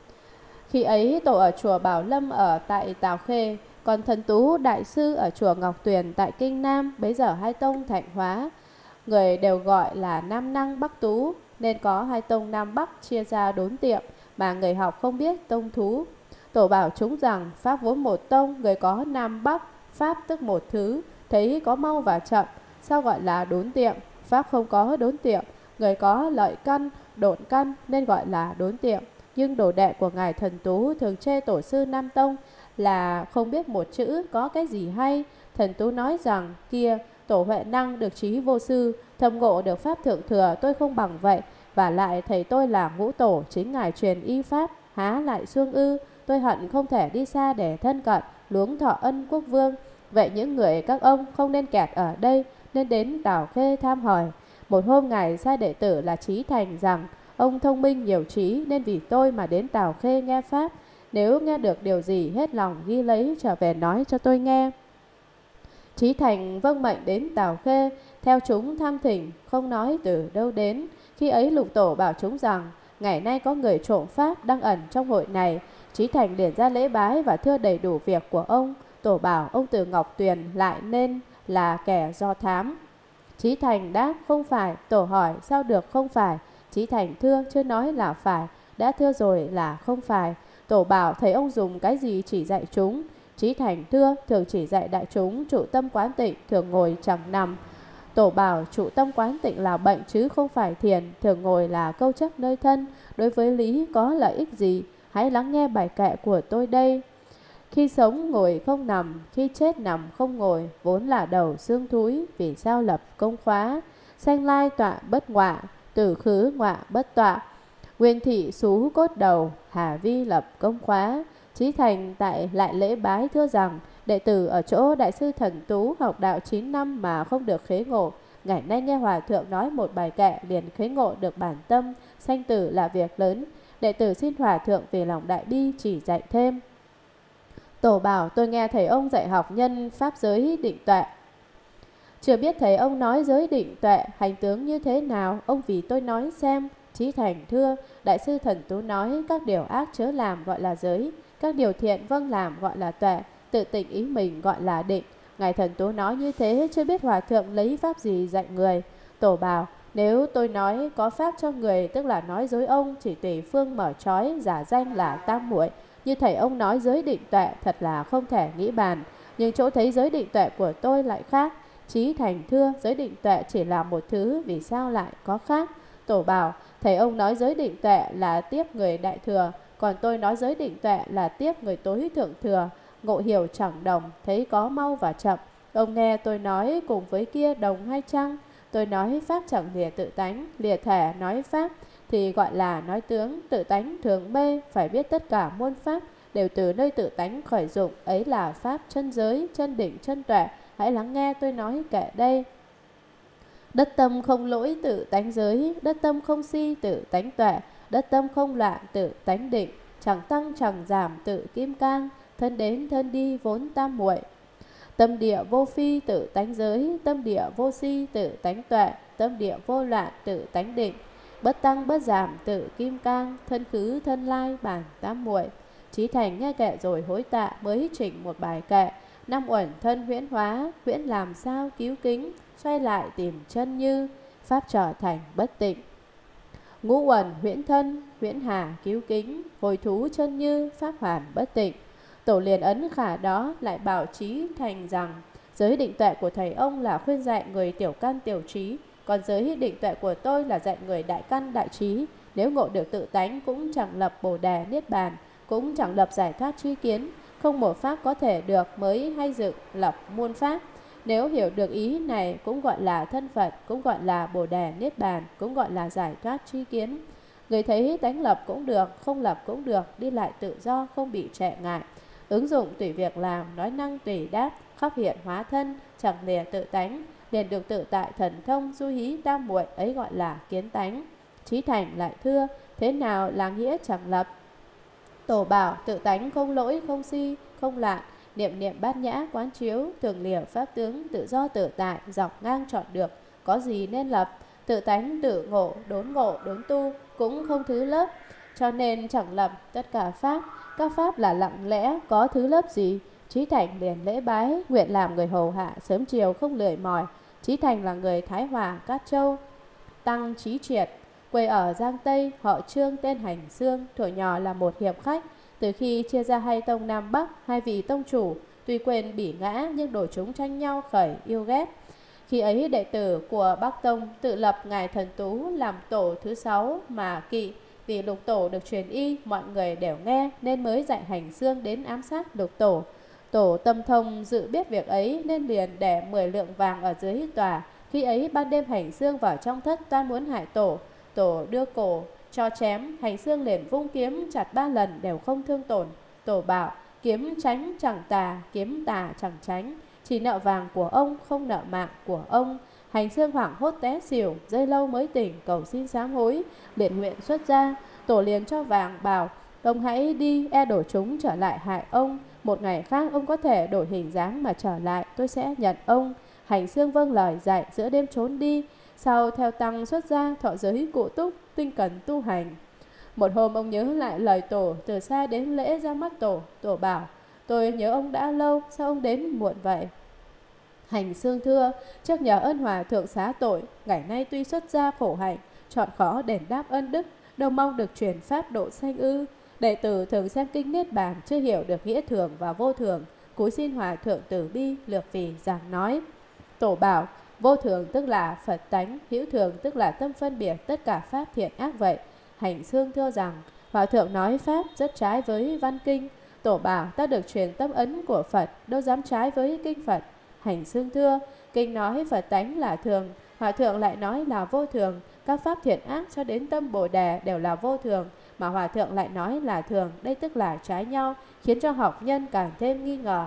[SPEAKER 1] Khi ấy tổ ở chùa Bảo Lâm ở tại Tào Khê, còn Thần Tú đại sư ở chùa Ngọc Tuyền tại Kinh Nam. Bấy giờ hai tông thạnh hóa, người đều gọi là Nam Năng Bắc Tú, nên có hai tông Nam Bắc chia ra đốn tiệm, mà người học không biết tông thú. Tổ bảo chúng rằng pháp vốn một tông, người có Nam Bắc, pháp tức một thứ, thấy có mau và chậm, sao gọi là đốn tiệm. Pháp không có đốn tiệm, người có lợi căn, độn căn nên gọi là đốn tiệm. Nhưng đồ đệ của ngài Thần Tú thường chê tổ sư Nam Tông là không biết một chữ có cái gì hay. Thần Tú nói rằng: kia tổ Huệ năng được trí vô sư, thâm ngộ được pháp thượng thừa, tôi không bằng vậy. Và lại thầy tôi là ngũ tổ, chính ngài truyền y pháp, há lại xương ư. Tôi hận không thể đi xa để thân cận, luống thọ ân quốc vương. Vậy những người các ông không nên kẹt ở đây, nên đến Tào Khê tham hỏi. Một hôm ngài sai đệ tử là Trí Thành rằng: ông thông minh nhiều trí, nên vì tôi mà đến Tào Khê nghe pháp. Nếu nghe được điều gì hết lòng ghi lấy, trở về nói cho tôi nghe. Trí Thành vâng mệnh đến Tào Khê, theo chúng tham thỉnh, không nói từ đâu đến. Khi ấy lục tổ bảo chúng rằng: ngày nay có người trộm pháp đang ẩn trong hội này. Trí Thành liền ra lễ bái và thưa đầy đủ việc của ông. Tổ bảo ông từ Ngọc Tuyền lại nên là kẻ do thám. Trí Thành đáp: không phải. Tổ hỏi: sao được không phải? Trí Thành thưa: chưa nói là phải, đã thưa rồi là không phải. Tổ bảo: thầy ông dùng cái gì chỉ dạy chúng? Trí Thành thưa: thường chỉ dạy đại chúng trụ tâm quán tịnh, thường ngồi chẳng nằm. Tổ bảo: trụ tâm quán tịnh là bệnh chứ không phải thiền, thường ngồi là câu chấp nơi thân, đối với lý có lợi ích gì? Hãy lắng nghe bài kệ của tôi đây. Khi sống ngồi không nằm, khi chết nằm không ngồi, vốn là đầu xương thúi, vì sao lập công khóa? Sanh lai tọa bất ngọa, tử khứ ngọa bất tọa. Nguyên thị xú cốt đầu, hà vi lập công khóa. Trí Thành tại lại lễ bái thưa rằng: đệ tử ở chỗ đại sư Thần Tú học đạo chín năm mà không được khế ngộ. Ngày nay nghe hòa thượng nói một bài kệ liền khế ngộ được bản tâm, sanh tử là việc lớn. Đệ tử xin hòa thượng vì lòng đại bi chỉ dạy thêm. Tổ bảo: tôi nghe thầy ông dạy học nhân pháp giới định tuệ, chưa biết thầy ông nói giới định tuệ hành tướng như thế nào, ông vì tôi nói xem. Trí Thành thưa: đại sư Thần Tú nói các điều ác chớ làm gọi là giới, các điều thiện vâng làm gọi là tuệ, tự tỉnh ý mình gọi là định. Ngài Thần Tú nói như thế, chưa biết hòa thượng lấy pháp gì dạy người. Tổ bảo: nếu tôi nói có pháp cho người, tức là nói dối ông, chỉ tùy phương mở trói, giả danh là tam muội. Như thầy ông nói giới định tuệ, thật là không thể nghĩ bàn. Nhưng chỗ thấy giới định tuệ của tôi lại khác. Trí Thành thưa: giới định tuệ chỉ là một thứ, vì sao lại có khác? Tổ bảo: thầy ông nói giới định tuệ là tiếp người đại thừa, còn tôi nói giới định tuệ là tiếp người tối thượng thừa. Ngộ hiểu chẳng đồng, thấy có mau và chậm. Ông nghe tôi nói cùng với kia đồng hay chăng? Tôi nói pháp chẳng lìa tự tánh, lìa thể nói pháp thì gọi là nói tướng. Tự tánh thường mê, phải biết tất cả muôn pháp đều từ nơi tự tánh khởi dụng, ấy là pháp chân giới, chân định, chân tuệ. Hãy lắng nghe tôi nói kệ đây. Đất tâm không lỗi tự tánh giới, đất tâm không si tự tánh tuệ, đất tâm không loạn tự tánh định, chẳng tăng chẳng giảm tự kim cang, thân đến thân đi vốn tam muội. Tâm địa vô phi tự tánh giới, tâm địa vô si tự tánh tuệ, tâm địa vô loạn tự tánh định, bất tăng bất giảm tự kim cang, thân khứ thân lai bản tam muội. Trí Thành nghe kệ rồi hối tạ, mới chỉnh một bài kệ. Năm uẩn thân huyễn hóa, huyễn làm sao cứu kính, xoay lại tìm chân như, pháp trở thành bất tịnh. Ngũ uẩn huyễn thân, huyễn hà cứu kính, hồi thú chân như, pháp hoàn bất tịnh. Tổ liền ấn khả đó lại bảo Trí Thành rằng giới định tuệ của thầy ông là khuyên dạy người tiểu căn tiểu trí, còn giới định tuệ của tôi là dạy người đại căn đại trí. Nếu ngộ được tự tánh cũng chẳng lập bồ đề niết bàn, cũng chẳng lập giải thoát tri kiến. Không một pháp có thể được mới hay dựng lập muôn pháp. Nếu hiểu được ý này cũng gọi là thân Phật, cũng gọi là bồ đề niết bàn, cũng gọi là giải thoát tri kiến. Người thấy tánh lập cũng được, không lập cũng được, đi lại tự do, không bị trệ ngại. Ứng dụng tùy việc làm, nói năng tùy đáp, khắp hiện hóa thân, chẳng lìa tự tánh, liền được tự tại thần thông, du hí tam muội, ấy gọi là kiến tánh. Trí Thành lại thưa, thế nào là nghĩa chẳng lập? Tổ bảo tự tánh không lỗi, không si, không lạn, niệm niệm bát nhã quán chiếu, thường lìa pháp tướng, tự do tự tại, dọc ngang chọn được, có gì nên lập? Tự tánh tự ngộ, đốn ngộ, đốn tu, cũng không thứ lớp, cho nên chẳng lập tất cả pháp. Các pháp là lặng lẽ, có thứ lớp gì? Trí Thành liền lễ bái, nguyện làm người hầu hạ, sớm chiều không lười mỏi. Trí Thành là người Thái Hòa, Cát Châu. Tăng Trí Triệt, quê ở Giang Tây, họ Trương tên Hành Xương, thuở nhỏ là một hiệp khách. Từ khi chia ra hai tông Nam Bắc, hai vị tông chủ tuy quên bỉ ngã nhưng đổi chúng tranh nhau khởi yêu ghét. Khi ấy đệ tử của Bắc Tông tự lập ngài Thần Tú làm tổ thứ sáu mà kỵ. Vì Lục Tổ được truyền y, mọi người đều nghe nên mới dạy Hành Xương đến ám sát Lục Tổ. Tổ Tâm Thông dự biết việc ấy nên liền để mười lượng vàng ở dưới tòa. Khi ấy ban đêm Hành Xương vào trong thất toan muốn hại Tổ. Tổ đưa cổ cho chém, Hành Xương liền vung kiếm chặt ba lần đều không thương tổn. Tổ bảo kiếm tránh chẳng tà, kiếm tà chẳng tránh, chỉ nợ vàng của ông, không nợ mạng của ông. Hành Xương hoảng hốt té xỉu, giây lâu mới tỉnh, cầu xin sám hối, liền nguyện xuất ra. Tổ liền cho vàng bảo, ông hãy đi, e đổ chúng trở lại hại ông. Một ngày khác ông có thể đổi hình dáng mà trở lại, tôi sẽ nhận ông. Hành Xương vâng lời dạy, giữa đêm trốn đi. Sau theo tăng xuất gia, thọ giới cụ túc, tinh cần tu hành. Một hôm ông nhớ lại lời Tổ, từ xa đến lễ ra mắt Tổ. Tổ bảo, tôi nhớ ông đã lâu, sao ông đến muộn vậy? Hành Xương thưa, trước nhờ ơn hòa thượng xá tội, ngày nay tuy xuất gia khổ hạnh, chọn khó đền đáp ân đức, đâu mong được truyền pháp độ sanh ư. Đệ tử thường xem kinh Niết Bàn, chưa hiểu được nghĩa thường và vô thường, cúi xin hòa thượng từ bi lược vì giảng nói. Tổ bảo, vô thường tức là Phật tánh, hữu thường tức là tâm phân biệt tất cả pháp thiện ác vậy. Hành Xương thưa rằng, hòa thượng nói pháp rất trái với văn kinh. Tổ bảo, ta được truyền tâm ấn của Phật, đâu dám trái với kinh Phật. Hành Xương thưa, kinh nói Phật tánh là thường, hòa thượng lại nói là vô thường. Các pháp thiện ác cho đến tâm Bồ Đề đều là vô thường, mà hòa thượng lại nói là thường, đây tức là trái nhau, khiến cho học nhân càng thêm nghi ngờ.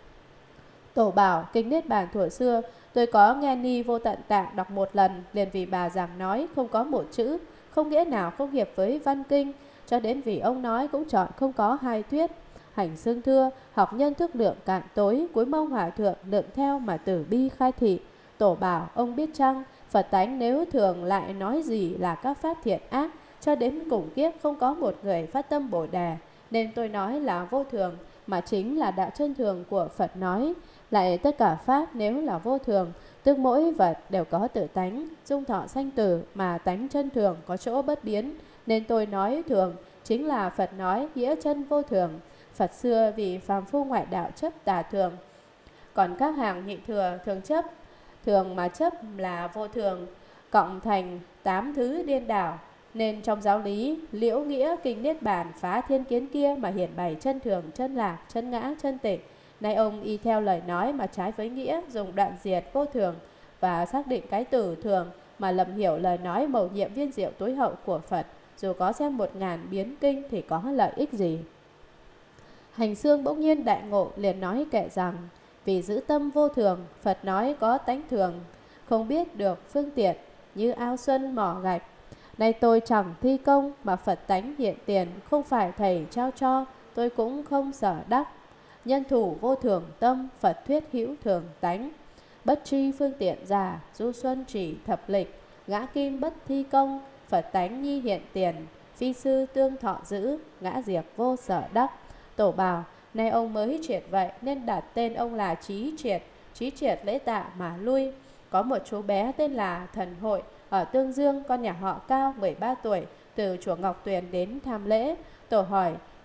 [SPEAKER 1] Tổ bảo, kinh Niết Bàn thuở xưa, tôi có nghe Ni Vô Tận Tạng đọc một lần, liền vì bà giảng nói không có một chữ, không nghĩa nào không hiệp với văn kinh, cho đến vì ông nói cũng chọn không có hai thuyết. Hành Xương thưa, học nhân thức lượng cạn tối, cuối mong hòa thượng lượng theo mà tử bi khai thị. Tổ bảo, ông biết chăng, Phật tánh nếu thường lại nói gì là các pháp thiện ác, cho đến cùng kiếp không có một người phát tâm Bồ Đề, nên tôi nói là vô thường, mà chính là đạo chân thường của Phật nói. Lại tất cả pháp nếu là vô thường, tức mỗi vật đều có tự tánh, dung thọ sanh tử, mà tánh chân thường có chỗ bất biến, nên tôi nói thường, chính là Phật nói nghĩa chân vô thường. Phật xưa vì phàm phu ngoại đạo chấp tà thường, còn các hàng nhị thừa thường chấp thường mà chấp là vô thường, cộng thành tám thứ điên đảo. Nên trong giáo lý Liễu Nghĩa kinh Niết Bàn phá thiên kiến kia mà hiển bày chân thường, chân lạc, chân ngã, chân tịnh. Nay ông y theo lời nói mà trái với nghĩa, dùng đoạn diệt vô thường và xác định cái từ thường mà lầm hiểu lời nói mầu nhiệm viên diệu tối hậu của Phật. Dù có xem một ngàn biến kinh thì có lợi ích gì? Hành Xương bỗng nhiên đại ngộ, liền nói kệ rằng, vì giữ tâm vô thường, Phật nói có tánh thường, không biết được phương tiện, như ao xuân mỏ gạch. Nay tôi chẳng thi công mà Phật tánh hiện tiền, không phải thầy trao cho, tôi cũng không sở đắc. Nhân thủ vô thường tâm, Phật thuyết hữu thường tánh. Bất tri phương tiện giả, du xuân chỉ thập lịch, ngã kim bất thi công, Phật tánh nhi hiện tiền, phi sư tương thọ giữ, ngã diệt vô sở đắc. Tổ bảo, nay ông mới triệt vậy nên đặt tên ông là Trí Triệt. Trí Triệt lễ tạ mà lui. Có một chú bé tên là Thần Hội ở Tương Dương, con nhà họ Cao, mười ba tuổi, từ chùa Ngọc Tuyền đến tham lễ. Tổ hỏi,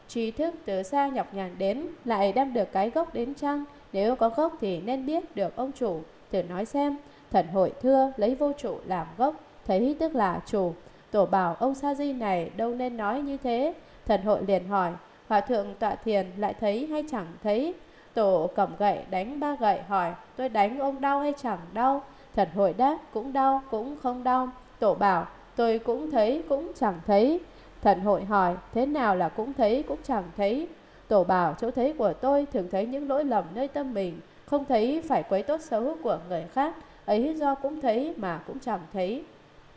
[SPEAKER 1] Tri thức từ xa nhọc nhằn đến, lại đem được cái gốc đến chăng? Nếu có gốc thì nên biết được ông chủ. Thử nói xem. Thần hội thưa, lấy vô chủ làm gốc, thấy tức là chủ. Tổ bảo ông sa di này đâu nên nói như thế. Thần hội liền hỏi, hòa thượng tọa thiền lại thấy hay chẳng thấy? Tổ cầm gậy đánh ba gậy hỏi, tôi đánh ông đau hay chẳng đau? Thần hội đáp, cũng đau cũng không đau. Tổ bảo, tôi cũng thấy cũng chẳng thấy. Thần hội hỏi, thế nào là cũng thấy cũng chẳng thấy? Tổ bảo, chỗ thấy của tôi thường thấy những lỗi lầm nơi tâm mình, không thấy phải quấy tốt xấu của người khác, ấy do cũng thấy mà cũng chẳng thấy.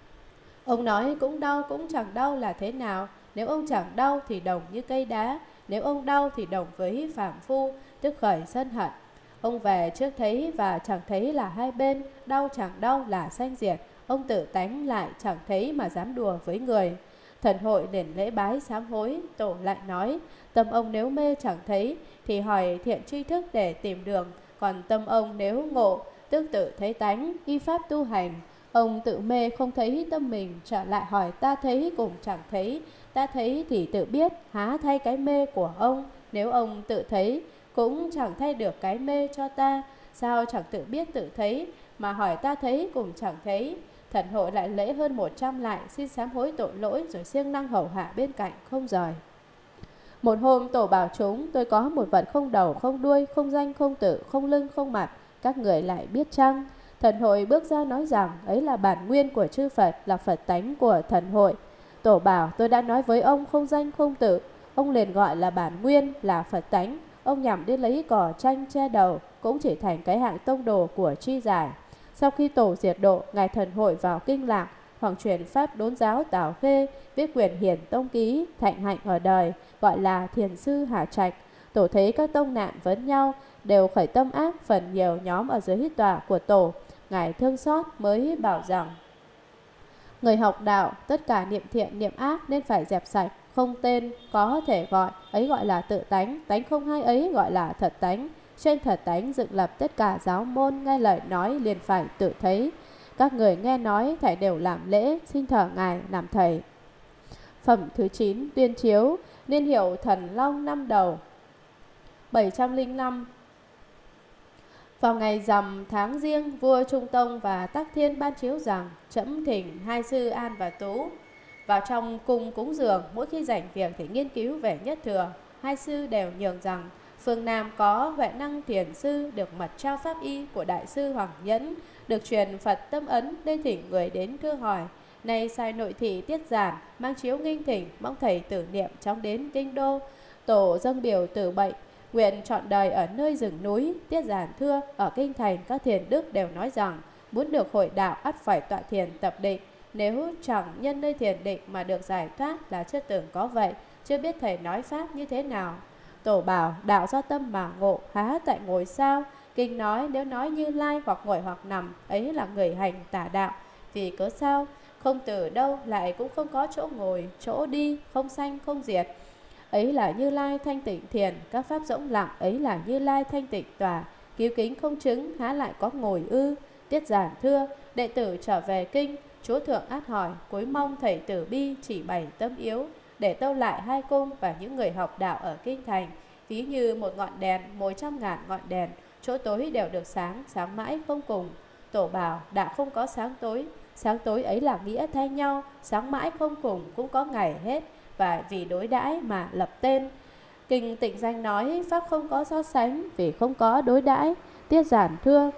[SPEAKER 1] Ông nói cũng đau cũng chẳng đau là thế nào? Nếu ông chẳng đau thì đồng như cây đá, nếu ông đau thì đồng với phàm phu, tức khởi sân hận. Ông về trước thấy và chẳng thấy là hai bên, đau chẳng đau là sanh diệt. Ông tự tánh lại chẳng thấy mà dám đùa với người. Thần hội liền lễ bái sám hối. Tổ lại nói, tâm ông nếu mê chẳng thấy thì hỏi thiện tri thức để tìm đường, còn tâm ông nếu ngộ tức tự thấy tánh, y pháp tu hành. Ông tự mê không thấy tâm mình, trở lại hỏi ta thấy cũng chẳng thấy. Ta thấy thì tự biết, há thay cái mê của ông? Nếu ông tự thấy cũng chẳng thay được cái mê cho ta, sao chẳng tự biết tự thấy mà hỏi ta thấy cũng chẳng thấy? Thần hội lại lễ hơn một trăm lại, xin sám hối tội lỗi, rồi siêng năng hầu hạ bên cạnh không rời. Một hôm tổ bảo chúng, tôi có một vật không đầu không đuôi, không danh không tự, không lưng không mặt, các người lại biết chăng? Thần hội bước ra nói rằng ấy là bản nguyên của chư Phật, là Phật tánh của thần hội. Tổ bảo, tôi đã nói với ông không danh không tự, ông liền gọi là bản nguyên, là Phật tánh. Ông nhằm đến lấy cỏ tranh che đầu, cũng chỉ thành cái hạng tông đồ của chi giải. Sau khi tổ diệt độ, ngài thần hội vào kinh lạc, hoàng truyền pháp đốn giáo Tào Khê, viết quyền hiển tông ký, thạnh hạnh ở đời, gọi là thiền sư Hà Trạch. Tổ thấy các tông nạn vấn nhau, đều khởi tâm ác, phần nhiều nhóm ở dưới hít tòa của tổ. Ngài thương xót mới bảo rằng, người học đạo, tất cả niệm thiện niệm ác nên phải dẹp sạch, không tên có thể gọi, ấy gọi là tự tánh, tánh không hai ấy gọi là thật tánh. Trên thật tánh dựng lập tất cả giáo môn, nghe lời nói liền phải tự thấy. Các người nghe nói thảy đều làm lễ, xin thờ ngài làm thầy. Phẩm thứ chín, tuyên chiếu, niên hiệu Thần Long năm đầu, bảy trăm lẻ năm. Vào ngày rằm tháng Giêng, vua Trung Tông và Tắc Thiên ban chiếu rằng trẫm thỉnh hai sư An và Tú vào trong cung cúng dường, mỗi khi rảnh việc thì nghiên cứu về nhất thừa. Hai sư đều nhường rằng phương Nam có Huệ Năng Thiền sư được mật trao pháp y của đại sư Hoàng Nhẫn, được truyền Phật tâm ấn, nên thỉnh người đến thưa hỏi. Nay sai nội thị Tiết Giản mang chiếu nghinh thỉnh, mong thầy tử niệm chóng đến kinh đô. Tổ dâng biểu tử bệnh, nguyện trọn đời ở nơi rừng núi. Tiết Giản thưa, ở kinh thành các thiền đức đều nói rằng muốn được hội đạo ắt phải tọa thiền tập định. Nếu chẳng nhân nơi thiền định mà được giải thoát là chưa từng có vậy, chưa biết thầy nói pháp như thế nào. Tổ bảo, đạo do tâm mà ngộ, há tại ngồi sao? Kinh nói nếu nói Như Lai hoặc ngồi hoặc nằm, ấy là người hành tả đạo. Vì cớ sao? Không từ đâu lại cũng không có chỗ ngồi, chỗ đi, không sanh không diệt. Ấy là Như Lai thanh tịnh thiền, các pháp rỗng lặng, ấy là Như Lai thanh tịnh tòa. Cứu kính không chứng, há lại có ngồi ư? Tiết Giản thưa, đệ tử trở về kinh. Chúa thượng át hỏi, cúi mong thầy tử bi chỉ bày tâm yếu, để tâu lại hai cung và những người học đạo ở kinh thành. Ví như một ngọn đèn, mỗi trăm ngàn ngọn đèn, chỗ tối đều được sáng, sáng mãi không cùng. Tổ bảo, đạo không có sáng tối, sáng tối ấy là nghĩa thay nhau, sáng mãi không cùng cũng có ngày hết, và vì đối đãi mà lập tên. Kinh Tịnh Danh nói, pháp không có so sánh, vì không có đối đãi. Tiết Giản thưa,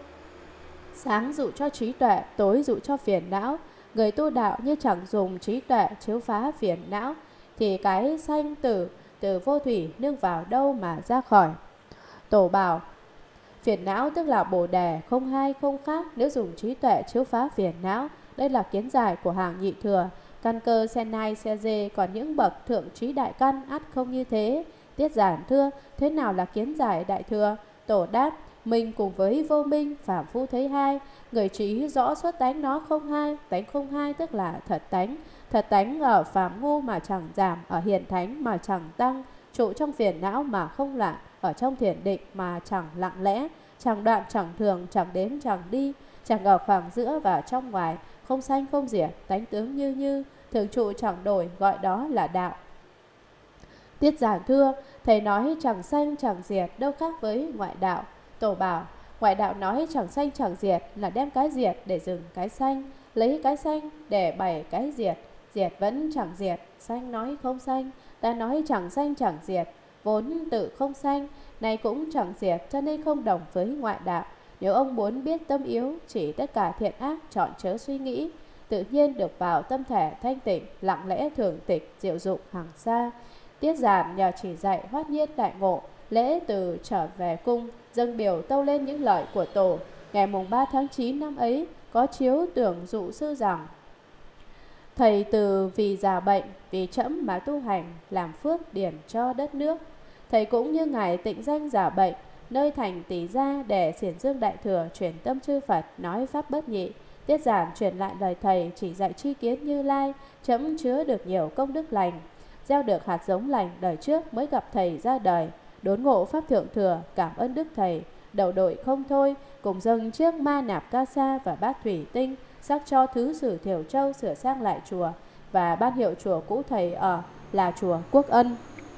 [SPEAKER 1] sáng dụ cho trí tuệ, tối dụ cho phiền não. Người tu đạo như chẳng dùng trí tuệ chiếu phá phiền não, thì cái sanh tử từ vô thủy nương vào đâu mà ra khỏi. Tổ bảo, phiền não tức là bồ đề, không hai không khác. Nếu dùng trí tuệ chiếu phá phiền não, đây là kiến giải của hàng nhị thừa. Căn cơ sen hai xe dê, còn những bậc thượng trí đại căn ắt không như thế. Tiết Giản thưa, thế nào là kiến giải đại thừa? Tổ đáp, mình cùng với vô minh, phàm phu thấy hai. Người trí rõ xuất tánh nó không hai, tánh không hai tức là thật tánh. Thật tánh ở phàm ngu mà chẳng giảm, ở hiền thánh mà chẳng tăng, trụ trong phiền não mà không loạn, ở trong thiền định mà chẳng lặng lẽ, chẳng đoạn chẳng thường, chẳng đến chẳng đi, chẳng ở khoảng giữa và trong ngoài, không sanh không diệt, tánh tướng như như, thường trụ chẳng đổi, gọi đó là đạo. Tiết Giản thưa, thầy nói chẳng sanh chẳng diệt đâu khác với ngoại đạo. Tổ bảo, ngoại đạo nói chẳng sanh chẳng diệt là đem cái diệt để dừng cái sanh, lấy cái sanh để bày cái diệt. Diệt vẫn chẳng diệt, sanh nói không sanh. Ta nói chẳng sanh chẳng diệt, vốn tự không sanh, này cũng chẳng diệt, cho nên không đồng với ngoại đạo. Nếu ông muốn biết tâm yếu, chỉ tất cả thiện ác chọn chớ suy nghĩ, tự nhiên được vào tâm thể thanh tịnh, lặng lẽ thường tịch, diệu dụng hằng xa. Tiết Giản nhờ chỉ dạy hoát nhiên đại ngộ, lễ từ trở về cung, dâng biểu tâu lên những lợi của tổ. Ngày mùng ba tháng chín năm ấy, có chiếu tưởng dụ sư rằng: thầy từ vì già bệnh, vì trẫm mà tu hành, làm phước điển cho đất nước. Thầy cũng như ngài tịnh danh giả bệnh, nơi thành tỷ gia để xiển dương đại thừa, truyền tâm chư Phật, nói pháp bất nhị. Tiết Giản truyền lại lời thầy, chỉ dạy tri kiến Như Lai, trẫm chứa được nhiều công đức lành, gieo được hạt giống lành đời trước mới gặp thầy ra đời. Đốn ngộ pháp thượng thừa, cảm ơn đức thầy, đầu đội không thôi, cùng dâng chiếc ma nạp ca sa và bát thủy tinh, sắc cho thứ sử Thiểu Châu sửa sang lại chùa và ban hiệu chùa cũ thầy ở là chùa Quốc Ân.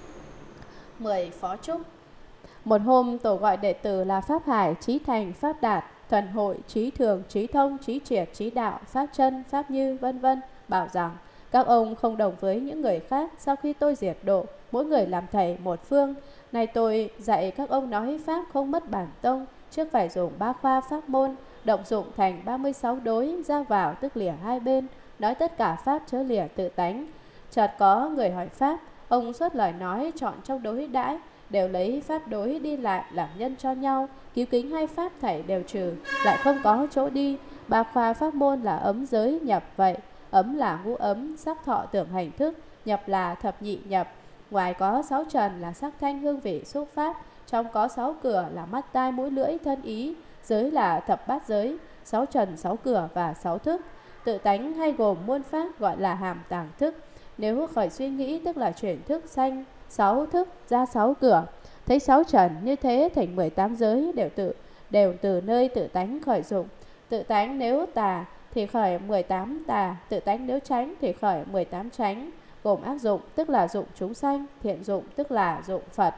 [SPEAKER 1] Mười phó trúc. Một hôm, tổ gọi đệ tử là Pháp Hải, Trí Thành, Pháp Đạt, Thần Hội, Trí Thường, Trí Thông, Trí Triệt, Trí Đạo, Pháp Chân, Pháp Như, vân vân, bảo rằng các ông không đồng với những người khác. Sau khi tôi diệt độ, mỗi người làm thầy một phương. Này tôi dạy các ông nói pháp không mất bản tông, trước phải dùng ba khoa pháp môn, động dụng thành ba mươi sáu đối, ra vào tức lìa hai bên, nói tất cả pháp chớ lìa tự tánh. Chợt có người hỏi pháp, ông xuất lời nói chọn trong đối đãi, đều lấy pháp đối đi lại làm nhân cho nhau, cứu kính hai pháp thảy đều trừ, lại không có chỗ đi. Ba khoa pháp môn là ấm giới nhập vậy, ấm là ngũ ấm, sắc thọ tưởng hành thức, nhập là thập nhị nhập. Ngoài có sáu trần là sắc thanh hương vị xúc pháp, trong có sáu cửa là mắt tai mũi lưỡi thân ý, giới là thập bát giới, sáu trần sáu cửa và sáu thức. Tự tánh hay gồm muôn pháp, gọi là hàm tàng thức. Nếu khởi suy nghĩ tức là chuyển thức sanh sáu thức ra sáu cửa. Thấy sáu trần như thế thành mười tám giới, đều tự đều từ nơi tự tánh khởi dụng. Tự tánh nếu tà thì khởi mười tám tà, tự tánh nếu tránh thì khởi mười tám tránh, gồm ác dụng tức là dụng chúng sanh, thiện dụng tức là dụng Phật.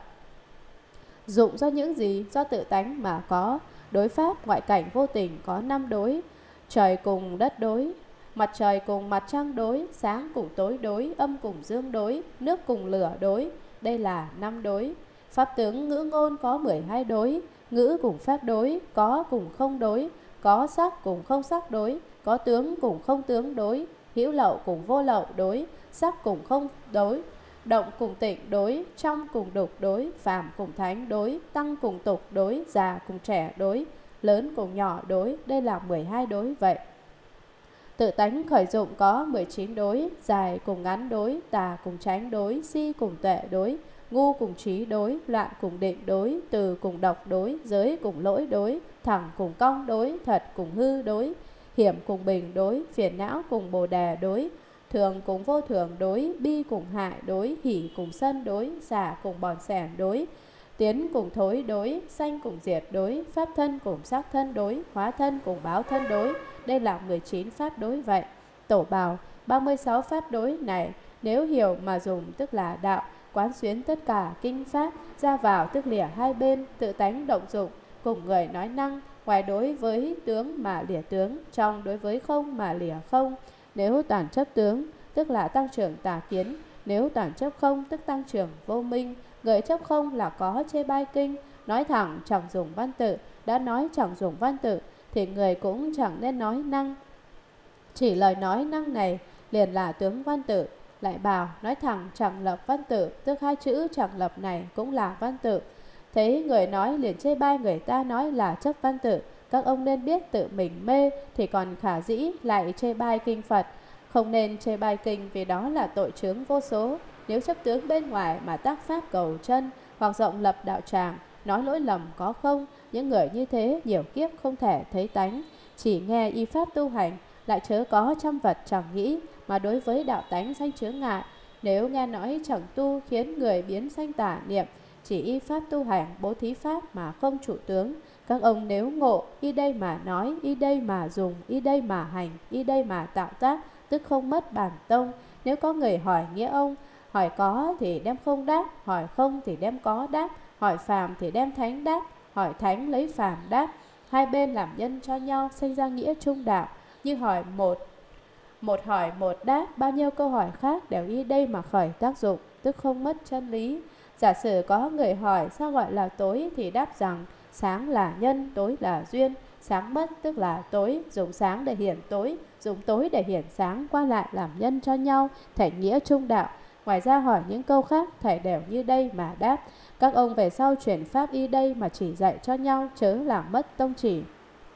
[SPEAKER 1] Dụng do những gì? Do tự tánh mà có. Đối pháp ngoại cảnh vô tình có năm đối: trời cùng đất đối, mặt trời cùng mặt trăng đối, sáng cùng tối đối, âm cùng dương đối, nước cùng lửa đối. Đây là năm đối. Pháp tướng ngữ ngôn có mười hai đối: ngữ cùng pháp đối, có cùng không đối, có sắc cùng không sắc đối, có tướng cùng không tướng đối, hữu lậu cùng vô lậu đối, sắc cùng không đối, động cùng tịnh đối, trong cùng đục đối, phàm cùng thánh đối, tăng cùng tục đối, già cùng trẻ đối, lớn cùng nhỏ đối. Đây là mười hai đối vậy. Tự tánh khởi dụng có mười chín đối: dài cùng ngắn đối, tà cùng tránh đối, si cùng tuệ đối, ngu cùng trí đối, loạn cùng định đối, từ cùng độc đối, giới cùng lỗi đối, thẳng cùng cong đối, thật cùng hư đối, hiểm cùng bình đối, phiền não cùng bồ đề đối, thường cùng vô thường đối, bi cùng hại đối, hỷ cùng sân đối, xả cùng bòn xẻn đối, tiến cùng thối đối, sanh cùng diệt đối, pháp thân cùng sắc thân đối, hóa thân cùng báo thân đối. Đây là mười chín pháp đối vậy. Tổ bảo ba mươi sáu pháp đối này nếu hiểu mà dùng tức là đạo, quán xuyến tất cả kinh pháp, ra vào tức lìa hai bên, tự tánh động dụng, cùng người nói năng, ngoài đối với tướng mà lìa tướng, trong đối với không mà lìa không. Nếu toàn chấp tướng tức là tăng trưởng tà kiến, nếu toàn chấp không tức tăng trưởng vô minh. Người chấp không là có chê bai kinh, nói thẳng chẳng dùng văn tự, đã nói chẳng dùng văn tự thì người cũng chẳng nên nói năng. Chỉ lời nói năng này liền là tướng văn tự. Lại bảo nói thẳng chẳng lập văn tự, tức hai chữ chẳng lập này cũng là văn tự. Thấy người nói liền chê bai người ta nói là chấp văn tự. Các ông nên biết tự mình mê thì còn khả dĩ lại chê bai kinh Phật. Không nên chê bai kinh vì đó là tội chướng vô số. Nếu chấp tướng bên ngoài mà tác pháp cầu chân, hoặc rộng lập đạo tràng, nói lỗi lầm có không, những người như thế nhiều kiếp không thể thấy tánh. Chỉ nghe y pháp tu hành, lại chớ có trăm vật chẳng nghĩ, mà đối với đạo tánh sanh chướng ngại. Nếu nghe nói chẳng tu khiến người biến sanh tà niệm, chỉ y pháp tu hành bố thí pháp mà không trụ tướng. Các ông nếu ngộ, y đây mà nói, y đây mà dùng, y đây mà hành, y đây mà tạo tác, tức không mất bản tông. Nếu có người hỏi nghĩa ông hỏi có thì đem không đáp, hỏi không thì đem có đáp, hỏi phàm thì đem thánh đáp, hỏi thánh lấy phàm đáp. Hai bên làm nhân cho nhau, sinh ra nghĩa trung đạo. Như hỏi một, một hỏi một đáp, bao nhiêu câu hỏi khác đều y đây mà khởi tác dụng, tức không mất chân lý. Giả sử có người hỏi sao gọi là tối thì đáp rằng sáng là nhân, tối là duyên. Sáng mất tức là tối, dùng sáng để hiển tối, dùng tối để hiển sáng, qua lại làm nhân cho nhau, thành nghĩa trung đạo. Ngoài ra hỏi những câu khác thảy đều như đây mà đáp. Các ông về sau chuyển pháp y đây mà chỉ dạy cho nhau, chớ làm mất tông chỉ.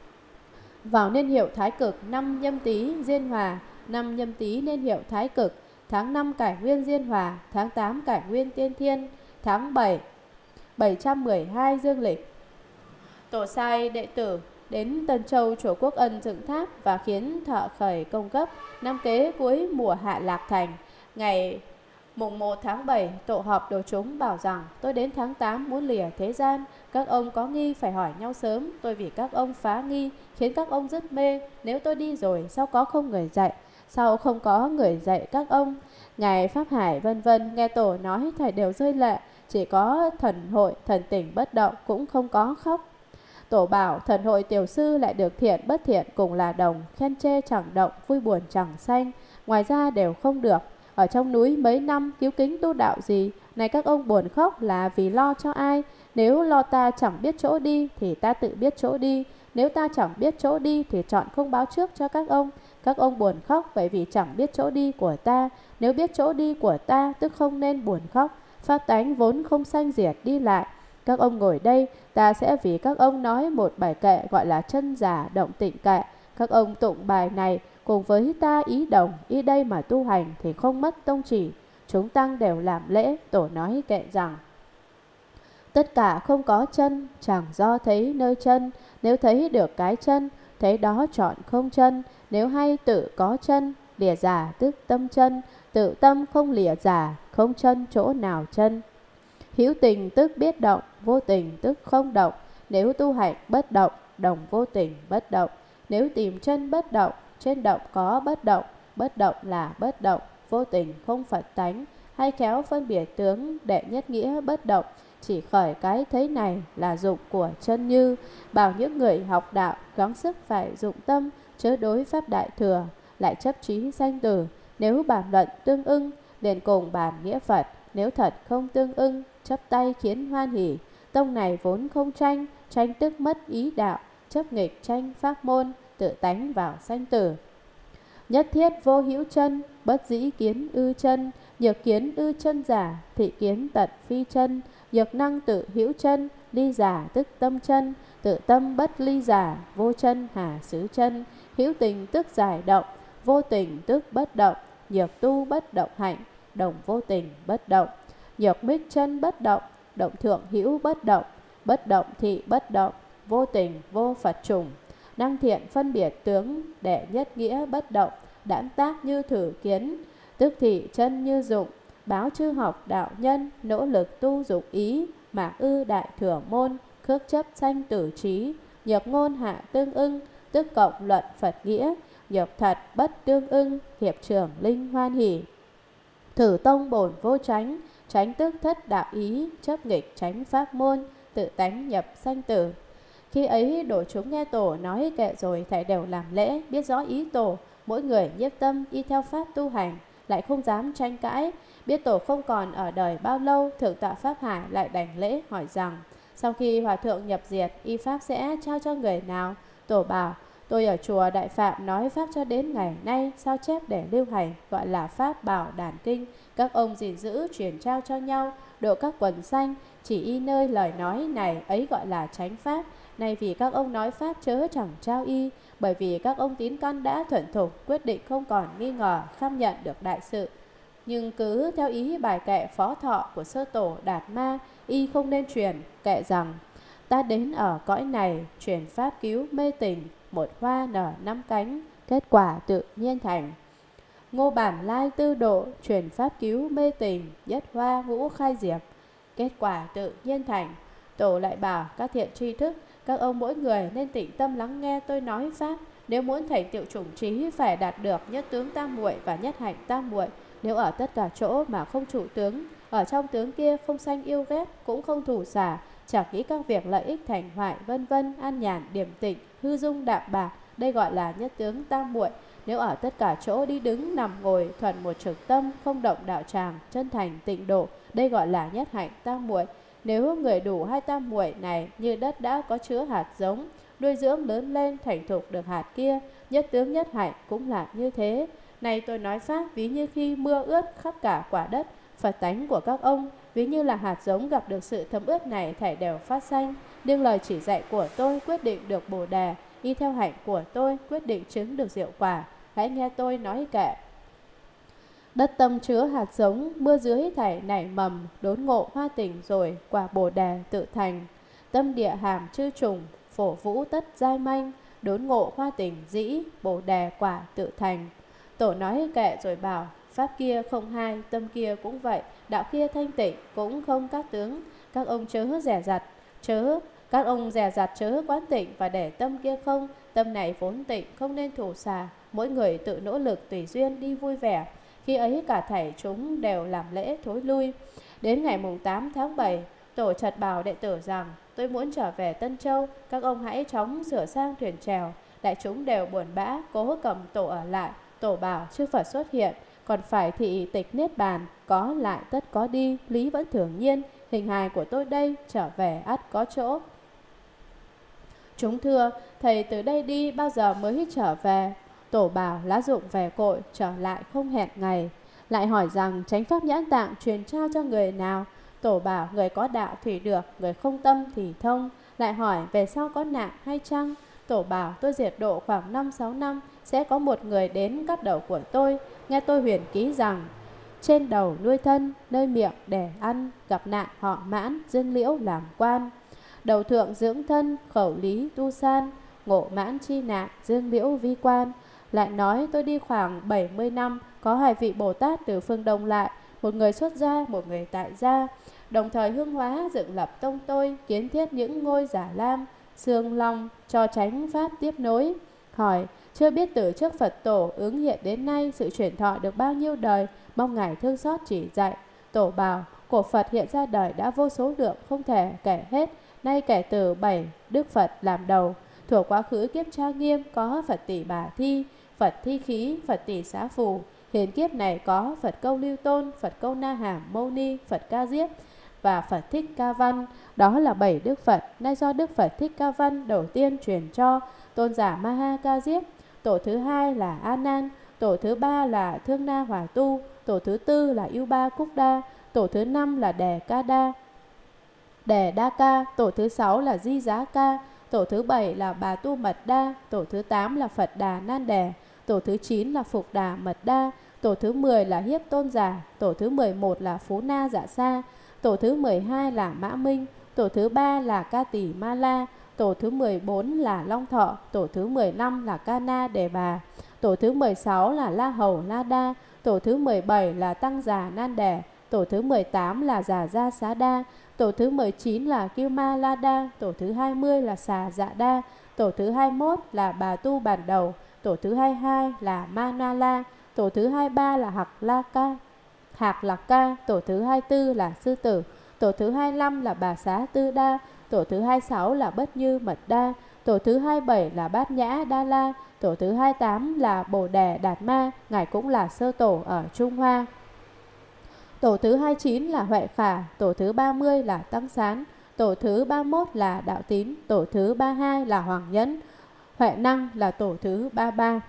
[SPEAKER 1] Vào niên hiệu Thái Cực, năm Nhâm Tý Diên Hòa, năm Nhâm Tý niên hiệu Thái Cực, tháng năm Cải Nguyên Diên Hòa, tháng tám Cải Nguyên Tiên Thiên, tháng bảy bảy trăm mười hai dương lịch. Tổ sai đệ tử đến Tân Châu chùa Quốc Ân dựng tháp và khiến thợ khởi công gấp. Năm kế cuối mùa hạ lạc thành, ngày mùng một tháng bảy, tổ họp đồ chúng bảo rằng tôi đến tháng tám muốn lìa thế gian. Các ông có nghi phải hỏi nhau sớm, tôi vì các ông phá nghi khiến các ông rất mê. Nếu tôi đi rồi sao có không người dạy, sao không có người dạy các ông. Ngài Pháp Hải vân vân nghe tổ nói thảy đều rơi lệ, chỉ có thần hội thần tỉnh bất động, cũng không có khóc. Tổ bảo thần hội tiểu sư lại được thiện bất thiện cùng là đồng, khen chê chẳng động, vui buồn chẳng sanh, ngoài ra đều không được. Ở trong núi mấy năm cứu kính tu đạo gì, này các ông buồn khóc là vì lo cho ai? Nếu lo ta chẳng biết chỗ đi thì ta tự biết chỗ đi, nếu ta chẳng biết chỗ đi thì chọn không báo trước cho các ông. Các ông buồn khóc bởi vì chẳng biết chỗ đi của ta, nếu biết chỗ đi của ta tức không nên buồn khóc. Pháp tánh vốn không sanh diệt đi lại. Các ông ngồi đây, ta sẽ vì các ông nói một bài kệ gọi là chân giả động tịnh kệ. Các ông tụng bài này cùng với ta ý đồng, y đây mà tu hành thì không mất tông chỉ. Chúng tăng đều làm lễ, tổ nói kệ rằng tất cả không có chân, chẳng do thấy nơi chân. Nếu thấy được cái chân, thấy đó chọn không chân. Nếu hay tự có chân, lìa giả tức tâm chân. Tự tâm không lìa giả, không chân chỗ nào chân. Hữu tình tức biết động, vô tình tức không động. Nếu tu hạnh bất động, đồng vô tình bất động. Nếu tìm chân bất động, trên động có bất động. Bất động là bất động, vô tình không Phật tánh. Hay khéo phân biệt tướng đệ nhất nghĩa bất động. Chỉ khởi cái thấy này là dụng của chân như. Bảo những người học đạo gắng sức phải dụng tâm, chớ đối pháp đại thừa, lại chấp trí sanh tử. Nếu bàn luận tương ưng, liền cùng bàn nghĩa Phật. Nếu thật không tương ưng, chấp tay khiến hoan hỉ. Tông này vốn không tranh, tranh tức mất ý đạo. Chấp nghịch tranh pháp môn, tự tánh vào sanh tử. Nhất thiết vô hữu chân, bất dĩ kiến ư chân. Nhược kiến ư chân giả, thị kiến tận phi chân. Nhược năng tự hữu chân, ly giả tức tâm chân. Tự tâm bất ly giả, vô chân hà xứ chân. Hữu tình tức giải động, vô tình tức bất động. Nhược tu bất động hạnh, đồng vô tình bất động. Nhược mích chân bất động, động thượng hữu bất động. Bất động thị bất động, vô tình vô Phật trùng. Năng thiện phân biệt tướng, đệ nhất nghĩa bất động. Đãng tác như thử kiến, tức thị chân như dụng. Báo chư học đạo nhân, nỗ lực tu dục ý. Mạc ư đại thừa môn, khước chấp sanh tử trí. Nhược ngôn hạ tương ưng, tức cộng luận Phật nghĩa. Nhược thật bất tương ưng, hiệp trường linh hoan hỷ. Thử tông bổn vô tránh, tránh tức thất đạo ý. Chấp nghịch tránh pháp môn, tự tánh nhập sanh tử. Khi ấy đổ chúng nghe tổ nói kệ rồi, thảy đều làm lễ, biết rõ ý tổ. Mỗi người nhiếp tâm y theo pháp tu hành, lại không dám tranh cãi. Biết tổ không còn ở đời bao lâu, thượng tọa Pháp Hải lại đảnh lễ hỏi rằng sau khi hòa thượng nhập diệt, y pháp sẽ trao cho người nào? Tổ bảo tôi ở chùa Đại Phạm nói pháp cho đến ngày nay, sao chép để lưu hành, gọi là Pháp Bảo Đàn Kinh. Các ông gìn giữ truyền trao cho nhau, độ các quần sanh, chỉ y nơi lời nói này ấy gọi là chánh pháp. Này vì các ông nói pháp chớ chẳng trao y, bởi vì các ông tín căn đã thuận thục, quyết định không còn nghi ngờ, kham nhận được đại sự. Nhưng cứ theo ý bài kệ phó thọ của sơ tổ Đạt Ma, y không nên truyền kệ rằng ta đến ở cõi này, truyền pháp cứu mê tình, một hoa nở năm cánh, kết quả tự nhiên thành. Ngô Bản Lai tư độ, truyền pháp cứu mê tình, nhất hoa ngũ khai diệp, kết quả tự nhiên thành. Tổ lại bảo các thiện tri thức, các ông mỗi người nên tĩnh tâm lắng nghe tôi nói pháp. Nếu muốn thành tựu chủng trí phải đạt được nhất tướng tam muội và nhất hạnh tam muội, Nếu ở tất cả chỗ mà không chủ tướng, ở trong tướng kia không sanh yêu ghét, cũng không thù xả, chẳng nghĩ các việc lợi ích thành hoại, vân vân, an nhàn điềm tĩnh, hư dung đạm bạc, đây gọi là nhất tướng tam muội. Nếu ở tất cả chỗ đi đứng nằm ngồi thuần một trực tâm, không động đạo tràng, chân thành tịnh độ, đây gọi là nhất hạnh tam muội. Nếu người đủ hai tam muội này, như đất đã có chứa hạt giống, nuôi dưỡng lớn lên thành thục được hạt kia, nhất tướng nhất hạnh cũng là như thế. Này tôi nói pháp ví như khi mưa ướt khắp cả quả đất, Phật tánh của các ông ví như là hạt giống gặp được sự thấm ướt này thảy đều phát sanh. Nhưng lời chỉ dạy của tôi quyết định được bồ đề, y theo hạnh của tôi quyết định chứng được diệu quả. Hãy nghe tôi nói kệ. Đất tâm chứa hạt giống, mưa dưới thảy nảy mầm, đốn ngộ hoa tình rồi quả bồ đề tự thành. Tâm địa hàm chư trùng, phổ vũ tất giai manh, đốn ngộ hoa tình dĩ, bồ đề quả tự thành. Tổ nói kệ rồi bảo, pháp kia không hai, tâm kia cũng vậy, đạo kia thanh tịnh, cũng không các tướng. Các ông chớ dè dặt, chớ, các ông dè dặt chớ quán tịnh và để tâm kia không, tâm này vốn tịnh, không nên thủ xà, mỗi người tự nỗ lực tùy duyên đi vui vẻ. Khi ấy cả thảy chúng đều làm lễ thối lui. Đến ngày mùng tám tháng bảy, tổ chợt bảo đệ tử rằng, tôi muốn trở về Tân Châu, các ông hãy chóng sửa sang thuyền chèo. Đại chúng đều buồn bã, cố cầm tổ ở lại. Tổ bảo chư Phật xuất hiện, còn phải thị tịch niết bàn, có lại tất có đi, lý vẫn thường nhiên, hình hài của tôi đây, trở về ắt có chỗ. Chúng thưa, thầy từ đây đi bao giờ mới trở về? Tổ bảo lá dụng về cội, trở lại không hẹn ngày. Lại hỏi rằng chánh pháp nhãn tạng truyền trao cho người nào? Tổ bảo người có đạo thì được, người không tâm thì thông. Lại hỏi về sau có nạn hay chăng? Tổ bảo tôi diệt độ khoảng năm sáu năm, sẽ có một người đến cắt đầu của tôi. Nghe tôi huyền ký rằng, trên đầu nuôi thân, nơi miệng để ăn, gặp nạn họ mãn, dương liễu làm quan. Đầu thượng dưỡng thân, khẩu lý tu san, ngộ mãn chi nạn, dương liễu vi quan. Lại nói tôi đi khoảng bảy mươi năm, có hai vị Bồ Tát từ phương Đông lại, một người xuất gia, một người tại gia. Đồng thời hương hóa dựng lập tông tôi, kiến thiết những ngôi giả lam, xương long cho tránh pháp tiếp nối. Hỏi, chưa biết từ trước Phật tổ ứng hiện đến nay sự chuyển thọ được bao nhiêu đời, mong ngài thương xót chỉ dạy. Tổ bảo, cổ Phật hiện ra đời đã vô số lượng, không thể kể hết. Nay kể từ bảy Đức Phật làm đầu, thuở quá khứ kiếp tra nghiêm có Phật tỷ Bà Thi, Phật Thi Khí, Phật tỷ Xá Phù. Hiện kiếp này có Phật Câu Lưu Tôn, Phật Câu Na Hàm Mâu Ni, Phật Ca Diếp và Phật Thích Ca Văn. Đó là bảy Đức Phật. Nay do Đức Phật Thích Ca Văn đầu tiên truyền cho tôn giả Ma Ha Ca Diếp. Tổ thứ hai là A Nan, tổ thứ ba là Thương Na Hòa Tu, tổ thứ tư là Yêu Ba Cúc Đa, tổ thứ năm là Đề Ca Đa, Đề Đa Ca, tổ thứ sáu là Di Giá Ca, tổ thứ bảy là Bà Tu Mật Đa, tổ thứ tám là Phật Đà Nan Đề, tổ thứ chín là Phục Đà Mật Đa, tổ thứ mười là Hiếp Tôn Giả, tổ thứ mười một là Phú Na Dạ Sa, tổ thứ mười hai là Mã Minh, tổ thứ ba là Ca Tỷ Ma La, tổ thứ mười bốn là Long Thọ, tổ thứ mười lăm là Ca Na Đề Bà, tổ thứ mười sáu là La Hầu La Đa, tổ thứ mười bảy là Tăng Già Nan Đề, tổ thứ mười tám là Già Gia Xá Đa, tổ thứ mười chín là Kiêu Ma La Đa, tổ thứ hai mươi là Xà Dạ Đa, tổ thứ hai mươi mốt là Bà Tu Bản Đầu, tổ thứ hai mươi hai là Ma Na La, tổ thứ hai mươi ba là Hạc La Ca, Hạc Lạc Ca, tổ thứ hai mươi tư là Sư Tử, tổ thứ hai mươi lăm là Bà Xá Tư Đa, tổ thứ hai mươi sáu là Bất Như Mật Đa, tổ thứ hai mươi bảy là Bát Nhã Đa La, tổ thứ hai mươi tám là Bồ Đề Đạt Ma, ngài cũng là sơ tổ ở Trung Hoa. Tổ thứ hai mươi chín là Huệ Khả, tổ thứ ba mươi là Tăng Sán, tổ thứ ba mươi mốt là Đạo Tín, tổ thứ ba mươi hai là Hoàng Nhẫn, Huệ Năng là tổ thứ ba mươi ba.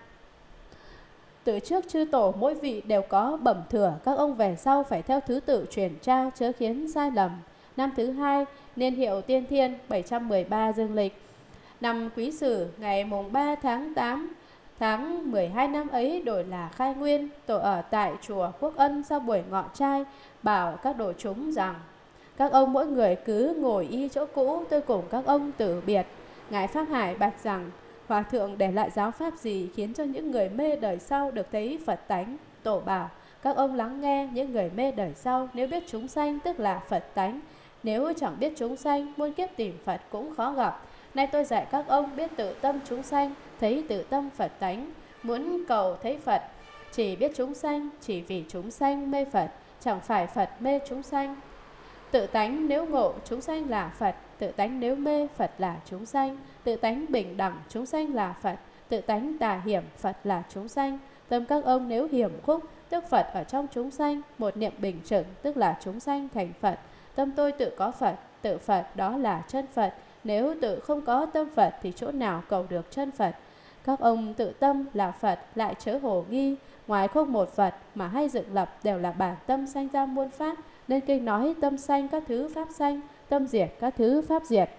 [SPEAKER 1] Từ trước chư tổ mỗi vị đều có bẩm thừa, các ông về sau phải theo thứ tự truyền tra chớ khiến sai lầm. Năm thứ hai, niên hiệu Tiên Thiên bảy trăm mười ba dương lịch. Năm Quý Sửu, ngày mùng ba tháng tám, tháng mười hai năm ấy đổi là Khai Nguyên, tổ ở tại chùa Quốc Ân sau buổi ngọ trai, bảo các đồ chúng rằng, các ông mỗi người cứ ngồi y chỗ cũ, tôi cùng các ông từ biệt. Ngài Pháp Hải bạch rằng, Hòa thượng để lại giáo pháp gì khiến cho những người mê đời sau được thấy Phật tánh? Tổ bảo, các ông lắng nghe, những người mê đời sau nếu biết chúng sanh tức là Phật tánh, nếu chẳng biết chúng sanh, muôn kiếp tìm Phật cũng khó gặp. Nay tôi dạy các ông biết tự tâm chúng sanh, thấy tự tâm Phật tánh, muốn cầu thấy Phật, Chỉ biết chúng sanh, chỉ vì chúng sanh mê Phật, chẳng phải Phật mê chúng sanh. Tự tánh nếu ngộ, chúng sanh là Phật. Tự tánh nếu mê, Phật là chúng sanh. Tự tánh bình đẳng, chúng sanh là Phật. Tự tánh tà hiểm, Phật là chúng sanh. Tâm các ông nếu hiểm khúc, tức Phật ở trong chúng sanh. Một niệm bình chững, tức là chúng sanh thành Phật. Tâm tôi tự có Phật, tự Phật đó là chân Phật. Nếu tự không có tâm Phật thì chỗ nào cầu được chân Phật. Các ông tự tâm là Phật, lại chớ hồ nghi. Ngoài không một Phật mà hay dựng lập đều là bản tâm sanh ra muôn pháp. Nên kinh nói tâm sanh các thứ pháp sanh, tâm diệt các thứ pháp diệt.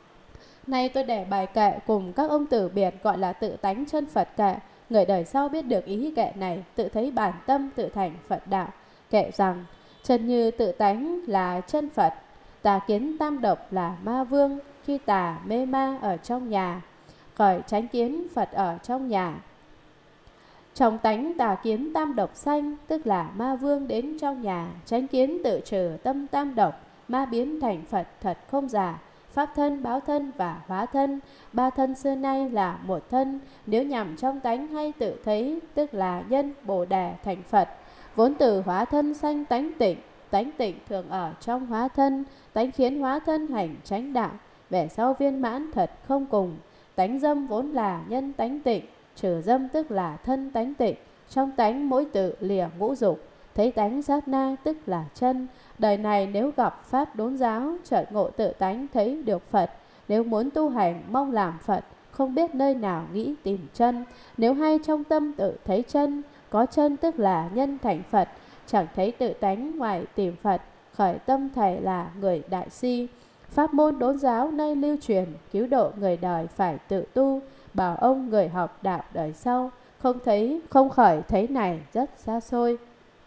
[SPEAKER 1] Nay tôi để bài kệ cùng các ông tử biệt gọi là tự tánh chân Phật kệ. Người đời sau biết được ý kệ này, tự thấy bản tâm tự thành Phật đạo. Kệ rằng, trần như tự tánh là chân Phật, tà kiến tam độc là ma vương. Khi tà mê ma ở trong nhà, khởi chánh kiến Phật ở trong nhà. Trong tánh tà kiến tam độc sanh, tức là ma vương đến trong nhà. Chánh kiến tự trừ tâm tam độc, ma biến thành Phật thật không giả. Pháp thân, báo thân và hóa thân, ba thân xưa nay là một thân. Nếu nhằm trong tánh hay tự thấy, tức là nhân Bồ Đề thành Phật. Vốn từ hóa thân sanh tánh tịnh, tánh tịnh thường ở trong hóa thân. Tánh khiến hóa thân hành chánh đạo, về sau viên mãn thật không cùng. Tánh dâm vốn là nhân tánh tịnh, trừ dâm tức là thân tánh tịnh. Trong tánh mỗi tự lìa ngũ dục, thấy tánh sát na tức là chân. Đời này nếu gặp pháp đốn giáo, chợt ngộ tự tánh thấy được Phật. Nếu muốn tu hành mong làm Phật, không biết nơi nào nghĩ tìm chân. Nếu hay trong tâm tự thấy chân, có chân tức là nhân thành Phật. Chẳng thấy tự tánh ngoài tìm Phật, khởi tâm thầy là người đại si. Pháp môn đốn giáo nay lưu truyền, cứu độ người đời phải tự tu. Bảo ông người học đạo đời sau, không thấy không khởi thấy này rất xa xôi.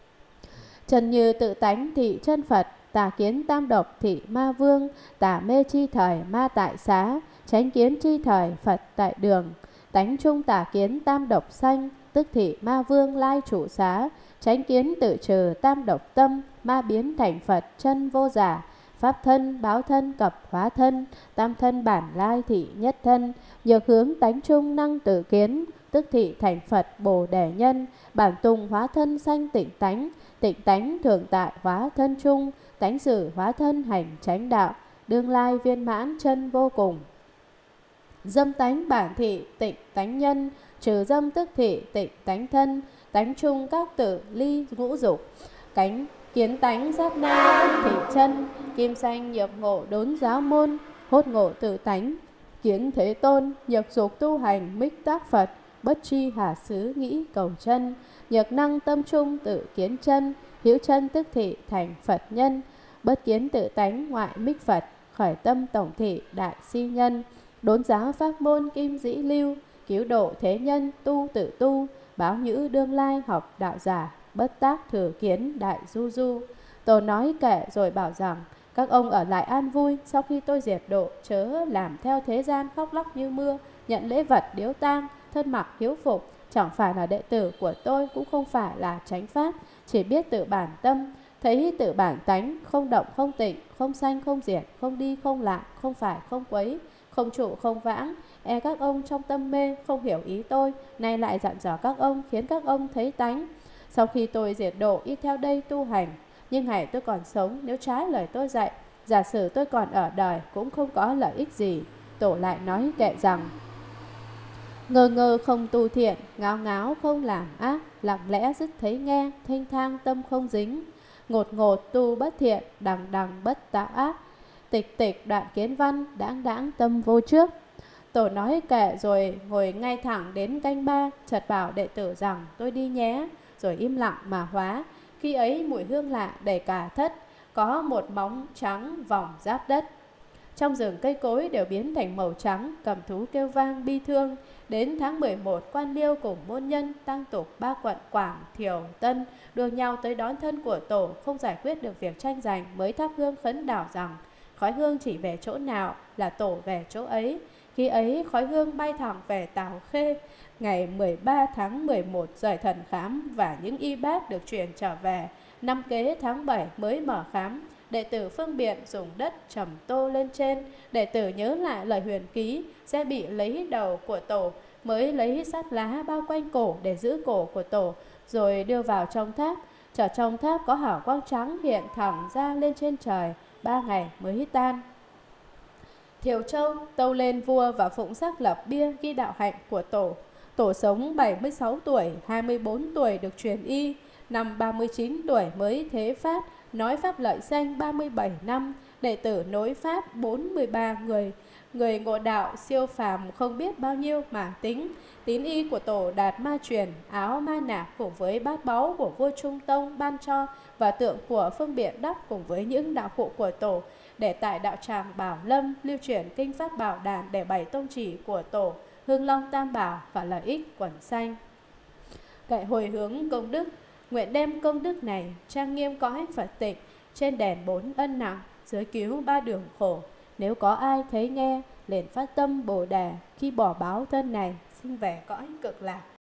[SPEAKER 1] Trần như tự tánh thị chân Phật, tà kiến tam độc thị ma vương. Tà mê chi thời ma tại xá, chánh kiến chi thời Phật tại đường. Tánh trung tà kiến tam độc sanh, tức thị ma vương lai trụ xá. Chánh kiến tự trừ tam độc tâm, ma biến thành Phật chân vô giả. Pháp thân, báo thân, cập hóa thân, tam thân bản lai thị nhất thân. Nhược hướng tánh trung năng tự kiến, tức thị thành Phật Bồ Đề nhân. Bản tùng hóa thân sanh tịnh tánh, tịnh tánh thường tại hóa thân trung. Tánh sử hóa thân hành chánh đạo, đương lai viên mãn chân vô cùng. Dâm tánh bản thị tịnh tánh nhân, trừ dâm tức thị tịnh tánh thân. Tánh trung các tự ly ngũ dục, cánh kiến tánh sát na thị chân. Kim sanh nhập ngộ đốn giáo môn, hốt ngộ tự tánh kiến thế tôn. Nhược dục tu hành mích tác Phật, bất tri hà xứ nghĩ cầu chân. Nhược năng tâm trung tự kiến chân, hữu chân tức thị thành Phật nhân. Bất kiến tự tánh ngoại mích Phật, khởi tâm tổng thị đại si nhân. Đốn giáo pháp môn kim dĩ lưu, cứu độ thế nhân tu tự tu. Báo nhữ đương lai học đạo giả, bất tác thừa kiến đại du du. Tổ nói kệ rồi bảo rằng, các ông ở lại an vui, sau khi tôi diệt độ, chớ làm theo thế gian khóc lóc như mưa, nhận lễ vật điếu tang, thân mặc hiếu phục. Chẳng phải là đệ tử của tôi, cũng không phải là chánh pháp, chỉ biết tự bản tâm, thấy tự bản tánh, không động không tịnh, không sanh không diệt, không đi không lạc, không phải không quấy, không trụ không vãng. E các ông trong tâm mê, không hiểu ý tôi, nay lại dặn dò các ông, khiến các ông thấy tánh. Sau khi tôi diệt độ, ít theo đây tu hành. Nhưng ngày tôi còn sống, nếu trái lời tôi dạy, giả sử tôi còn ở đời, cũng không có lợi ích gì. Tổ lại nói kệ rằng, ngơ ngơ không tu thiện, ngáo ngáo không làm ác, lặng lẽ dứt thấy nghe, thanh thang tâm không dính. Ngột ngột tu bất thiện, đằng đằng bất tạo ác, tịch tịch đoạn kiến văn, đãng đãng tâm vô trước. Tổ nói kệ rồi ngồi ngay thẳng đến canh ba, chợt bảo đệ tử rằng tôi đi nhé, rồi im lặng mà hóa. Khi ấy mùi hương lạ đầy cả thất, có một móng trắng vòng giáp đất. Trong rừng cây cối đều biến thành màu trắng, cầm thú kêu vang bi thương. Đến tháng mười một, quan liêu cùng môn nhân, tăng tục ba quận Quảng, Thiều, Tân đua nhau tới đón thân của tổ, không giải quyết được việc tranh giành, mới thắp hương khấn đảo rằng khói hương chỉ về chỗ nào là tổ về chỗ ấy. Khi ấy khói hương bay thẳng về Tào Khê. Ngày mười ba tháng mười một rời thần khám và những y bác được chuyển trở về. Năm kế tháng bảy mới mở khám. Đệ tử phương biện dùng đất trầm tô lên trên. Đệ tử nhớ lại lời huyền ký sẽ bị lấy đầu của tổ, mới lấy sắt lá bao quanh cổ để giữ cổ của tổ, rồi đưa vào trong tháp. Trở trong tháp có hào quang trắng hiện thẳng ra lên trên trời, ba ngày mới tan. Thiều Châu tâu lên vua và phụng sắc lập bia ghi đạo hạnh của tổ. Tổ sống bảy mươi sáu tuổi, hai mươi bốn tuổi được truyền y, năm ba mươi chín tuổi mới thế phát, nói pháp lợi danh ba mươi bảy năm, đệ tử nối pháp bốn mươi ba người. Người ngộ đạo siêu phàm không biết bao nhiêu mà tính. Tín y của tổ đạt ma truyền, áo ma nạp cùng với bát báu của vua Trung Tông ban cho, và tượng của Phương Biện Đắp cùng với những đạo cụ của tổ, để tại đạo tràng Bảo Lâm lưu truyền kinh pháp Bảo Đàn để bày tông chỉ của tổ, Hưng Long Tam Bảo và lợi ích quẩn sanh. Cậy hồi hướng công đức, nguyện đem công đức này trang nghiêm cõi Phật tịch, trên đèn bốn ân nặng, dưới cứu ba đường khổ. Nếu có ai thấy nghe, liền phát tâm Bồ Đề, khi bỏ báo thân này sinh về cõi cực lạc.